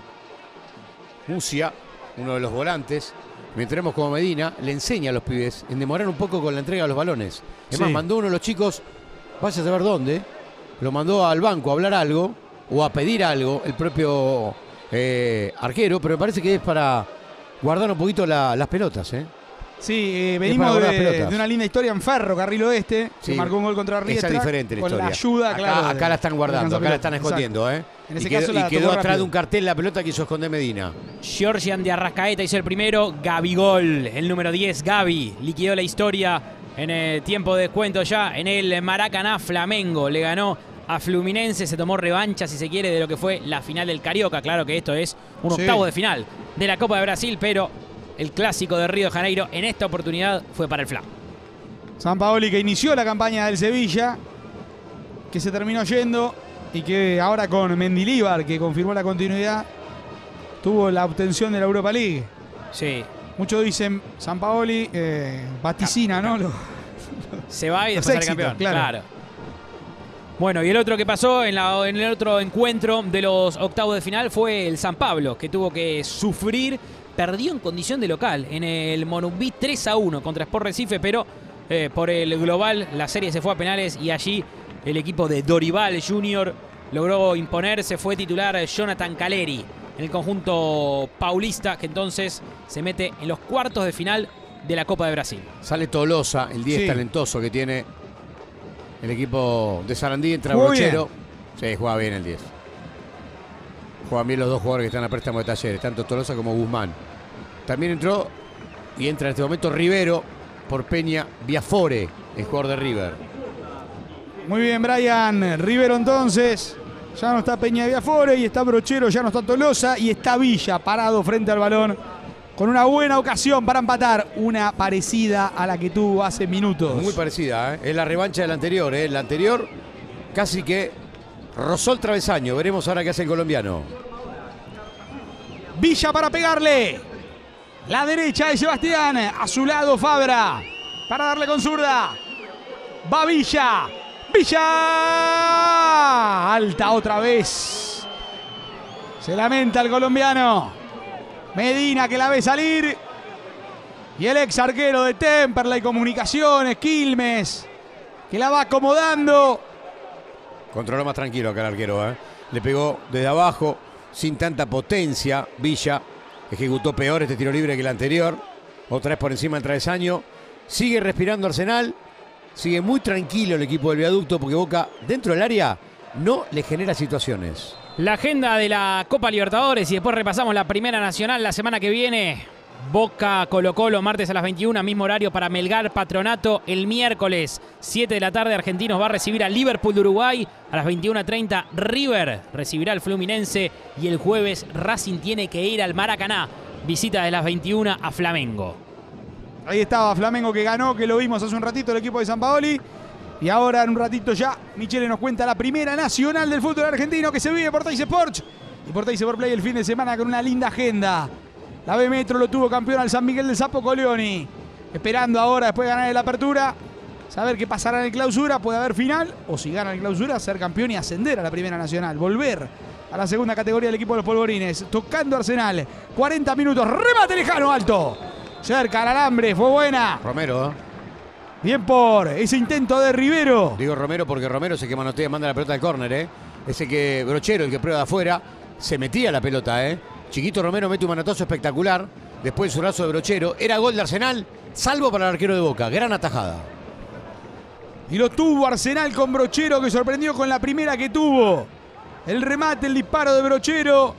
Musia, uno de los volantes. Mientras tenemos como Medina, le enseña a los pibes en demorar un poco con la entrega de los balones. Es más, mandó uno de los chicos, vaya a saber dónde, lo mandó al banco a hablar algo o a pedir algo, el propio arquero, pero me parece que es para guardar un poquito las pelotas, ¿eh? Sí, venimos de una linda historia en Ferro, Carril Oeste, Sí. que marcó un gol contra Riestra. Esa es diferente la con historia. la ayuda, claro. Acá la están guardando, acá la están escondiendo, ¿eh? En ese Y caso la quedó tocó atrás rápido. de un cartel la pelota que hizo esconder Medina. Georgian de Arrascaeta hizo el primero. Gabigol, el número 10, Gavi, liquidó la historia en el tiempo de descuento ya en el Maracaná. Flamengo le ganó a Fluminense, se tomó revancha, si se quiere, de lo que fue la final del Carioca. Claro que esto es un octavo de final de la Copa de Brasil, pero el clásico de Río de Janeiro en esta oportunidad fue para el Fla. Sampaoli, que inició la campaña del Sevilla, que se terminó yendo y que ahora con Mendilíbar, que confirmó la continuidad, tuvo la obtención de la Europa League. Sí. Muchos dicen Sampaoli vaticina, ¿no? Se va y Los después sale éxitos, campeón. claro. Bueno, y el otro que pasó en el otro encuentro de los octavos de final fue el San Pablo, que tuvo que sufrir, perdió en condición de local en el Monumbí 3-1 contra Sport Recife, pero por el global la serie se fue a penales y allí el equipo de Dorival Jr. logró imponerse. Fue titular Jonathan Caleri en el conjunto paulista, que entonces se mete en los cuartos de final de la Copa de Brasil. Sale Tolosa, el 10 talentoso que tiene el equipo de Sarandí. Entra ¿Jugó Brochero. Sí, juega bien el 10. Juegan bien los dos jugadores que están a préstamo de Talleres, tanto Tolosa como Guzmán. También entró y entra en este momento Rivero por Peña Biafore, el jugador de River. Muy bien, Brian. Rivero entonces. Ya no está Peña Biafore y está Brochero, ya no está Tolosa y está Villa parado frente al balón con una buena ocasión para empatar. Una parecida a la que tuvo hace minutos. Muy parecida, ¿eh? Es la revancha del anterior, ¿eh? El anterior casi que rozó el travesaño. Veremos ahora qué hace el colombiano. Villa para pegarle. La derecha de Sebastián. A su lado Fabra. Para darle con zurda. Va Villa. Villa. Alta otra vez. Se lamenta el colombiano. Medina que la ve salir. Y el ex arquero de Temperley Comunicaciones, Quilmes, que la va acomodando. Controló más tranquilo acá el arquero, ¿eh? Le pegó desde abajo, sin tanta potencia. Villa ejecutó peor este tiro libre que el anterior. Otra vez por encima del travesaño. Sigue respirando Arsenal. Sigue muy tranquilo el equipo del Viaducto porque Boca, dentro del área, no le genera situaciones. La agenda de la Copa Libertadores y después repasamos la Primera Nacional la semana que viene. Boca Colo-Colo, martes a las 21, mismo horario para Melgar Patronato. El miércoles, 7 de la tarde, Argentinos va a recibir a Liverpool de Uruguay. A las 21:30, River recibirá al Fluminense. Y el jueves, Racing tiene que ir al Maracaná. Visita de las 21 a Flamengo. Ahí estaba Flamengo que ganó, que lo vimos hace un ratito el equipo de Sampaoli. Y ahora en un ratito ya, Michele nos cuenta la Primera Nacional del fútbol argentino que se vive por Teis Sports. Y por Teis Sport Play el fin de semana con una linda agenda. La B Metro lo tuvo campeón al San Miguel del Sapo Coleoni. Esperando ahora, después de ganar la apertura, saber qué pasará en el clausura. Puede haber final, o si gana el clausura, ser campeón y ascender a la Primera Nacional. Volver a la segunda categoría del equipo de los Polvorines. Tocando Arsenal. 40 minutos, remate lejano, alto. Cerca al alambre, fue buena. Romero, ¿eh? Bien por ese intento de Rivero. Digo Romero porque Romero es el que manotea, manda la pelota al córner, ¿eh? Ese que Brochero, el que prueba de afuera, se metía la pelota, ¿eh? Chiquito Romero mete un manotazo espectacular. Después su brazo de Brochero. Era gol de Arsenal, salvo para el arquero de Boca. Gran atajada. Y lo tuvo Arsenal con Brochero, que sorprendió con la primera que tuvo. El remate, el disparo de Brochero.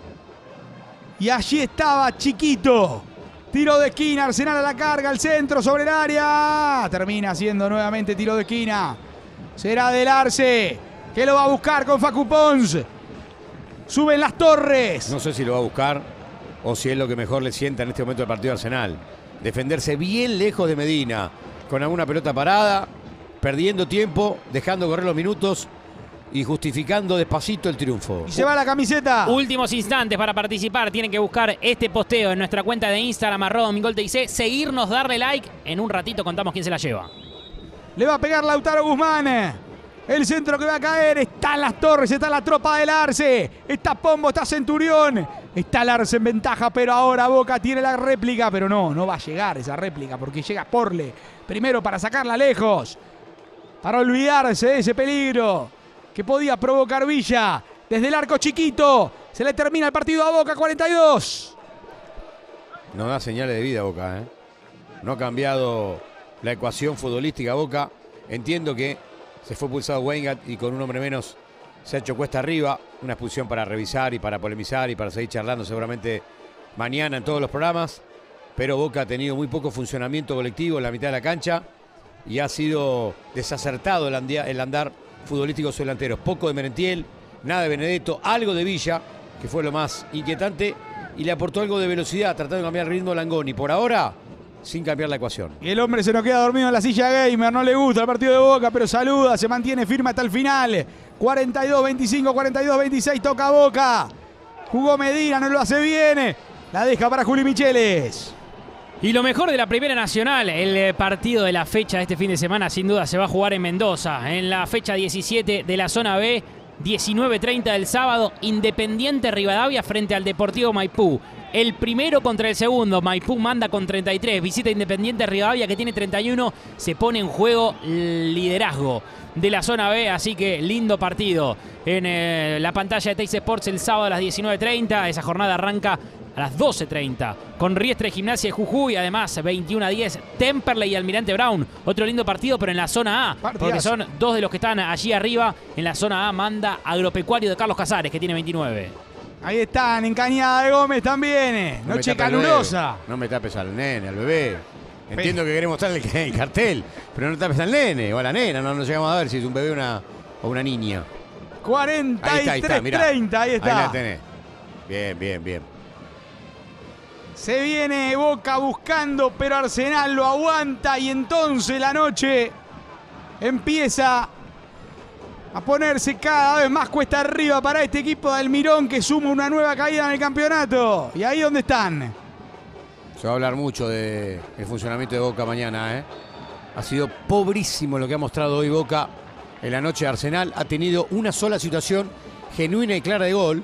Y allí estaba Chiquito. Tiro de esquina, Arsenal a la carga, al centro, sobre el área. Termina siendo nuevamente tiro de esquina. Será del Arce, que lo va a buscar con Facu Pons. Suben las torres. No sé si lo va a buscar o si es lo que mejor le sienta en este momento del partido de Arsenal. Defenderse bien lejos de Medina, con alguna pelota parada, perdiendo tiempo, dejando correr los minutos y justificando despacito el triunfo. Y se va la camiseta. Últimos instantes para participar. Tienen que buscar este posteo en nuestra cuenta de Instagram, @DomingolTIC. Seguirnos, darle like. En un ratito contamos quién se la lleva. Le va a pegar Lautaro Guzmán. El centro que va a caer. Están las torres, está la tropa del Arce. Está Pombo, está Centurión. Está el Arce en ventaja, pero ahora Boca tiene la réplica. Pero no va a llegar esa réplica porque llega Porle. Primero para sacarla lejos. Para olvidarse de ese peligro que podía provocar Villa. Desde el arco chiquito. Se le termina el partido a Boca, 42. No da señales de vida Boca, ¿eh? No ha cambiado la ecuación futbolística Boca. Entiendo que se fue pulsado Weingart y con un hombre menos se ha hecho cuesta arriba. Una expulsión para revisar y para polemizar y para seguir charlando seguramente mañana en todos los programas. Pero Boca ha tenido muy poco funcionamiento colectivo en la mitad de la cancha y ha sido desacertado el andar futbolístico de sus delanteros. Poco de Merentiel, nada de Benedetto, algo de Villa, que fue lo más inquietante, y le aportó algo de velocidad, tratando de cambiar el ritmo Langoni. Por ahora, sin cambiar la ecuación. Y el hombre se nos queda dormido en la silla gamer, no le gusta el partido de Boca, pero saluda, se mantiene firme hasta el final. 42-25, 42-26, toca Boca. Jugó Medina, no lo hace bien. La deja para Juli Micheles. Y lo mejor de la Primera Nacional, el partido de la fecha de este fin de semana, sin duda se va a jugar en Mendoza. En la fecha 17 de la zona B, 19:30 del sábado, Independiente Rivadavia frente al Deportivo Maipú. El primero contra el segundo, Maipú manda con 33, visita Independiente Rivadavia que tiene 31, se pone en juego el liderazgo de la zona B, así que lindo partido en la pantalla de Teis Sports el sábado a las 19:30, esa jornada arranca a las 12:30 con Riestre Gimnasia de Jujuy, además 21:10 Temperley y Almirante Brown, otro lindo partido pero en la zona A, porque son dos de los que están allí arriba. En la zona A manda Agropecuario de Carlos Casares que tiene 29. Ahí están, en Cañada de Gómez también. Noche calurosa. No me tapes al nene, al bebé. Entiendo que queremos estar en el cartel, pero no tapes al nene o a la nena. No llegamos a ver si es un bebé o una niña. 43-30, ahí está. Ahí la tenés. Bien. Se viene Boca buscando, pero Arsenal lo aguanta y entonces la noche empieza a ponerse cada vez más cuesta arriba para este equipo de Almirón que suma una nueva caída en el campeonato. ¿Y ahí dónde están? Se va a hablar mucho del funcionamiento de Boca mañana, ¿eh? Ha sido pobrísimo lo que ha mostrado hoy Boca en la noche de Arsenal. Ha tenido una sola situación genuina y clara de gol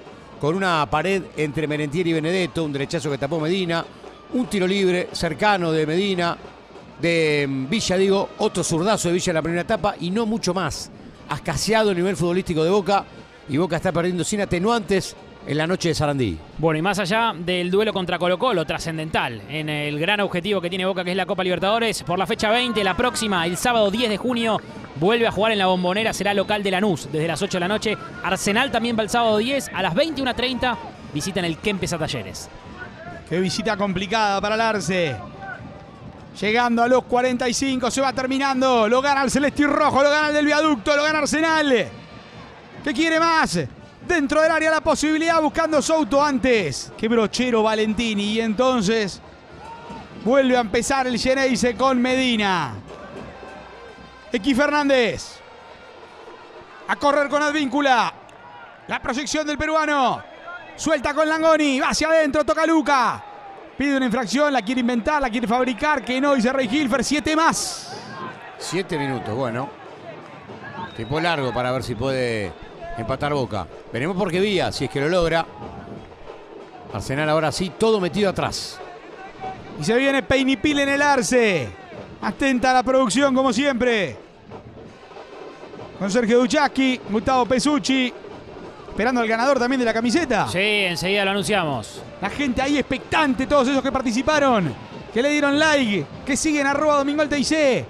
con una pared entre Merentiel y Benedetto, un derechazo que tapó Medina, un tiro libre cercano de Medina, de Villa, digo, otro zurdazo de Villa en la primera etapa y no mucho más. Ha escaseado el nivel futbolístico de Boca y Boca está perdiendo sin atenuantes en la noche de Sarandí. Bueno, y más allá del duelo contra Colo-Colo, trascendental en el gran objetivo que tiene Boca, que es la Copa Libertadores, por la fecha 20, la próxima, el sábado 10 de junio, vuelve a jugar en la Bombonera, será local de Lanús desde las 8 de la noche. Arsenal también va el sábado 10 a las 21:30, visitan el Kempes a Talleres. Qué visita complicada para el Arce. Llegando a los 45, se va terminando. Lo gana el Celeste y Rojo, lo gana el del Viaducto, lo gana Arsenal. ¿Qué quiere más? Dentro del área la posibilidad, buscando Souto antes. Qué brochero Valentini. Y entonces vuelve a empezar el Geneise con Medina. X Fernández. A correr con Advíncula. La proyección del peruano. Suelta con Langoni. Va hacia adentro, toca Luca. Pide una infracción, la quiere inventar, la quiere fabricar. Que no, dice Rey Hilfer. 7 más. 7 minutos, bueno. Tiempo largo para ver si puede empatar Boca. Veremos por qué vía, si es que lo logra. Arsenal ahora sí, todo metido atrás. Y se viene Peinipil en el Arce. Atenta a la producción como siempre. Con Sergio Duchaski, Gustavo Pesucci. Esperando al ganador también de la camiseta. Sí, enseguida lo anunciamos. La gente ahí expectante, todos esos que participaron, que le dieron like, que siguen @DomingoAlTIC.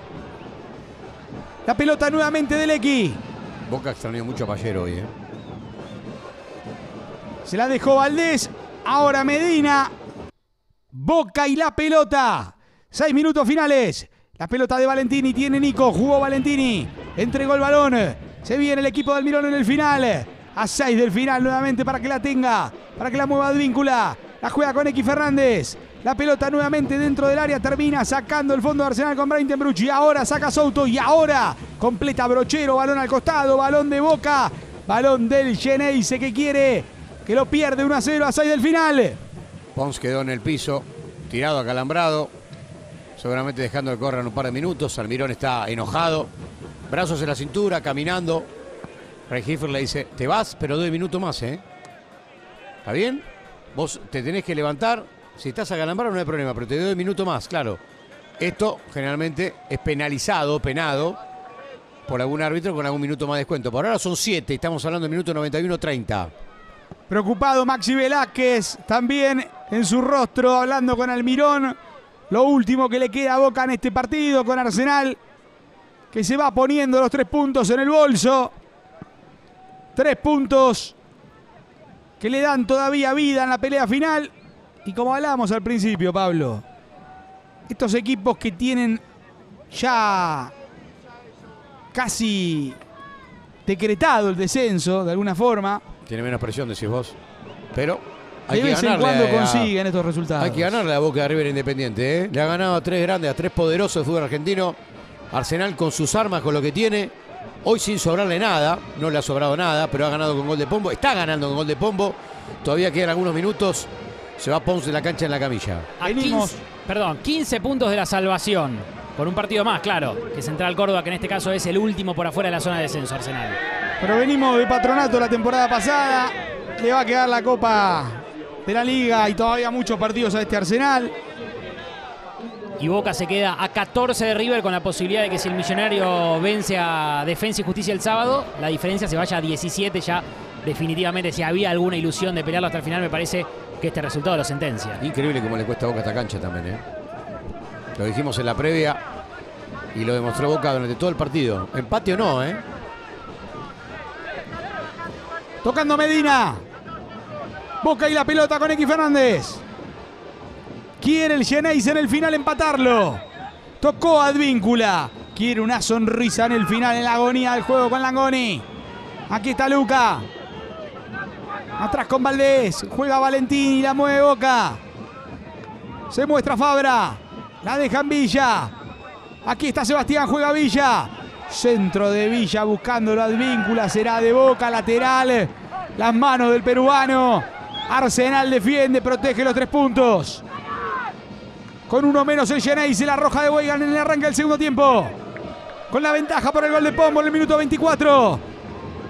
La pelota nuevamente del X. Boca extrañó mucho a Payero hoy, Se la dejó Valdés. Ahora Medina. Boca y la pelota. 6 minutos finales. La pelota de Valentini tiene Nico. Jugó Valentini. Entregó el balón. Se viene el equipo de Almirón en el final. A 6 del final nuevamente para que la tenga. Para que la mueva Advíncula. La juega con X Fernández. La pelota nuevamente dentro del área. Termina sacando el fondo de Arsenal con Braintenbruch. Ahora saca Souto. Y ahora completa Brochero. Balón al costado. Balón de Boca. Balón del Geneise que quiere. Que lo pierde 1-0 a 6 del final. Pons quedó en el piso. Tirado, acalambrado. Seguramente dejando de correr un par de minutos. Almirón está enojado. Brazos en la cintura, caminando. Rey Hilfer le dice, te vas, pero 2 minutos más, ¿Está bien? Vos te tenés que levantar. Si estás acalambrado no hay problema, pero te doy 2 minutos más, claro. Esto generalmente es penado por algún árbitro con algún minuto más de descuento. Por ahora son 7, estamos hablando de minuto 91-30. Preocupado Maxi Velázquez, también en su rostro, hablando con Almirón. Lo último que le queda a Boca en este partido con Arsenal, que se va poniendo los 3 puntos en el bolso. 3 puntos que le dan todavía vida en la pelea final. Y como hablábamos al principio, Pablo, estos equipos que tienen ya casi decretado el descenso, de alguna forma. Tiene menos presión, decís vos. Pero hay de que vez en cuando ganarle consiguen estos resultados. Hay que ganarle a Boca de River Independiente, Le ha ganado a 3 grandes, a 3 poderosos de fútbol argentino. Arsenal con sus armas, con lo que tiene. Hoy sin sobrarle nada. No le ha sobrado nada, pero ha ganado con gol de Pombo. Está ganando con gol de Pombo. Todavía quedan algunos minutos. Se va Pons de la cancha en la camilla. A 15 puntos de la salvación. Por un partido más, claro. Que Central Córdoba, que en este caso es el último por afuera de la zona de descenso, Arsenal. Pero venimos de Patronato la temporada pasada. Le va a quedar la Copa de la Liga y todavía muchos partidos a este Arsenal. Y Boca se queda a 14 de River con la posibilidad de que si el Millonario vence a Defensa y Justicia el sábado, la diferencia se vaya a 17 ya definitivamente. Si había alguna ilusión de pelearlo hasta el final, me parece que este resultado lo sentencia. Increíble cómo le cuesta a Boca esta cancha también, Lo dijimos en la previa y lo demostró Boca durante todo el partido. Empate o no, Tocando Medina. Boca y la pelota con X Fernández. Quiere el Geneise en el final empatarlo. Tocó Advíncula. Quiere una sonrisa en el final, en la agonía del juego con Langoni. Aquí está Luca. Atrás con Valdés. Juega Valentini, la mueve Boca. Se muestra Fabra. La deja en Villa. Aquí está Sebastián, juega Villa. Centro de Villa buscándolo Advíncula. Será de Boca, lateral. Las manos del peruano. Arsenal defiende, protege los 3 puntos. Con uno menos el Geneise, la roja de Weigand en el arranque del segundo tiempo. Con la ventaja por el gol de Pombo en el minuto 24.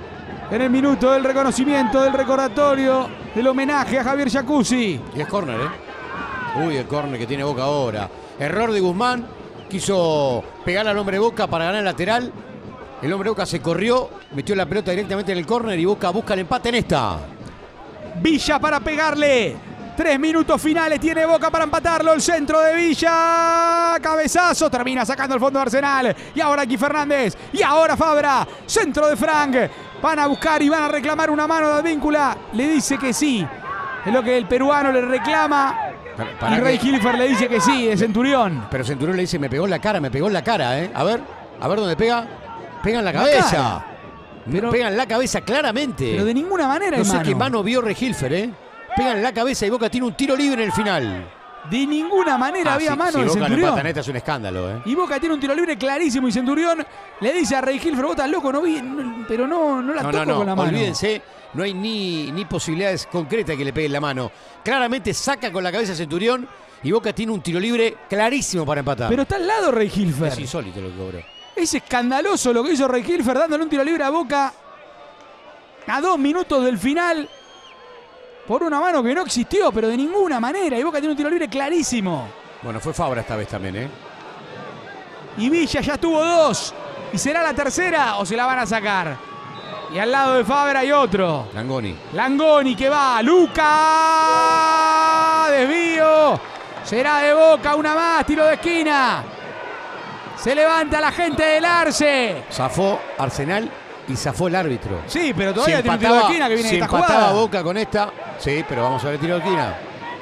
en el minuto del reconocimiento, del recordatorio, del homenaje a Javier Jacuzzi. Y es córner, ¿eh? Uy, el córner que tiene Boca ahora. Error de Guzmán. Quiso pegar al hombre de Boca para ganar el lateral. El hombre de Boca se corrió, metió la pelota directamente en el córner y Boca busca el empate en esta. Villa para pegarle. 3 minutos finales tiene Boca para empatarlo. El centro de Villa. Cabezazo. Termina sacando el fondo de Arsenal. Y ahora aquí Fernández. Y ahora Fabra. Centro de Frank. Van a buscar y van a reclamar una mano de Advíncula. Le dice que sí. Es lo que el peruano le reclama. Y Rey Hilfer le dice que sí, de Centurión. Pero Centurión le dice, me pegó en la cara, ¿eh? A ver dónde pega. Pega en la cabeza. Pero, pega en la cabeza claramente. Pero de ninguna manera, no sé hermano. qué mano vio Rey Hilfer, ¿eh? Pega en la cabeza y Boca tiene un tiro libre en el final. De ninguna manera había mano de Boca Centurión. le empata neta, es un escándalo, ¿eh? Y Boca tiene un tiro libre clarísimo y Centurión le dice a Rey Hilfer, vos estás loco, pero no la toco con la mano. Olvídense, no hay ni posibilidades concretas de que le peguen la mano. Claramente saca con la cabeza Centurión y Boca tiene un tiro libre clarísimo para empatar. Pero está al lado Rey Hilfer. Es insólito lo que cobró. Es escandaloso lo que hizo Rey Hilfer dándole un tiro libre a Boca a 2 minutos del final por una mano que no existió, pero de ninguna manera. Y Boca tiene un tiro libre clarísimo. Bueno, fue Fabra esta vez también, ¿eh? Y Villa ya tuvo 2. ¿Y será la tercera o se la van a sacar? Y al lado de Fabra hay otro. Langoni que va. Luca. Desvío. Será de Boca una más. Tiro de esquina. Se levanta la gente del Arce. Zafó Arsenal y zafó el árbitro. Sí, pero todavía tiene un tiro de esquina que viene de esta jugada. empataba Boca con esta. Sí, pero vamos a ver el tiro de esquina.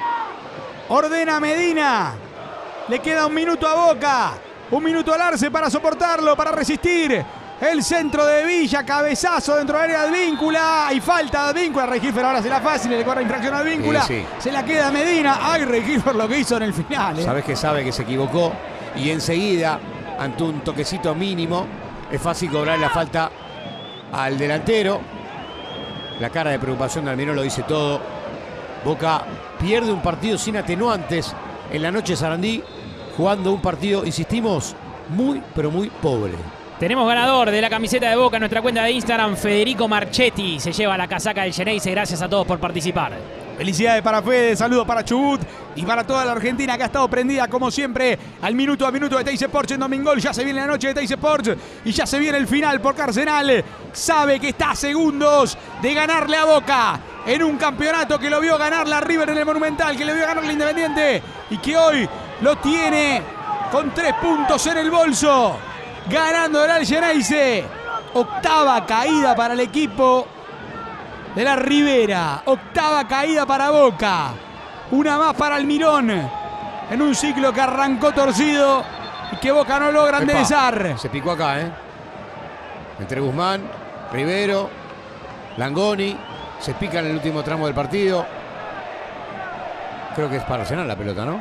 Ordena Medina. Le queda 1 minuto a Boca. 1 minuto al Arce para soportarlo, para resistir. El centro de Villa, cabezazo dentro del área de Advíncula. Y falta de Advíncula. Rey Hilfer ahora se la fácil, le corre infracción a Advíncula. Sí. Se la queda Medina. Ay, Rey Hilfer lo que hizo en el final. Sabes que sabe que se equivocó y enseguida, ante un toquecito mínimo, es fácil cobrar la falta al delantero. La cara de preocupación de Almirón lo dice todo. Boca pierde un partido sin atenuantes en la noche de Sarandí, jugando un partido, insistimos, muy, pero muy pobre. Tenemos ganador de la camiseta de Boca en nuestra cuenta de Instagram, Federico Marchetti. Se lleva la casaca del Xeneize. Gracias a todos por participar. Felicidades para Fede, saludos para Chubut y para toda la Argentina que ha estado prendida como siempre al minuto a minuto de Teis Sports en Domingol. Ya se viene la noche de Teis Sports y ya se viene el final porque Arsenal sabe que está a segundos de ganarle a Boca en un campeonato que lo vio ganar la River en el Monumental, que le vio ganar la Independiente y que hoy lo tiene con 3 puntos en el bolso, ganando el Xeneize. Octava caída para el equipo de la Ribera. Octava caída para Boca. Una más para Almirón. En un ciclo que arrancó torcido y que Boca no logra enderezar. Se picó acá, ¿eh? Entre Guzmán, Rivero, Langoni. Se pica en el último tramo del partido. Creo que es para Arsenal la pelota, ¿no?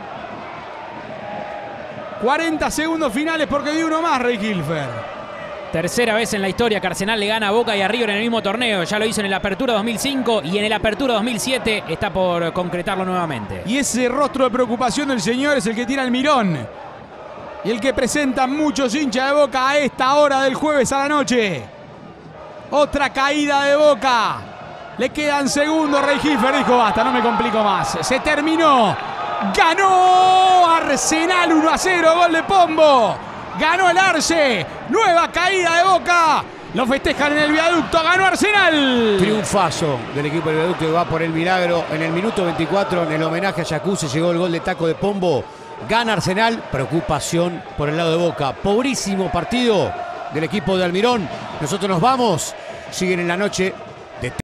40 segundos finales porque dio uno más Rey Hilfer. Tercera vez en la historia que Arsenal le gana a Boca y a River en el mismo torneo. Ya lo hizo en el Apertura 2005 y en el Apertura 2007 está por concretarlo nuevamente. Y ese rostro de preocupación del señor es el que tiene Almirón. Y el que presenta muchos hinchas de Boca a esta hora del jueves a la noche. Otra caída de Boca. Le quedan segundos. Rey Hilfer dijo, basta, no me complico más. Se terminó. Ganó Arsenal 1-0, gol de Pombo. Ganó el Arce. Nueva caída de Boca. Lo festejan en el viaducto. Ganó Arsenal. Triunfazo del equipo del viaducto que va por el milagro. En el minuto 24, en el homenaje a Jacuzzi, llegó el gol de taco de Pombo. Gana Arsenal. Preocupación por el lado de Boca. Pobrísimo partido del equipo de Almirón. Nosotros nos vamos. Siguen en la noche